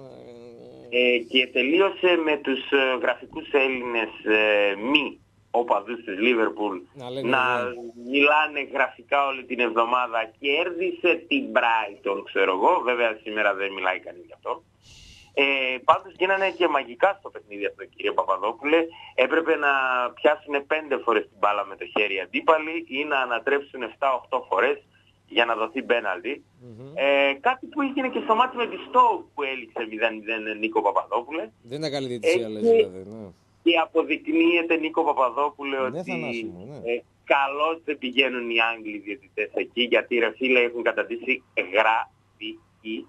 Ε, και τελείωσε με τους ε, γραφικούς Έλληνες ε, μη οπαδούς της Λίβερπουλ να, να μιλάνε γραφικά όλη την εβδομάδα. Κέρδισε την Brighton, ξέρω εγώ, βέβαια σήμερα δεν μιλάει κανείς γι' αυτό. Ε, πάντως γίνανε και μαγικά στο παιχνίδι αυτό, κύριε Παπαδόπουλε. Έπρεπε να πιάσουν πέντε φορές την μπάλα με το χέρι αντίπαλοι ή να ανατρέψουν επτά οκτώ φορές για να δοθεί πέναλτι. Mm-hmm. Ε, κάτι που έγινε και στο μάτι με τη Stoke που έληξε μηδέν μηδέν Νίκο Παπαδόπουλε. Δεν είναι καλή διαιτησία, λες δηλαδή. Ναι. Και αποδεικνύεται, Νίκο Παπαδόπουλε, ναι, ότι θανάσιμο, ναι. ε, καλώς δεν πηγαίνουν οι Άγγλοι διαιτητές εκεί, γιατί ρε φίλε έχουν καταντήσει γραφική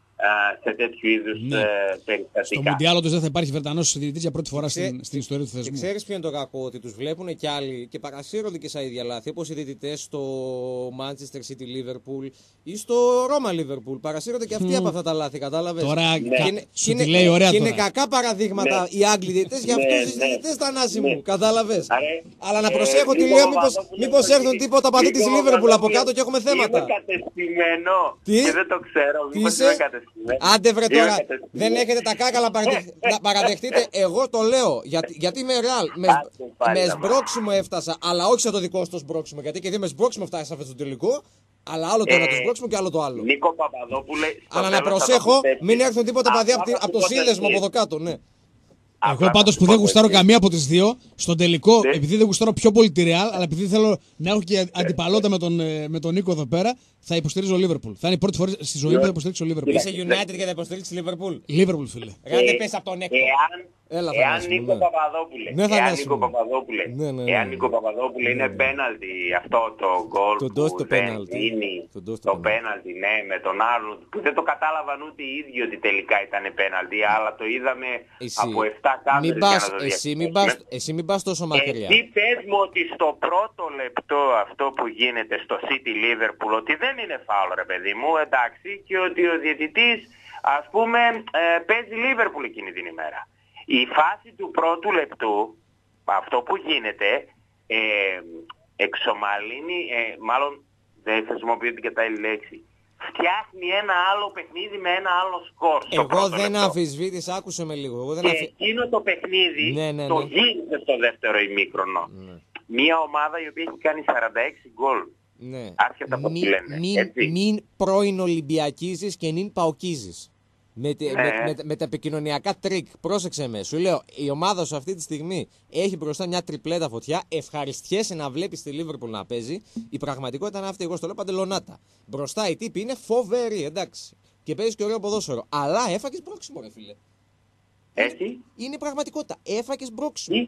σε τέτοιου είδους ναι. ε, περιστατικά. Στο Μουντιάλ όντως δεν θα υπάρχει Βρετανός διαιτητής για πρώτη φορά Ξέ... στην, στην ιστορία του θεσμού. Και ξέρεις ποιο είναι το κακό, ότι τους βλέπουν κι άλλοι και παρασύρονται και σαν ίδια λάθη, όπως οι διαιτητές στο Manchester City Liverpool ή στο Roma Liverpool. Παρασύρονται και αυτοί mm. από αυτά τα λάθη, κατάλαβες. Τώρα ναι. Και, σου τη λέει ωραία και τώρα. είναι κακά παραδείγματα ναι. οι Άγγλοι διαιτητές για αυτούς τους ναι. διαιτητές θανάσιμου, ναι. κατάλαβες. Αρέ, αλλά να προσέχω τι λέω, μήπως έρθουν τίποτα παδί της Liverpool από κάτω και έχουμε θέματα. Είμαι κατεστημένο και δεν το ξέρω, μήπως είμαι κατεστημένο. Άντε βρε τώρα, δεν έχετε τα κάκαλα να παραδεχτείτε, εγώ το λέω, γιατί, γιατί είμαι ρεάλ, με, με σμπρόξιμο έφτασα, αλλά όχι σαν το δικό σου σμπρόξιμο, γιατί και δει με σμπρόξιμο φτάσεις αυτό στο τελικό, αλλά άλλο το ένα το σμπρόξιμο και άλλο το άλλο. Νίκο Παπαδόπουλε, αλλά να προσέχω, μην έρθουν τίποτα παδί από το σύνδεσμο από εδώ κάτω, ναι. Εγώ πάντως που δεν γουστάρω καμία από τις δύο, στον τελικό, ναι. επειδή δεν γουστάρω πιο πολύ τη Real, αλλά επειδή θέλω να έχω και αντιπαλότητα με τον, με τον Νίκο εδώ πέρα, θα υποστηρίζω Liverpool. Θα είναι η πρώτη φορά στη ζωή μου που θα υποστηρίξω Liverpool. Είσαι United και θα υποστηρίξεις Liverpool. Liverpool, φίλε. Ράντε πες από τον Νίκο. Έλα, εάν Νίκο ναι. Παπαδόπουλε, ναι, εάν Νίκο Παπαδόπουλε, ναι, ναι, ναι. εάν Νίκο Παπαδόπουλε είναι πέναλτι αυτό το γκολ που δεν δίνει το πέναλτι, ναι, με τον Άρνοντ, που δεν το κατάλαβαν ούτε οι ίδιοι ότι τελικά ήταν πέναλτι, αλλά το είδαμε εσύ. από επτά κάμερες για να το διευκρινίσουμε. Εσύ μην πας τόσο μακριά. Εσύ πες μου ότι στο πρώτο λεπτό αυτό που γίνεται στο City Liverpool, ότι δεν είναι φάουλ ρε παιδί μου, εντάξει, και ότι ο διαιτητής ας πούμε ε, παίζει Liverpool εκείνη την ημέρα. Η φάση του πρώτου λεπτού, αυτό που γίνεται, ε, εξομαλύνει, ε, μάλλον δεν χρησιμοποιείται και τα άλλη λέξη, φτιάχνει ένα άλλο παιχνίδι με ένα άλλο σκορ. Εγώ δεν αμφισβήτησα, άκουσε με λίγο. Εγώ δεν και αφι... εκείνο το παιχνίδι ναι, ναι, ναι. το γύρισε στο δεύτερο ημίχρονο. Ναι. Μια ομάδα η οποία έχει κάνει σαράντα έξι γκολ. Ναι. Άσχετα από τι λένε. Μην, μην πρώην Ολυμπιακίζεις και μην παοκίζεις. Με, ναι. με, με, με τα επικοινωνιακά τρίκ, πρόσεξε με. Σου λέω, η ομάδα σου αυτή τη στιγμή έχει μπροστά μια τριπλέτα φωτιά. Ευχαριστιέσαι να βλέπεις τη Liverpool να παίζει. Η πραγματικότητα είναι αυτή, εγώ στο λέω παντελονάτα. Μπροστά οι τύποι είναι φοβεροί, εντάξει. Και παίζει και ωραίο ποδόσφαιρο. Αλλά έφαγες μπρόξιμο, ρε φίλε. Έτσι. Είναι η πραγματικότητα. Έφαγες μπρόξιμο.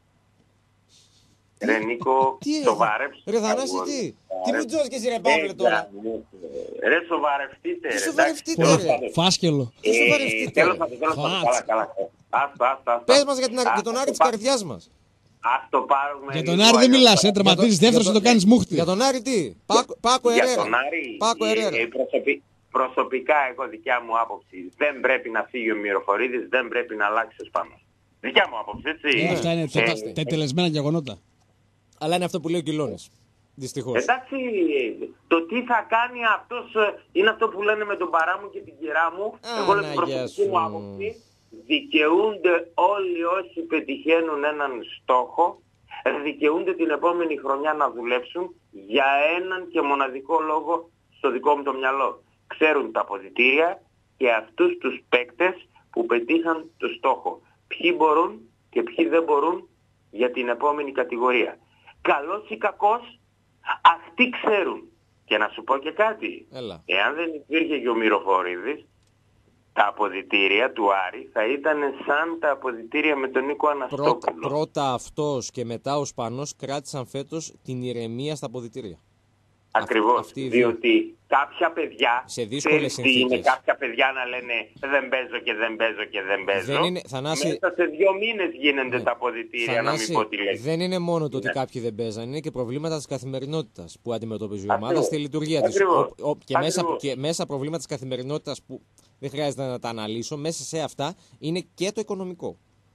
Ρε Νίκο, σοβαρέψτε. Ρε Θανάση, τι. Τι μου τζως και εσύ ρε Παύλε τώρα. Ρε σοβαρευτείτε. Τι σοβαρευτείτε ρε. Φάσκελο. Τι σοβαρευτείτε. Τέλος πάντων, τέλος πάντων. Καλά, καλά. Άστα, άστα. Πες μας για τον Άρη της καρδιάς μας. Ας το πάρουμε. Για τον Άρη δεν μιλάς, ε, τερματίζεις δεύτερος και το κάνεις μούχτη. Για τον Άρη τι. Πάκο Ερέρα. Για τον Άρη. Πάκο Ερέρα. προσωπικά εγώ δικιά μου άποψη, δεν πρέπει να φύγει ο Μυροφορίδης, δεν πρέπει να αλλάξει ο Σπάνος. Δικιά μου άποψη, έτσι. Ε, αυτά είναι Ε, τε- τετελεσμένα γεγονότα. Αλλά είναι αυτό που λέει ο Κιλώνης. Δυστυχώς. Εντάξει, το τι θα κάνει αυτός ε, είναι αυτό που λένε με τον παρά μου και την κυρά μου. Εγώ λέω την Αναγιά προσωπική σου. μου άποψη. Δικαιούνται όλοι όσοι πετυχαίνουν έναν στόχο, δικαιούνται την επόμενη χρονιά να δουλέψουν για έναν και μοναδικό λόγο στο δικό μου το μυαλό. Ξέρουν τα αποδυτήρια και αυτούς τους παίκτες που πετύχαν το στόχο. Ποιοι μπορούν και ποιοι δεν μπορούν για την επόμενη κατηγορία. Καλός ή κακός, αυτοί ξέρουν. Και να σου πω και κάτι. Έλα. Εάν δεν υπήρχε και ο Μυροφορίδης, τα αποδυτήρια του Άρη θα ήταν σαν τα αποδυτήρια με τον Νίκο Πρώτα, Αναστόπουλο. πρώτα αυτός και μετά ο Σπανός κράτησαν φέτος την ηρεμία στα αποδυτήρια. Ακριβώς. αυτοί οι δύο. Διότι κάποια παιδιά, Σε δύσκολες ξέρεις τι είναι συνθήκες. κάποια παιδιά να λένε δεν παίζω και δεν παίζω και δεν παίζω. Δεν είναι- Θανάση- Μέσα σε δύο μήνες γίνονται Ναι. τα αποδυτήρια, Θανάση, να μην πω τι λέξη. δεν είναι μόνο το ότι Ναι. κάποιοι δεν παίζαν, είναι και προβλήματα της καθημερινότητας που αντιμετωπίζει η Ακριβώς. ομάδα στη λειτουργία της. Ακριβώς. Ο- ο- και, μέσα, Ακριβώς. και μέσα προβλήματα της καθημερινότητας που δεν χρειάζεται να τα αναλύσω, μέσα σε αυτά είναι και το οικονομικό.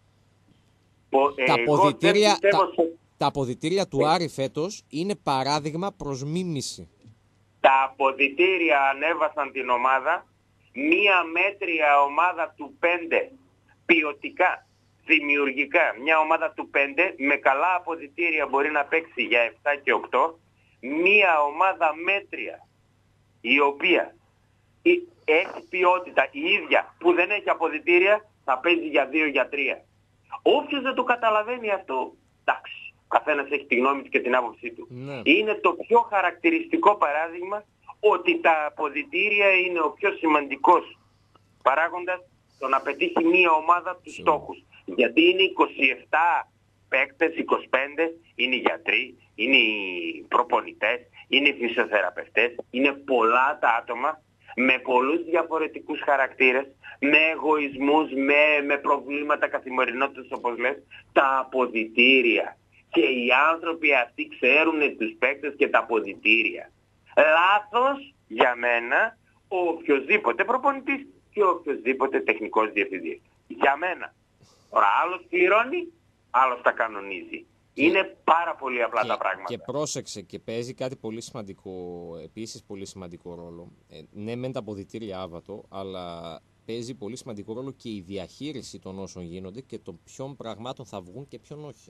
Πο- τα, εγώ δεν αποδυτήρια, πιστεύω τα, σε- τα αποδυτήρια του Άρη φέτος είναι παράδειγμα προς μίμηση. Τα αποδυτήρια ανέβασαν την ομάδα, μία μέτρια ομάδα του πέντε, ποιοτικά, δημιουργικά. Μια ομάδα του πέντε με καλά αποδυτήρια μπορεί να παίξει για επτά και οκτώ. Μία ομάδα μέτρια, η οποία η- έχει ποιότητα η ίδια που δεν έχει αποδυτήρια, θα παίζει για δύο για τρία. Όποιος δεν το καταλαβαίνει αυτό, εντάξει, ο καθένας έχει τη γνώμη του και την άποψή του. Ναι. Είναι το πιο χαρακτηριστικό παράδειγμα ότι τα αποδυτήρια είναι ο πιο σημαντικός παράγοντας στο να πετύχει μία ομάδα τους στόχους. Γιατί είναι είκοσι επτά παίκτες, είκοσι πέντε, είναι οι γιατροί, είναι οι προπονητές, είναι οι φυσιοθεραπευτές, είναι πολλά τα άτομα με πολλούς διαφορετικούς χαρακτήρες, με εγωισμούς, με, με προβλήματα καθημερινότητας όπως λες, τα αποδυτήρια. Και οι άνθρωποι αυτοί ξέρουν τους παίκτες και τα αποδυτήρια. Λάθος για μένα ο οποιοσδήποτε προπονητής και ο οποιοσδήποτε τεχνικός διευθυντής. Για μένα. Τώρα άλλος πληρώνει, άλλος τα κανονίζει. Είναι πάρα πολύ απλά Και, τα πράγματα. και πρόσεξε και παίζει κάτι πολύ σημαντικό, επίσης πολύ σημαντικό ρόλο. Ε, ναι, μεν τα αποδυτήρια άβατο, αλλά παίζει πολύ σημαντικό ρόλο και η διαχείριση των όσων γίνονται και των ποιων πραγμάτων θα βγουν και ποιον όχι.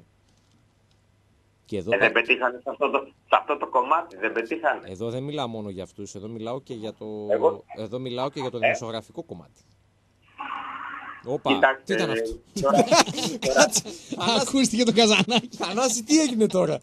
Και εδώ, Ε, δεν πετύχανε σε αυτό, το, σε αυτό το κομμάτι, δεν πετύχανε. εδώ δεν μιλάω μόνο για αυτούς, εδώ μιλάω και για το, Εγώ- εδώ μιλάω και για το Ε. δημοσιογραφικό κομμάτι. Όπα, Κοιτάξτε, τι ήταν αυτό. τώρα- Ακούστηκε το καζανάκι. Θανάση, τι έγινε τώρα.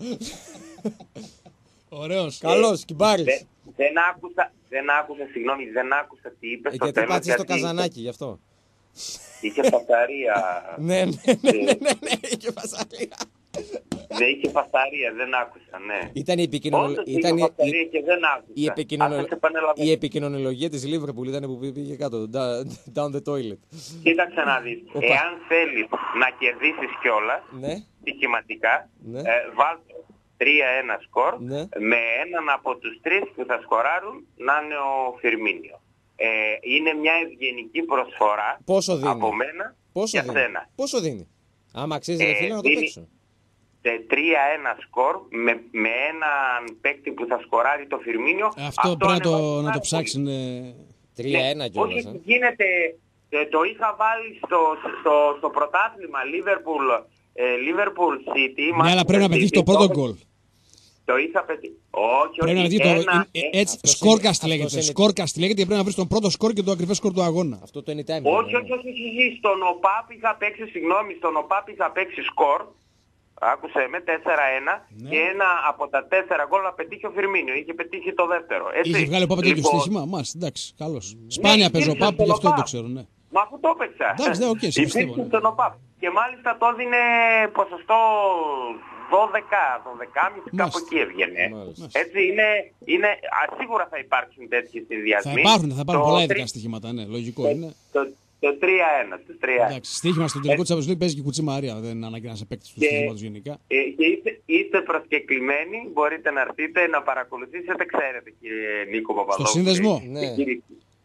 Ωραίος. Καλός, κυμπάρης. δεν, δεν άκουσα, δεν άκουσα, συγγνώμη, δεν άκουσα τι είπε Ε, στο γιατί τέλος. πάτησες το καζανάκι, γι' αυτό. Είχε φασαρία. Ναι, ναι, ναι, ναι, ναι, ναι, είχε φασαρία. Δεν είχε φασαρία, δεν άκουσα, ναι. Ήταν η επικοινωνία. Όντως Ήταν είχε η, φασαρία και δεν άκουσα. η, επικοινωνο... Ας σε επαναλαμβάνω. η επικοινωνιολογία της Liverpool ήταν που πήγε κάτω. da- Down the toilet. Κοίταξε να δεις. Οπα. Εάν θέλεις να κερδίσεις κιόλα, Ναι. στοιχηματικά, Ναι. ε, βάλτε τρία ένα σκορ Ναι. με έναν από τους τρεις που θα σκοράρουν να είναι ο Φιρμίνιο. Ε, είναι μια ευγενική προσφορά Πόσο δίνει? από μένα Πόσο για δίνει? σένα. Πόσο δίνει? Άμα αξίζει, ρε Ε, φίλε, να το δίνει- παίξω. τρία ένα σκορ με, με έναν παίκτη που θα σκοράρει το Φιρμίνιο. Αυτό πρέπει να το, ανεβάζει να πάρα το πολύ. ψάξουν. ε. τρία ένα Ναι, κιόλας. όχι, ε. γίνεται, ε, το είχα βάλει στο, στο, στο πρωτάθλημα Liverpool, ε, Liverpool City. Ναι, αλλά πρέπει να πετύχει το πρώτο γκολ. Το είχα πετύχει. Όχι, Πρέπει να όχι, πετύχει το. ένα, ε, ε, Έτσι, αυτός σκόρκαστ είναι- λέγεται. αυτός είναι- Σκόρκαστ λέγεται και πρέπει να βρει τον πρώτο σκορ και το ακριβέ σκορ του αγώνα. Αυτό το anytime. όχι, όχι, όχι, όχι, όχι, στον ΟΠΑΠ είχα παίξει, συγγνώμη, στον ΟΠΑΠ είχα παίξει σκορ, άκουσε με τέσσερα ένα Ναι. και ένα από τα τέσσερα γκολ να πετύχει ο Φιρμίνιο, είχε πετύχει το δεύτερο. Έτσι. Είχε βγάλει ο Πάπα τέτοιο Λοιπόν, στοίχημα. Μάλιστα, εντάξει, καλώ. Σπάνια παίζω υπήρξε Πάπ, στον γι' αυτό ΟΠΑΠ. το ξέρω, ναι. Μα αφού το έπαιξα. Εντάξει, ναι, οκ, σε Υπήρξε πιστεύω, ναι. στον ΟΠΑΠ. Και μάλιστα το έδινε ποσοστό δώδεκα, δώδεκα κόμμα πέντε, κάπου Μάλιστα. εκεί έβγαινε. Μάλιστα. Έτσι είναι, είναι, α, σίγουρα θα υπάρξουν τέτοιοι συνδυασμοί. Θα υπάρχουν, θα υπάρχουν Το πολλά τρι- ειδικά στοιχήματα, ναι, λογικό είναι. Το, το τρία ένα, στους τρία ένα. Εντάξει, στοίχημα στο τελικό τη Champions League παίζει και η Κουτσή Μαρία. Δεν είναι ανάγκη να σε παίκτη του Και- στοιχήματο γενικά. Ε, και είστε, είστε προσκεκλημένοι, μπορείτε να έρθετε να παρακολουθήσετε, ξέρετε κύριε Νίκο Παπαδόπουλο. σύνδεσμο? και Ναι. κύριε-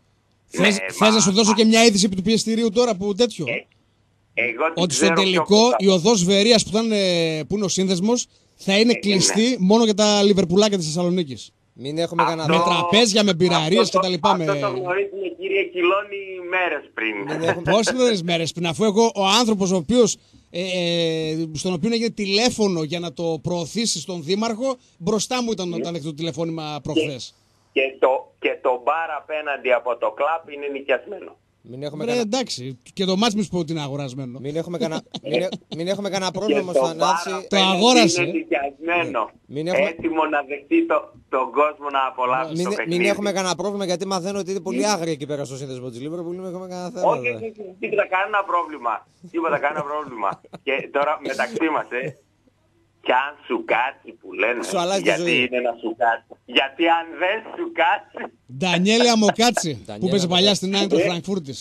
Θες, Ναι, θες μα- να σου δώσω και μια είδηση του πιεστηρίου τώρα που τέτοιο. Ε, εγώ την Ότι στο ξέρω τελικό πιο η οδός Βερίας που, θα είναι, που είναι ο σύνδεσμος θα είναι Ε, κλειστή μόνο για τα Λιβερπουλάκια της Θεσσαλονίκης. Μην έχουμε Αυτό- κανένα Με τραπέζια, με μπειραρίες αυτό το- κτλ. Αυτό Με... το γνωρίζουμε, κύριε Κιλώνη, μέρες πριν. Πόσες μέρες πριν, αφού εγώ ο άνθρωπος ο οποίος, ε, ε, στον οποίο έγινε τηλέφωνο για να το προωθήσει στον Δήμαρχο, μπροστά μου ήταν όταν έκανα το τηλεφώνημα προχθές. Και το, και το μπαρ απέναντι από το κλαπ είναι νοικιασμένο. Μην έχουμε, Βρε, κανα... εντάξει, και το μάτς μη σου πω ότι είναι αγορασμένο. μην έχουμε, κανα... μην... ε- μην έχουμε κανένα Και πρόβλημα το στο μπαρ Θανάση. Το απέναντι αγόρασε. είναι νοικιασμένο. Μην έχουμε- Έτοιμο να δεχτεί το, τον κόσμο να απολαύσει Μην, το μην παιχνίδι. έχουμε κανένα πρόβλημα γιατί μαθαίνω ότι είναι πολύ άγρια εκεί πέρα στο σύνδεσμο της Λίβερπουλ. Μην έχουμε κανένα θέμα. Όχι, δε. όχι, όχι, τίποτα, κανένα πρόβλημα. Τίποτα, κανένα πρόβλημα. Και τώρα μεταξύ μας, ε, κι αν σου κάτσει που λένε, Σου αλλάζει τη γιατί ζωή. είναι να σου κάτσει. Γιατί αν δεν σου κάτσει, Ντανιέλη Αμοκάτση, που Ντανιέλη παίζει παλιά Αμοκάτση. στην Άιντρα Φραγκφούρτης.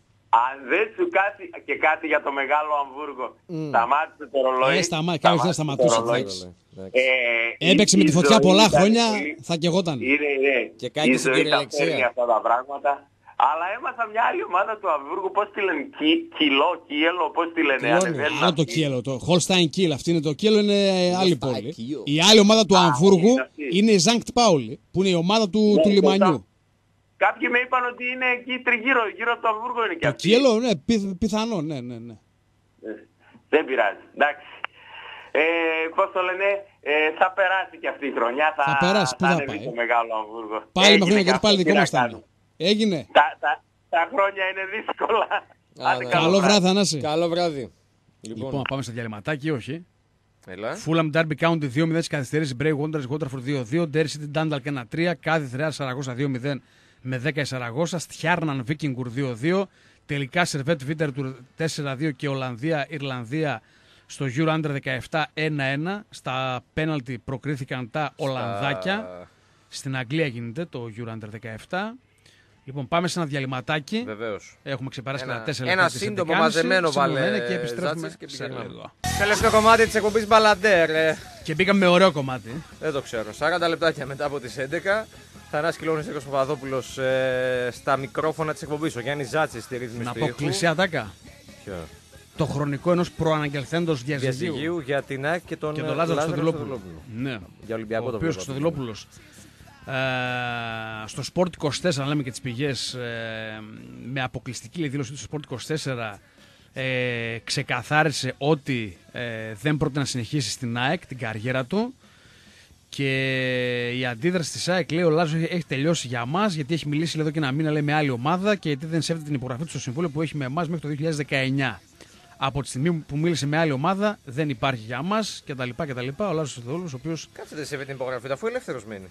αν δεν σου κάτσει και κάτι για το μεγάλο Αμβούργο, σταμάτησε το ρολόι. Ε, σταμά- κάποιος θα σταμάτησε το σταματούσε, ρολόι. Εντάξει. Ε, Έπαιξε η- με τη η φωτιά ζωή πολλά ήταν χρόνια, πολύ- θα καιγόταν. Είναι, είναι. Και κάνει Η και στην ζωή τα κυριολεξία. παίρνει αυτά τα πράγματα. Αλλά έμαθα μια άλλη ομάδα του Αμβούργου, πώς τη λένε, Κι- Κιλό, Κίελο, πώς τη λένε, Κιλόνι. ανεβαίνουν Άλλο το αυτοί. Κίελο, το Holstein Kiel, αυτή είναι το Κίελο, είναι άλλη Holstein πόλη. Kiel. Η άλλη ομάδα του Α, Αμβούργου είναι αυτή. είναι η Ζάνκτ Πάουλη, που είναι η ομάδα του, Ναι, του σωστά. λιμανιού. Κάποιοι με είπαν ότι είναι εκεί τριγύρω, γύρω από το Αμβούργο είναι και Το αυτοί. Κίελο, ναι, πι- πιθανό, ναι, ναι, ναι. Ε, Δεν πειράζει, εντάξει. Ε, πώς το λένε, ε, θα περάσει και αυτή η χρονιά, θα, Θα περάσει, πού θα ανεβεί πάει? το μεγάλο Αμβούργο. Πάλι με Έγινε χρόνια και και πάλι αυτό, δικό τι μας να θα κάνουμε. είναι. Έγινε. Τα, τα, τα χρόνια είναι δύσκολα. Α, Άντε, ναι. Καλό βράδυ, Θανάση. Καλό βράδυ. Λοιπόν, Λοιπόν, πάμε στα διαλυματάκι, όχι. έλα. Fulham Derby County δύο μηδέν στις καθυστερήσεις, Bray Wanderers Waterford δύο δύο, Derry City Dundalk ένα τρία, Cádiz Real Saragossa δύο μηδέν με δέκα η Σαραγώσα, Στιάρναν Vikingur δύο δύο, τελικά Servette Winterthur τέσσερα δύο και Ολλανδία Ιρλανδία στο Euro Under δεκαεπτά ένα ένα. Στα πέναλτι προκρίθηκαν τα Ολλανδάκια. Στην Αγγλία γίνεται το Euro Under δεκαεπτά. Λοιπόν, πάμε σε ένα διαλυματάκι. Βεβαίως. Έχουμε ξεπεράσει Ένα- τα τέσσερα ένα λεπτά. της σύντομο έντεκα και μισή. μαζεμένο Σύντομο βάλε, είναι και επιστρέφουμε Ζάτσες, και σε πηγαίνουμε. λίγο. Τελευταίο κομμάτι της εκπομπής Μπαλαντέρ. ε, Και μπήκαμε με ωραίο κομμάτι. Δεν το ξέρω. σαράντα λεπτάκια μετά από τις έντεκα. Θανάσης Κιλώνης, Νίκος Παπαδόπουλος ε, στα μικρόφωνα της εκπομπής. Ο Γιάννης Ζάτσης στη ρύθμιση Να του πω ήχου. κλεισιά τάκα. Ποιο? Το χρονικό ενός προαναγγελθέντος διαζυγίου. Διαζυγίου για την ΑΕΚ και τον, Και ε, τον Λάζαρο Λάζαρο Χρυστοδηλόπουλο. Ναι. Για Ολυμπιακό Ο το οποίος βλέπω. Χρυστοδηλόπουλος ε, στο Sport είκοσι τέσσερα, λέμε και τις πηγές, ε, με αποκλειστική δήλωσή του στο Sport είκοσι τέσσερα ε, ξεκαθάρισε ότι ε, δεν πρόκειται να συνεχίσει στην ΑΕΚ την καριέρα του. Και η αντίδραση της ΑΕΚ, λέει, ο Λάζος έχει τελειώσει για μας, γιατί έχει μιλήσει εδώ και ένα μήνα, λέει, με άλλη ομάδα και γιατί δεν σέβεται την υπογραφή του στο συμβόλαιο που έχει με εμάς μέχρι το δύο χιλιάδες δεκαεννιά. Από τη στιγμή που μίλησε με άλλη ομάδα δεν υπάρχει για μας κτλ. κτλ. Ο Λάζος Χρυστοδηλόπουλος, ο οποίος. Κάτσε δεν σέβεται την υπογραφή του, αφού ελεύθερος μένει.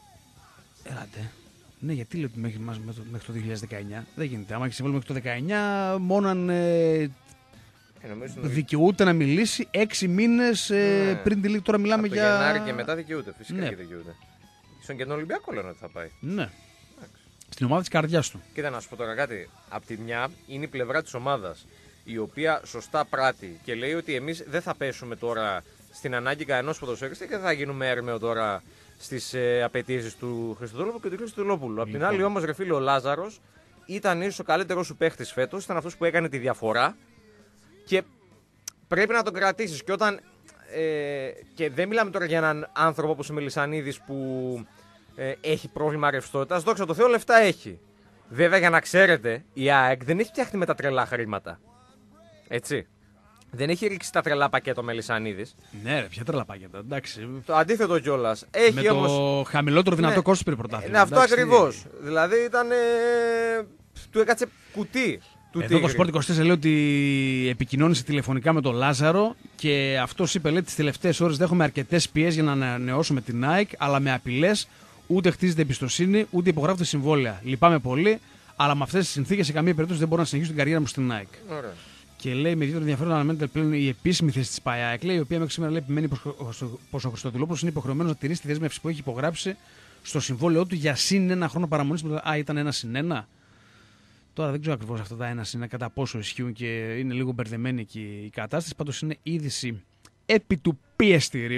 Ελάτε. Ναι, γιατί λέει ότι μέχρι, μας, μέχρι το- μέχρι το δύο χιλιάδες δεκαεννιά. Δεν γίνεται. Άμα έχει συμβόλαιο μέχρι το δεκαεννιά, μόνο αν ε, Ε, νομίζω ότι δικαιούται να μιλήσει έξι μήνες ε, Ναι. πριν τη λίγη. Τώρα μιλάμε από το για. Γενάρη και μετά δικαιούται. Φυσικά Ναι. και δικαιούται. Στον και τον Ολυμπιακό λένε ότι θα πάει. Ναι. Στην ομάδα της καρδιάς του. Κοίτα να σου πω τώρα κάτι. Απ' τη μια είναι η πλευρά της ομάδας, η οποία σωστά πράττει και λέει ότι εμείς δεν θα πέσουμε τώρα στην ανάγκη κανένας ποδοσφαιριστή και δεν θα γίνουμε έρμεο τώρα στις ε, απαιτήσεις του Χριστοδόλοπου και του Χριστοδολόπουλου. Απ' την άλλη όμως, ρε φίλε, ο Λάζαρος ήταν ίσως ο καλύτερος σου παίχτης φέτος, ήταν αυτός που έκανε τη διαφορά και πρέπει να τον κρατήσεις. Και όταν. Ε, και δεν μιλάμε τώρα για έναν άνθρωπο όπως ο Μελισσανίδης που ε, έχει πρόβλημα ρευστότητας. Δόξα τω Θεώ, λεφτά έχει. Βέβαια, για να ξέρετε, η ΑΕΚ δεν έχει φτιάχνει με τα τρελά χρήματα. Έτσι. Δεν έχει ρίξει τα τρελά πακέτο Μελισσανίδης. Ναι, ρε, ποια τρελά πάκετα. Εντάξει. Το αντίθετο κιόλας. Έχει Με όμως. το χαμηλότερο δυνατό Ναι. κόστος περί πρωτάθλημα. Ναι, αυτό Εντάξει, ακριβώς. Δηλαδή ήταν. Ε, του έκατσε κουτί. Του Εδώ το τίγρη. Sport είκοσι τέσσερα λέει ότι επικοινώνησε τηλεφωνικά με τον Λάζαρο και αυτός είπε, λέει, τις τελευταίες ώρες δέχομαι αρκετές πιέσεις για να ανανεώσουμε την ΑΕΚ, αλλά με απειλές ούτε χτίζεται εμπιστοσύνη, ούτε υπογράφεται συμβόλαια. Λυπάμαι πολύ, αλλά με αυτές τις συνθήκες σε καμία περίπτωση δεν μπορώ να συνεχίσω την καριέρα μου στην ΑΕΚ. Ωραία. Και λέει με ιδιαίτερο ενδιαφέρον αναμένεται πλέον η επίσημη θέση της ΠΑΕΑΕΚ, η οποία μέχρι σήμερα λέει, επιμένει πως ο Χριστοδηλόπουλος είναι υποχρεωμένος να τηρήσει τη δέσμευση που έχει υπογράψει στο συμβόλαιό του για συν ένα χρόνο παραμονής. Α, ήταν ένα συν ένα. Τώρα δεν ξέρω ακριβώς αυτά τα ένα συν ένα κατά πόσο ισχύουν και είναι λίγο μπερδεμένη και η κατάσταση. Πάντως είναι είδηση επί του πιεστηρίου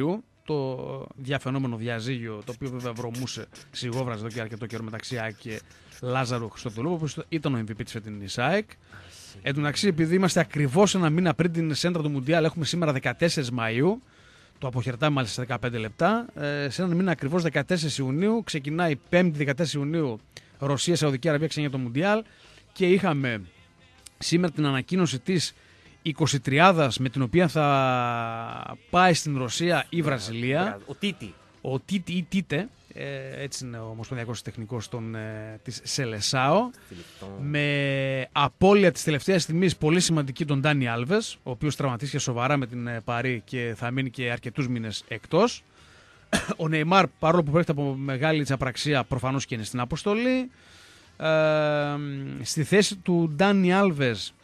το διαφαινόμενο διαζύγιο, το οποίο βέβαια βρωμούσε, σιγόβραζε εδώ και αρκετό καιρό μεταξύ ΑΕΚ και Λάζαρου Χριστοδουλόπουλου, που ήταν ο εμ βι πι της φετινής ΑΕΚ. Εν τω μεταξύ, επειδή είμαστε ακριβώς ένα μήνα πριν την σέντρα του Μουντιάλ, έχουμε σήμερα δεκατέσσερις Μαΐου, το αποχαιρετάμε μάλιστα σε δεκαπέντε λεπτά. Ε, σε έναν μήνα ακριβώς δεκατέσσερις Ιουνίου, ξεκινάει πέμπτη δεκατέσσερις Ιουνίου Ρωσία, Σαουδική Αραβία ξεκινάει το Μουντιάλ και είχαμε σήμερα την ανακοίνωση της εικοσιτριάδας με την οποία θα πάει στην Ρωσία η Βραζιλία. Ο Τίτι. Ο Τίτι ή Τίτε, ε, έτσι είναι ο ομοσπονδιακός τεχνικός των, ε, της Σελεσάο. Με απώλεια της τελευταίας στιγμής πολύ σημαντική τον Ντάνι Άλβες, ο οποίος τραυματίστηκε σοβαρά με την Παρί και θα μείνει και αρκετούς μήνες εκτός. Ο Νεϊμάρ, παρόλο που προέρχεται από μεγάλη τσαπραξία, προφανώς και είναι στην αποστολή. Ε, στη θέση του Ντάνι Άλβες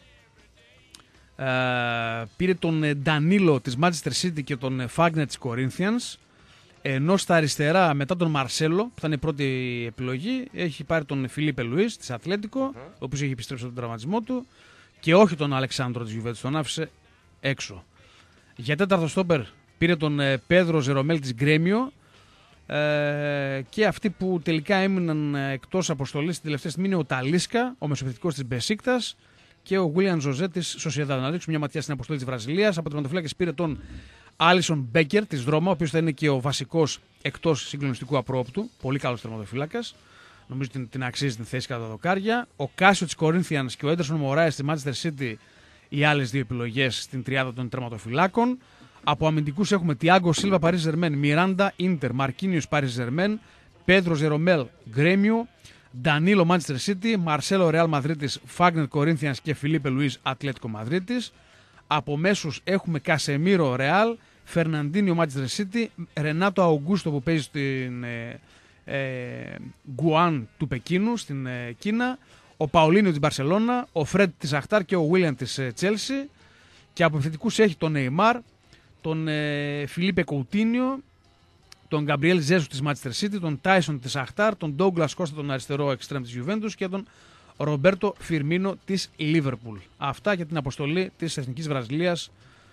ε, πήρε τον Ντανίλο της Manchester City και τον Φάγνερ της Corinthians. Ενώ στα αριστερά, μετά τον Μαρσέλο, που θα είναι η πρώτη επιλογή, έχει πάρει τον Φιλίπε Λουίς της Ατλέτικο, mm-hmm. ο οποίος έχει επιστρέψει από τον τραυματισμό του, και όχι τον Αλεξάνδρο της Γιουβέντους, τον άφησε έξω. Για τέταρτο στόπερ πήρε τον Πέδρο Ζερομέλ της Γκρέμιο, ε, και αυτοί που τελικά έμειναν εκτός αποστολής στην τελευταία στιγμή είναι ο Ταλίσκα, ο μεσοπαιδευτικός της Μπεσίκτας, και ο Γουίλιαν Ζωζέ της Σοσιεδάδ. Να ρίξουμε μια ματιά στην αποστολή της Βραζιλίας. Από τερματοφύλακες πήρε τον Άλισον Μπέκερ της Ρώμα, ο οποίος θα είναι και ο βασικός εκτός συγκλονιστικού απρόπτου. Πολύ καλός τερματοφύλακας. Νομίζω την, την αξίζει την θέση κατά τα δοκάρια. Ο Κάσιο της Corinthians και ο Έντερσον Μωράες της Manchester City, οι άλλες δύο επιλογές στην τριάδα των τερματοφυλάκων. Από αμυντικούς έχουμε Τιάγκο Σίλβα Παρί Ζερμέν, Μιράντα Ίντερ, Μαρκίνιος Παρί Ζερμέν, Πέδρο Ζερομέλ Γκρέμιο, Ντανίλο Manchester City, Μαρσέλο Ρεάλ Μαδρίτης, Φάγνερ Corinthians και Φιλίπε Λουίς Ατλέτικο Μαδρίτης. Από μέσους έχουμε Κασεμίρο Ρεάλ, Φερναντίνιο Manchester City, Ρενάτο Αουγκούστο που παίζει στην ε, ε, Γκουάν του Πεκίνου, στην ε, Κίνα, ο Παολίνιο της Μπαρσελώνα, ο Φρέντ της Αχτάρ και ο Βίλιαν της Τσέλσι. Και από επιθετικούς έχει τον Νεϊμάρ, τον ε, Φιλίπε Κουτίνιο, τον Γκαμπριέλ Ζέσου της Manchester City, τον Τάισον της Αχτάρ, τον Ντόγκλας Κώστα τον αριστερό εξτρέμ της Γιουβέντους και τον Ρομπέρτο Φιρμίνο της Λίβερπουλ. Αυτά για την αποστολή της Εθνικής Βραζιλίας,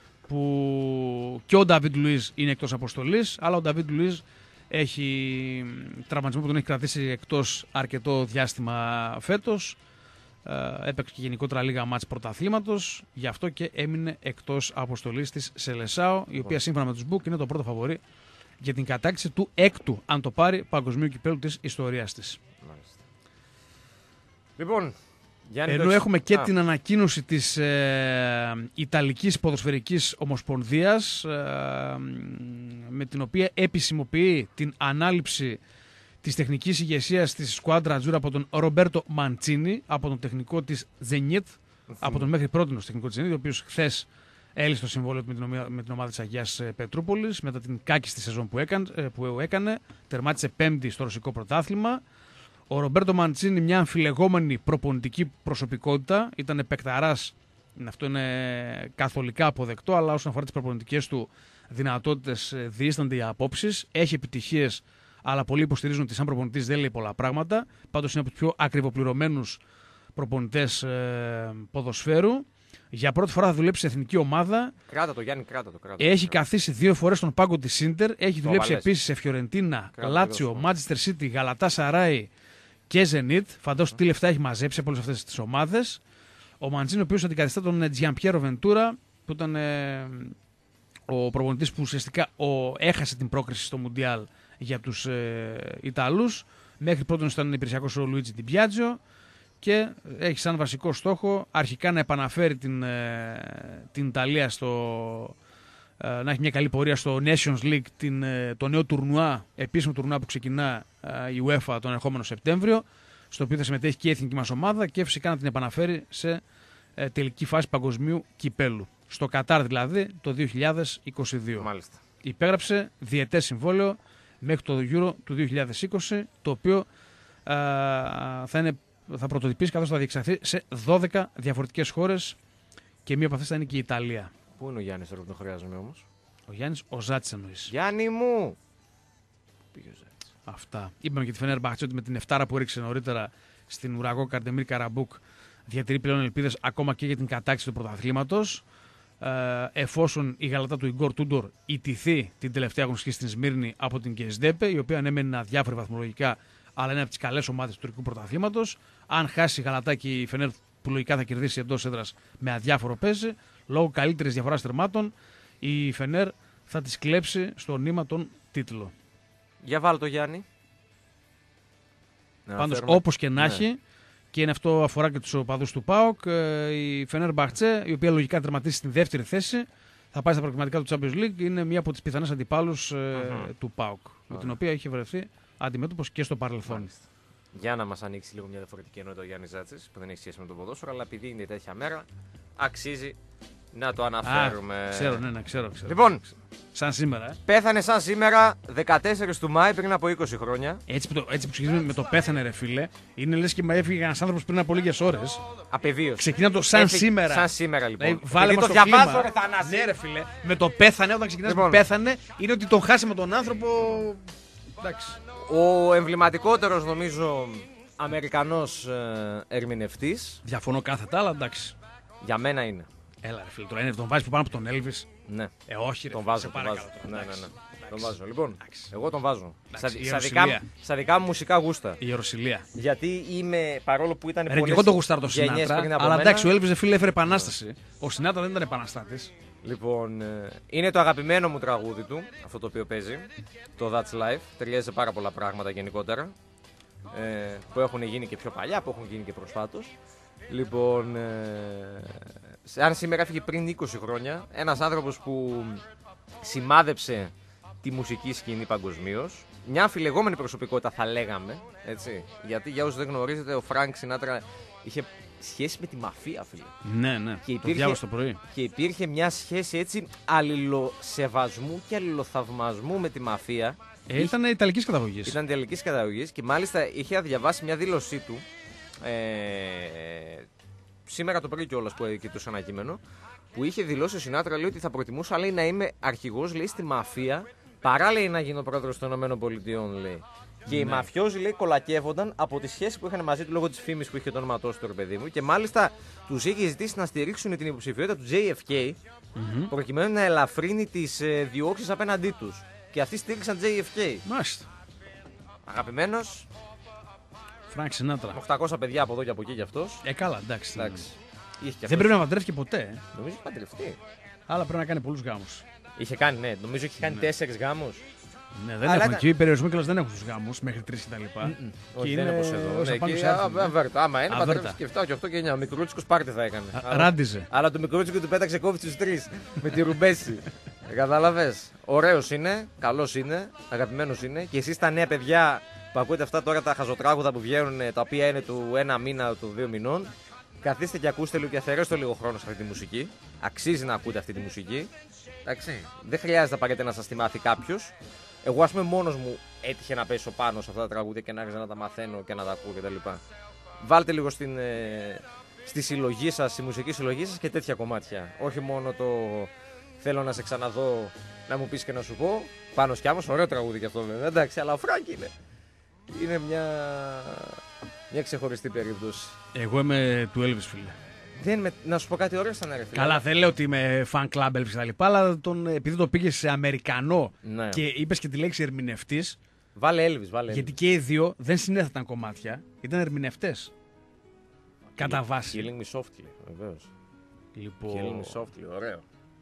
που και ο Νταβίντ Λουίς είναι εκτός αποστολής, αλλά ο Νταβίντ Λουίς έχει τραυματισμό που τον έχει κρατήσει εκτός αρκετό διάστημα φέτος. Έπαιξε και γενικότερα λίγα μάτς πρωταθλήματος, γι' αυτό και έμεινε εκτός αποστολής της Σελεσάο, η οποία σύμφωνα με τους Μπουκ είναι το πρώτο φαβορί για την κατάκτηση του έκτου, αν το πάρει, παγκοσμίου κυπέλλου της ιστορίας της. Μάλιστα. Λοιπόν, Γιάννη, ενώ έχουμε και Α. την ανακοίνωση της ε, Ιταλικής Ποδοσφαιρικής Ομοσπονδίας, ε, με την οποία επισημοποιεί την ανάληψη της τεχνικής ηγεσίας της Σκουάντρα Ατζούρα από τον Ρομπέρτο Μαντσίνι, από τον τεχνικό της Zenit, mm-hmm. από τον μέχρι πρότινος τεχνικό της Zenit, ο οποίος χθες έλυσε το συμβόλαιο με την, ομάδα, με την ομάδα της Αγίας Πετρούπολης μετά την κάκιστη σεζόν που έκανε, που έκανε. Τερμάτισε πέμπτη στο ρωσικό πρωτάθλημα. Ο Ρομπέρτο Μαντσίνι, μια αμφιλεγόμενη προπονητική προσωπικότητα, ήταν παικταράς, αυτό είναι καθολικά αποδεκτό, αλλά όσον αφορά τις προπονητικές του δυνατότητες διήστανται οι απόψεις. Έχει επιτυχίες, αλλά πολλοί υποστηρίζουν ότι σαν προπονητής δεν λέει πολλά πράγματα. Πάντως είναι από τους πιο ακριβοπληρωμένους προπονητές ε, ποδοσφαίρου. Για πρώτη φορά θα δουλέψει σε εθνική ομάδα. Κράτα το, Γιάννη, κράτα το. Κράτα, έχει κράτα. καθίσει δύο φορές στον πάγκο της Ίντερ. Έχει το δουλέψει επίσης σε Φιωρεντίνα, Λάτσιο, Manchester City, Γαλατά Σαράι και Zenit. Φαντάσου τι λεφτά έχει μαζέψει από όλες αυτές τις ομάδες. Ο Μαντσίνο, ο οποίος αντικαθιστά τον Τζιαμπιέρο Βεντούρα, που ήταν ε, ο προπονητής που ουσιαστικά ο, έχασε την πρόκριση στο Μουντιάλ για τους ε, Ιταλούς. Μέχρι πρώτον ήταν υπηρεσιακός ο Λουίτζι Ντιμπιάτζιο και έχει σαν βασικό στόχο αρχικά να επαναφέρει την, ε, την Ιταλία στο, ε, να έχει μια καλή πορεία στο Nations League, την, ε, το νέο τουρνουά, επίσημο τουρνουά που ξεκινά ε, η UEFA τον ερχόμενο Σεπτέμβριο, στο οποίο θα συμμετέχει και η εθνική μας ομάδα, και φυσικά να την επαναφέρει σε ε, τελική φάση παγκοσμίου κυπέλου. Στο Κατάρ δηλαδή το δύο χιλιάδες είκοσι δύο. Μάλιστα. Υπέγραψε διετές συμβόλαιο μέχρι το Euro του δύο χιλιάδες είκοσι, το οποίο ε, θα, είναι, θα πρωτοτυπήσει καθώς θα διεξαχθεί σε δώδεκα διαφορετικές χώρες και μία από αυτές θα είναι και η Ιταλία. Πού είναι ο Γιάννης τώρα που τον χρειάζομαι όμως? Ο Γιάννης ο Ζάτης εννοείς. Γιάννη μου! Πήγε ο Ζάτης. Αυτά. Είπαμε και τη Φενέρμπαχτσε ότι με την εφτάρα που έριξε νωρίτερα στην ουραγό Καρτεμίρ Καραμπούκ διατηρεί πλέον ελπίδες ακόμα και για την κατάκτηση του πρωταθλήματος. ε, εφόσον η Γαλατά του Ιγκόρ Τούντορ ιτηθεί την τελευταία αγωνιστική στην Σμύρνη από την Γκεζντέπε, η οποία ναι μεν είναι αδιάφορη βαθμολογικά, αλλά είναι από τις καλές ομάδες του τουρκικού πρωταθλήματος. Αν χάσει η Γαλατά και η Φενέρ, που λογικά θα κερδίσει εντός έδρας με αδιάφορο παίζει, λόγω καλύτερης διαφοράς τερμάτων, η Φενέρ θα της κλέψει στο νήμα τον τίτλο. Για βάλω το Γιάννη. Πάντως, όπως και να έχει, ναι. Και είναι αυτό αφορά και τους οπαδούς του ΠΑΟΚ, η Φενέρ Μπαχτσέ, η οποία λογικά τερματίσει στην δεύτερη θέση, θα πάει στα προκριματικά του Champions League, είναι μία από τις πιθανές αντιπάλους mm-hmm. του ΠΑΟΚ, mm-hmm. με την οποία είχε βρεθεί αντιμέτωπος και στο παρελθόν. Mm-hmm. Για να μας ανοίξει λίγο μια διαφορετική ενότητα ο Γιάννης Ζάτσης, που δεν έχει σχέση με τον ποδόσφαιρο, αλλά επειδή είναι τέτοια μέρα, αξίζει να το αναφέρουμε. Α, ξέρω, ναι, ναι, ξέρω, ξέρω. Λοιπόν, σαν σήμερα. Ε. Πέθανε σαν σήμερα δεκατέσσερις του Μάη πριν από είκοσι χρόνια. Έτσι που, το, έτσι που ξεκινάμε με το πέθανε, ρε φίλε, είναι λες και μα έφυγε ένας άνθρωπος πριν από λίγες ώρες. Απεβίωσε. Ξεκινά το σαν Έφυγε, σήμερα. Σαν σήμερα, λοιπόν. Δηλαδή, βάλε το το διαβάζω, ρε Θανάση. Ναι, ρε φίλε. Με το πέθανε, όταν ξεκινάς λοιπόν. με πέθανε, είναι ότι τον χάσαμε τον άνθρωπο. Εντάξει. Ο εμβληματικότερος, νομίζω, Αμερικανός ε, ερμηνευτής. Διαφωνώ κάθετα, αλλά εντάξει. Για μένα είναι. Έλα, ρε φίλε, τώρα είναι τον βάζει που πάνω από τον Elvis. Ναι. Ε, όχι, ρε, τον βάζω. σε Τον παρακαλώ, βάζω. τώρα, Ναι, ναι, ναι. Εντάξει. Τον βάζω. Λοιπόν, εντάξει. εγώ τον βάζω. Εντάξει, στα, στα, δικά, στα δικά μου μουσικά γούστα. Η Ιεροσυλία. Γιατί είμαι, παρόλο που ήταν πολλές. Και εγώ το γουστάρω το Σινάτρα. Αλλά εντάξει, ο Elvis, φίλε, έφερε επανάσταση. Ο Σινάτρα δεν ήταν επαναστάτης. Λοιπόν, είναι το αγαπημένο μου τραγούδι του, αυτό το οποίο παίζει. Το That's Life. Ταιριάζει σε πάρα πολλά πράγματα γενικότερα. Ε, που έχουν γίνει και πιο παλιά, που έχουν γίνει και προσφάτως. Λοιπόν, ε, αν σήμερα έφυγε πριν είκοσι χρόνια, ένας άνθρωπος που σημάδεψε τη μουσική σκηνή παγκοσμίως, μια αμφιλεγόμενη προσωπικότητα θα λέγαμε, έτσι, γιατί για όσους δεν γνωρίζετε, ο Φρανκ Σινάτρα είχε σχέση με τη μαφία, φίλε. Ναι, ναι, και υπήρχε, το διάβασα το πρωί. Και υπήρχε μια σχέση έτσι αλληλοσεβασμού και αλληλοθαυμασμού με τη μαφία. Ε, ήταν Ιταλικής καταγωγής. Ήταν Ιταλικής καταγωγής και μάλιστα είχε διαβάσει μια δήλωσή του ε, σήμερα το πρωί κιόλας που έδειξε ένα κείμενο, που είχε δηλώσει ο Σινάτρα, λέει ότι θα προτιμούσα, λέει, να είμαι αρχηγός, λέει, στη μαφία παρά, λέει, να γίνω πρόεδρος των ΗΠΑ, λέει. Και ναι. Οι μαφιόζοι, λέει, κολακεύονταν από τη σχέση που είχαν μαζί του λόγω της φήμης που είχε το όνομα του, ρε παιδί μου, και μάλιστα τους είχε ζητήσει να στηρίξουν την υποψηφιότητα του τζέι εφ κέι mm-hmm. προκειμένου να ελαφρύνει τις ε, διώξεις απέναντί τους. Και αυτοί στήριξαν τζέι εφ κέι. Μάλιστα. Αγαπημένος. Φρανκ Σινάτρα. οκτακόσια παιδιά από εδώ και από εκεί κι αυτός. Ε, καλά, εντάξει. εντάξει. Δεν πρέπει να παντρεύτηκε ποτέ. Ε. Νομίζω είχε παντρευτεί. Αλλά πρέπει να κάνει πολλούς γάμους. Είχε κάνει, ναι. Νομίζω είχε κάνει ναι. τέσσερις γάμους. Ναι, δεν έχουν. Και οι περιορισμοί κιόλας δεν έχουν τους γάμους μέχρι τρεις κτλ. Όχι, δεν είναι όπως εδώ. Αβέρτα. Άμα είναι, παντρεύτηκε και επτά και οκτώ και εννιά. Ο μικρούτσικος πάρτι θα έκανε. Ράντιζε. Αλλά το μικρούτσικο του πέταξε κόβει στους τρεις με τη ρουμπέση. Κατάλαβες. Ωραίος είναι, καλός είναι, αγαπημένος είναι. Και εσείς τα νέα παιδιά που ακούτε αυτά τώρα τα χαζοτράγουδα που βγαίνουν, τα οποία είναι του ένα μήνα, του δύο μηνών, καθίστε και ακούστε λίγο και αφαιρέστε λίγο χρόνο σε αυτή τη μουσική. Αξίζει να ακούτε αυτή τη μουσική. Εντάξει. Δεν χρειάζεται απαραίτητα να σας τη μάθει κάποιος. Εγώ, ας πούμε, μόνος μου έτυχε να πέσω πάνω σε αυτά τα τραγούδια και να άρχισα να τα μαθαίνω και να τα ακούω κτλ. Βάλτε λίγο στην, ε, στη συλλογή σας, στη μουσική συλλογή σας και τέτοια κομμάτια. Όχι μόνο το θέλω να σε ξαναδώ, να μου πεις και να σου πω. Πάνω σκιάμος, ωραίο τραγούδι κι αυτό βέβαια. Εντάξει, αλλά ο Φρανκ είναι. Είναι μια, μια ξεχωριστή περίπτωση. Εγώ είμαι του Elvis, φίλε. Δεν με, να σου πω κάτι ωραίο σαν ρε φίλε. Καλά, δεν λέω ότι είμαι fan club Elvis κτλ. Αλλά τον, επειδή το πήγε σε Αμερικανό ναι. και είπες και τη λέξη ερμηνευτής. Βάλε Elvis, βάλε Elvis. Γιατί και οι δύο δεν συνέθεταν κομμάτια, ήταν ερμηνευτές. Κατά βάση. Killing Me Softly, βεβαίως. Λοιπόν... Killing Me Softly, ωραίο.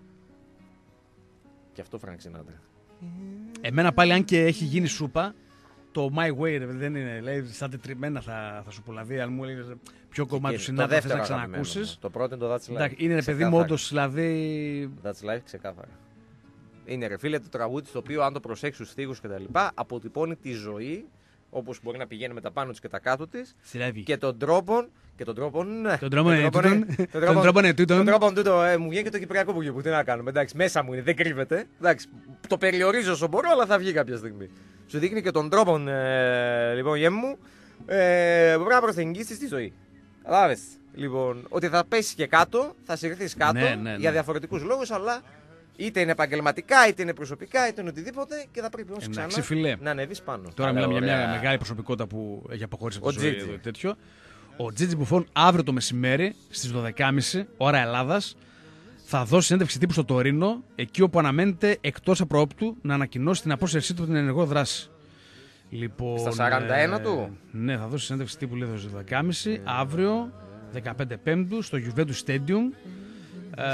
Και αυτό Frank Sinatra. Εμένα πάλι, αν και έχει γίνει σούπα, το My Way δεν είναι. Λέει, σαν τετριμμένα θα, θα σου πω. Δηλαδή, αν μου έλεγε ποιο κομμάτι του Sinatra θες να ξανακούσεις. Το πρώτο είναι το That's Life. Εντάξει, είναι, ρε παιδί μου, όντως, δηλαδή. That's Life, ξεκάθαρα. Είναι, ρε φίλε, το τραγούδι στο οποίο, αν το προσέξεις τους στίχους και τα λοιπά, αποτυπώνει τη ζωή, όπως μπορεί να πηγαίνει με τα πάνω της και τα κάτω της. Και τον τρόπο. Και τον τρόπο. Τον τρόπο είναι τούτον. Τον τρόπο είναι τούτον. Τον τρόπο τούτο. Μου βγαίνει και το κυπριακό που βγαίνει. Τι να κάνουμε. Εντάξει, μέσα μου είναι, δεν κρύβεται. Εντάξει, το περιορίζω όσο μπορώ, αλλά θα βγει κάποια στιγμή. Σου δείχνει και τον τρόπο, ε, λοιπόν, γέμου μου, ε, που πρέπει να προσεγγίσεις τη ζωή. Κατάλαβες. Λοιπόν, ότι θα πέσει και κάτω, θα συρθείς κάτω ναι, ναι, ναι. για διαφορετικούς λόγους, αλλά είτε είναι επαγγελματικά, είτε είναι προσωπικά, είτε είναι οτιδήποτε και θα πρέπει όμως ξανά φιλέ. να ανεβείς πάνω. Τώρα μιλάμε για μια μεγάλη προσωπικότητα που έχει αποχωρήσει από τη ζωή τέτοιο. Ο Τζίτζι Μπουφόν αύριο το μεσημέρι στις δώδεκα και μισή ώρα Ελλάδας θα δώσει συνέντευξη τύπου στο Τωρίνο, εκεί όπου αναμένεται εκτός απροόπτου να ανακοινώσει την απόσυρσή του από την ενεργό δράση. Λοιπόν, Στα σαράντα ένα ε, του. Ναι, θα δώσει συνέντευξη τύπου λίγο στις δέκα και μισή αύριο, δεκαπέντε Πέμπτου, στο Juventus Stadium. Ε,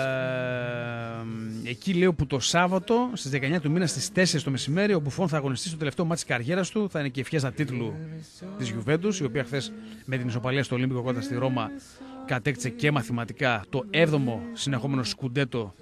εκεί λέω που το Σάββατο στις δεκαεννιά του μήνα στις τέσσερις το μεσημέρι ο Μπουφόν θα αγωνιστεί στο τελευταίο μάτι της καριέρας του. Θα είναι και ευχέστα τίτλου της Juventus, η οποία χθες με την ισοπαλία στο Ολύμπικο κοντά στη Ρώμα κατέκτησε και μαθηματικά το έβδομο συνεχόμενο σκουντέτο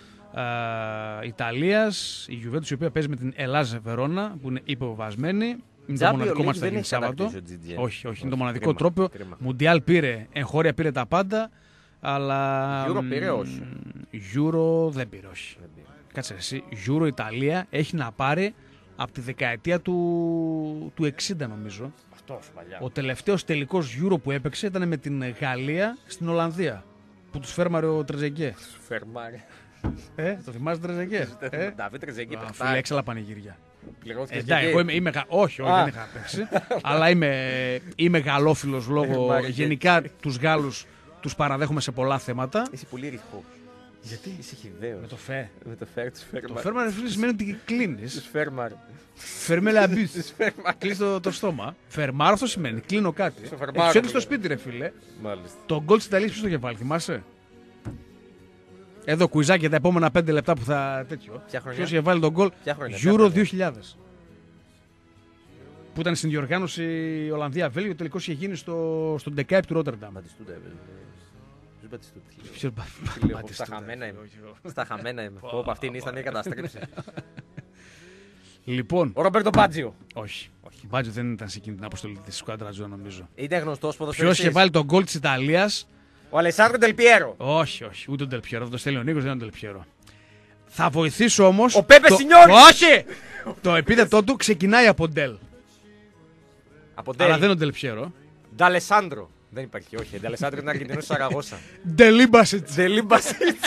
ε, Ιταλίας. Η Juventus, η οποία παίζει με την Ελλάζ Βερόνα, που είναι υποβασμένη. Είναι το μοναδικό μάτς που θα γίνει Σάββατο. Όχι, όχι, είναι το μοναδικό κρίμα, τρόπο. κρίμα. Μουντιάλ πήρε, εγχώρια πήρε τα πάντα. Αλλά. Euro πήρε, όχι. Euro δεν πήρε, όχι. Δεν πήρε. Κάτσε εσύ. Euro Ιταλία έχει να πάρει από τη δεκαετία του, του εξήντα, νομίζω. Αυτός παλιά. Ο τελευταίος τελικός Euro που έπαιξε ήταν με την Γαλλία στην Ολλανδία. Που τους φέρμαρε ο Τρεζεγκέ. Φερμάρε. Ε, το θυμάσαι Τρεζεγκέ. Ε, Νταβίτ Τρεζεγκέ. φίλε, έξαλα πανηγύρια. Πληρώθηκε Ε, εγώ είμαι, είμαι, γα- όχι, όχι, δεν είχα παίξει. Αλλά είμαι, είμαι γαλλόφιλος λόγω. Γενικά τους Γάλλους τους παραδέχομαι σε πολλά θέματα. Είσαι πολύ ρηχό. Γιατί? Είσαι χιδαίος. Με το φε. Με το φέρ της Το φέρμαρ. φέρμα, ρε φίλε, σημαίνει ότι κλείνεις. Της φέρμαρ. Φέρμε λαμπίς. Της φέρμαρ. Κλείνεις το, το στόμα. Φερμάρ αυτό σημαίνει. Κλείνω κάτι. Στο φερμάρω, Τους έδειξε στο δηλαδή. σπίτι, ρε φίλε. Μάλιστα. Το γκολ της Ιταλίας ποιος το είχε βάλει, θυμάσαι? Εδώ κουιζάκι για τα επόμενα πέντε λεπτά που θα τέτοιο. Ποια χρονιά? Ποιος είχε βάλει τον γκολ? Ποια χρονιά, ποια Euro χρονιά? δύο χιλιάδες. Που ήταν στην διοργάνωση Ολλανδία-Βέλγιο, τελικώς είχε γίνει στο, στον Ντεκάιπ του Ρότερνταμ. Μπατιστούτα. Ποιος Μπατιστούτα? Ποιος Τι λέω, Μπατιστούτα, Στα χαμένα είμαι. όχι, όχι. Στα χαμένα είμαι. Πω, αυτή είναι ήσταν η καταστρέψη. Λοιπόν, Ο Ρομπέρτο Μπάτζιο. όχι. Ο Μπάτζιο δεν ήταν σε εκείνη την αποστολή της Σκουάντρα, νομίζω. Ήταν γνωστός Ποιος ποδοσφαιριστής. είχε βάλει τον γκολ της Ιταλίας? Ο Αλεσάνδρο Ντελπιέρο. Όχι, όχι, ούτε ο Ντελπιέρο. Αυτό το στέλνει ο Νίκος, δεν είναι ο Ντελπιέρο. Θα βοηθήσω όμως. Ο Πέπε το- Σινιόρι. Όχι! Το επίθετό του ξεκινάει από Ντελ. Από Αλλά δεν Ντέλ. είναι ο Ντελπιέρο. Νταλεσάνδρο. Δεν υπάρχει, όχι. Νταλεσάνδρο είναι Αργεντινός Σαραγώσα. Ντελίμπασιτ. Ντελίμπασιτς.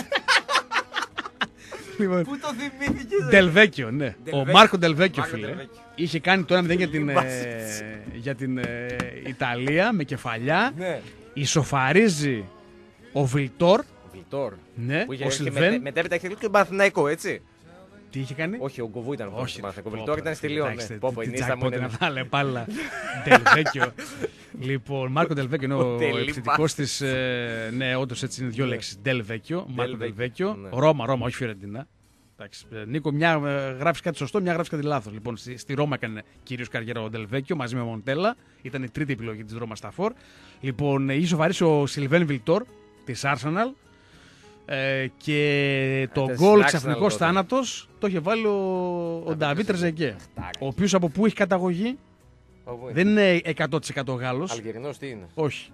Λοιπόν, Πού το θυμήθηκες? Ντελβέκιο, ναι. Ο Ντελβέκιο. Μάρκο Ντελβέκιο, Μάρκο φίλε. Ντελβέκιο. Είχε κάνει το ένα μηδέν για την, Ντελίμπασιτς. ε, για την ε, Ιταλία με κεφαλιά. Ναι. Ισοφαρίζει ο Βιλτόρ. Ο Βιλτόρ. Ναι, Που είχε ο και Σιλβέν. μετε- μετέπειτα είχε και τον Παναθηναϊκό, έτσι. Τι είχε κάνει? Όχι, ο Γκοβού ήταν ο Όχι. Παναθηναϊκό. Ο Βιλτόρ ήταν στη Λιόν. Εντάξει, ναι. Πω, πω, η τι νύστα μου τζακπότ είναι. να βάλε πάλα. Ντελβέκιο. Λοιπόν, Μάρκο Ντελβέκιο είναι ο Ντελίμπα. επιθετικός της. ε, Ναι, όντως έτσι είναι δύο λέξεις. Ντελβέκιο, Μάρκο Ντελβέκιο, Ντελβέκιο. ναι. Ρώμα, Ρώμα, όχι Φιωρεντίνα. Εντάξει, ε, Νίκο, μια ε, γράφει κάτι σωστό, μια γράφει κάτι λάθος. Λοιπόν, στη, στη Ρώμα έκανε κυρίως καριέρα ο Ντελβέκιο μαζί με Μοντέλα. Ήταν η τρίτη επιλογή της Ρώμα στα φορ. Λοιπόν, είχε σοβαρήσει ο Σιλβέν Βιλτόρ της Arsenal. Ε, και το της γκολ Arsenal ξαφνικός τότε. θάνατος το είχε βάλει ο, ο Νταβίτ Τρεζεγκέ. Τάκ. Ο οποίος από πού έχει καταγωγή? Όπου είναι. Δεν είναι εκατό τοις εκατό Γάλλος. Αλγερινός τι είναι? Όχι.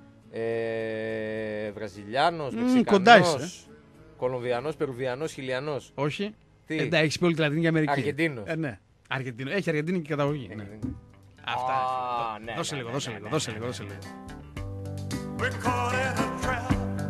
Ε, Βραζιλιάνος, Μμ, Μεξικανός, κοντά είσαι. Κολομβιανός, Περουβιανός, Χιλιανός. Όχι. Τι? Ε, εντάξει, πει όλη τη Λατινική Αμερική. Αργεντίνος. Ε, ναι. Αργεντίνο. Έχει Αργεντίνικη καταγωγή. Ναι. Αυτά. Α, ναι, δώσε ναι, λίγο, ναι, δώσε ναι, λίγο, ναι, δώσε ναι, λίγο, ναι, δώσε ναι. λίγο. We're caught in a trap.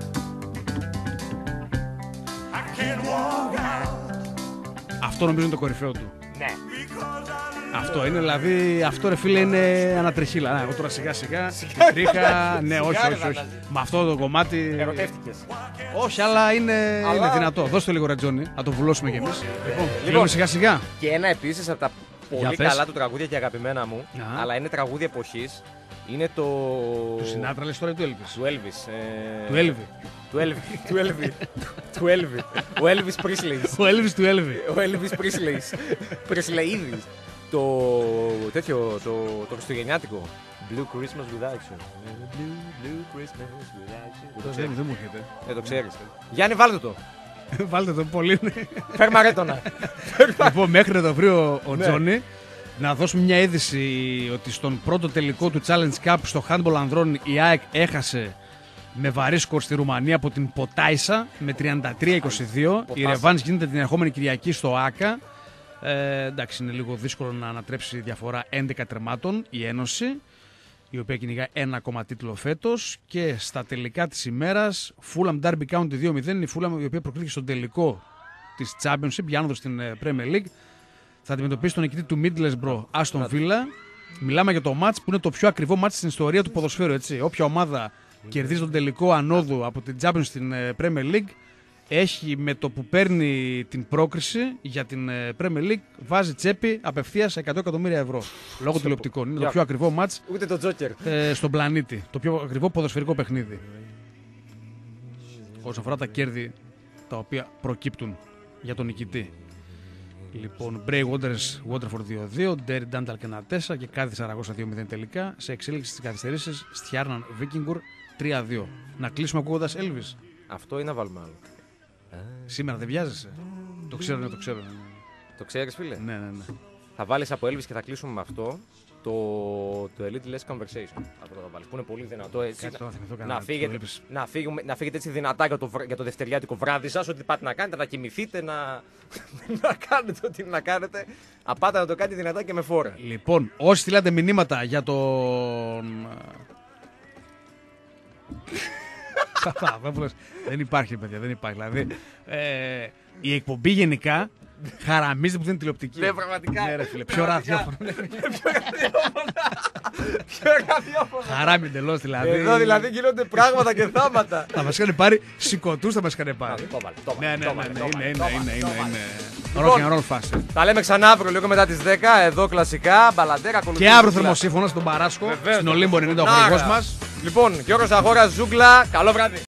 I can't walk out Αυτό νομίζω είναι το κορυφαίο του. Ναι. because I Αυτό είναι, δηλαδή, αυτό ρε φίλε είναι ανατριχίλα. Να, εγώ τώρα σιγά σιγά, τρίχα, ναι, όχι, Σιγά, ρε, όχι, όχι. Θανάση. Με αυτό το κομμάτι, Ερωτεύτηκες. όχι, αλλά είναι, Αλλά- είναι δυνατό. Δώστε το λίγο ρετζόνι, να το βουλώσουμε κι εμείς. Λοιπόν, Λοιπόν. λοιπόν σιγά σιγά. Και ένα επίσης από τα Για πολύ πες. καλά του τραγούδια και αγαπημένα μου, Α. αλλά είναι τραγούδια εποχής, είναι το... Του Σινάτρα λες τώρα ή του Έλβης? Του Elvis. ε, Του Έλβη. Του Elvis. Του Elvis. Του Elvis. Ο Elvis Presley. Ο Έλβης του Έλβη. Ο Elvis Presley. Presleyίδης. Το τέτοιο, το, το χριστουγεννιάτικο. Blue Christmas without you. Blue, blue Christmas without you. Δεν το Δεν ξέρεις. δεν μου έρχεται. Δεν το ξέρεις. Γιάννη, βάλτε το. Βάλτε το πολύ. Φέρ μαρέτονα. Λοιπόν, μέχρι να το βρει ο, ο Ναι. Τζόνι, να δώσουμε μια είδηση ότι στον πρώτο τελικό του Challenge Cup στο handball ανδρών η ΑΕΚ έχασε με βαρύ σκορ στη Ρουμανία από την Ποτάισα με τριάντα τρία είκοσι δύο. Η Ποτάσα. ρεβάνς γίνεται την ερχόμενη Κυριακή στο ΆΚΑ. Ε, εντάξει, είναι λίγο δύσκολο να ανατρέψει διαφορά έντεκα τερμάτων η Ένωση, η οποία κυνηγά ένα ακόμα τίτλο φέτος. Και στα τελικά της ημέρας, Fulham Derby County δύο μηδέν, η Fulham η οποία προκρίθηκε στον τελικό της Championship για άνοδο στην ε, Premier League. Θα αντιμετωπίσει τον νικητή του Middlesbrough, Aston Villa. Μιλάμε για το match που είναι το πιο ακριβό match στην ιστορία του ποδοσφαίρου. Έτσι. Όποια ομάδα κερδίζει τον τελικό ανόδου από την Champions στην ε, Premier League έχει με το που παίρνει την πρόκριση για την ε, Premier League, βάζει τσέπη απευθείας εκατό εκατομμύρια ευρώ. Λόγω τηλεοπτικών. Είναι το πιο ακριβό μάτς Ούτε το Τζόκερ. ε, στον πλανήτη. Το πιο ακριβό ποδοσφαιρικό παιχνίδι. Όσον αφορά τα κέρδη τα οποία προκύπτουν για τον νικητή. Λοιπόν, Bray Wanderers Waterford δύο δύο, Derry Dandal και ένα τέσσερα και Cádiz Σαραγώσα δύο μηδέν τελικά. Σε εξέλιξη στις καθυστερήσεις, Στιάρναν Vikingur τρία δύο. Να κλείσουμε ακούγοντας Elvis. Αυτό ή να βάλουμε άλλο. Σήμερα δεν βιάζεσαι. Το ξέρω, ναι, το ξέρω. Ναι, Το ξέρεις, φίλε. ναι, ναι. ναι. Θα βάλεις από Elvis και θα κλείσουμε με αυτό. Το, το Elite Less Conversation. Αυτό θα βάλεις. Που είναι πολύ δυνατό έτσι. Κάτσε τώρα, θυμηθώ να, κανένα, φύγετε, το Elvis. να, φύγουμε, να φύγετε έτσι δυνατά για το, βρ- για το δευτεριάτικο βράδυ σας. Ό,τι πάτε να κάνετε, να κοιμηθείτε, να, να κάνετε ό,τι να κάνετε. Απάτε να το κάνετε δυνατά και με φόρα. Λοιπόν, όσοι στείλατε μηνύματα για τον. Δεν υπάρχει, παιδιά, δεν υπάρχει. Δηλαδή, ε, η εκπομπή γενικά χαραμίζεται που δεν είναι τηλεοπτική. Ναι, πραγματικά. Ναι, ρε φίλε, πιο ραδιόφωνο. Ποιο ραδιόφωνο. Χαράμι εντελώς δηλαδή. Εδώ δηλαδή γίνονται πράγματα και θάματα. Θα μας είχαν πάρει σηκωτούς, θα μας είχαν πάρει. Το βάλε, το Ναι, βάλε, ναι, το ναι, βάλε, ναι, το είναι, βάλε, είναι, το βάλε, είναι, το είναι, βάλε. είναι. Λοιπόν, Rock and roll φάση. Τα λέμε ξανά αύριο λίγο μετά τις δέκα. Εδώ κλασικά. Μπαλαντέρα ακολουθεί. Και αύριο θερμοσύμφωνα στον Παράσκο, Βεβαίως, στην Ολύμπο ενενήντα ο Νάρα. χορηγός μας. Λοιπόν, Γιώργος Αγόρας, Ζούγκλα. Καλό βράδυ.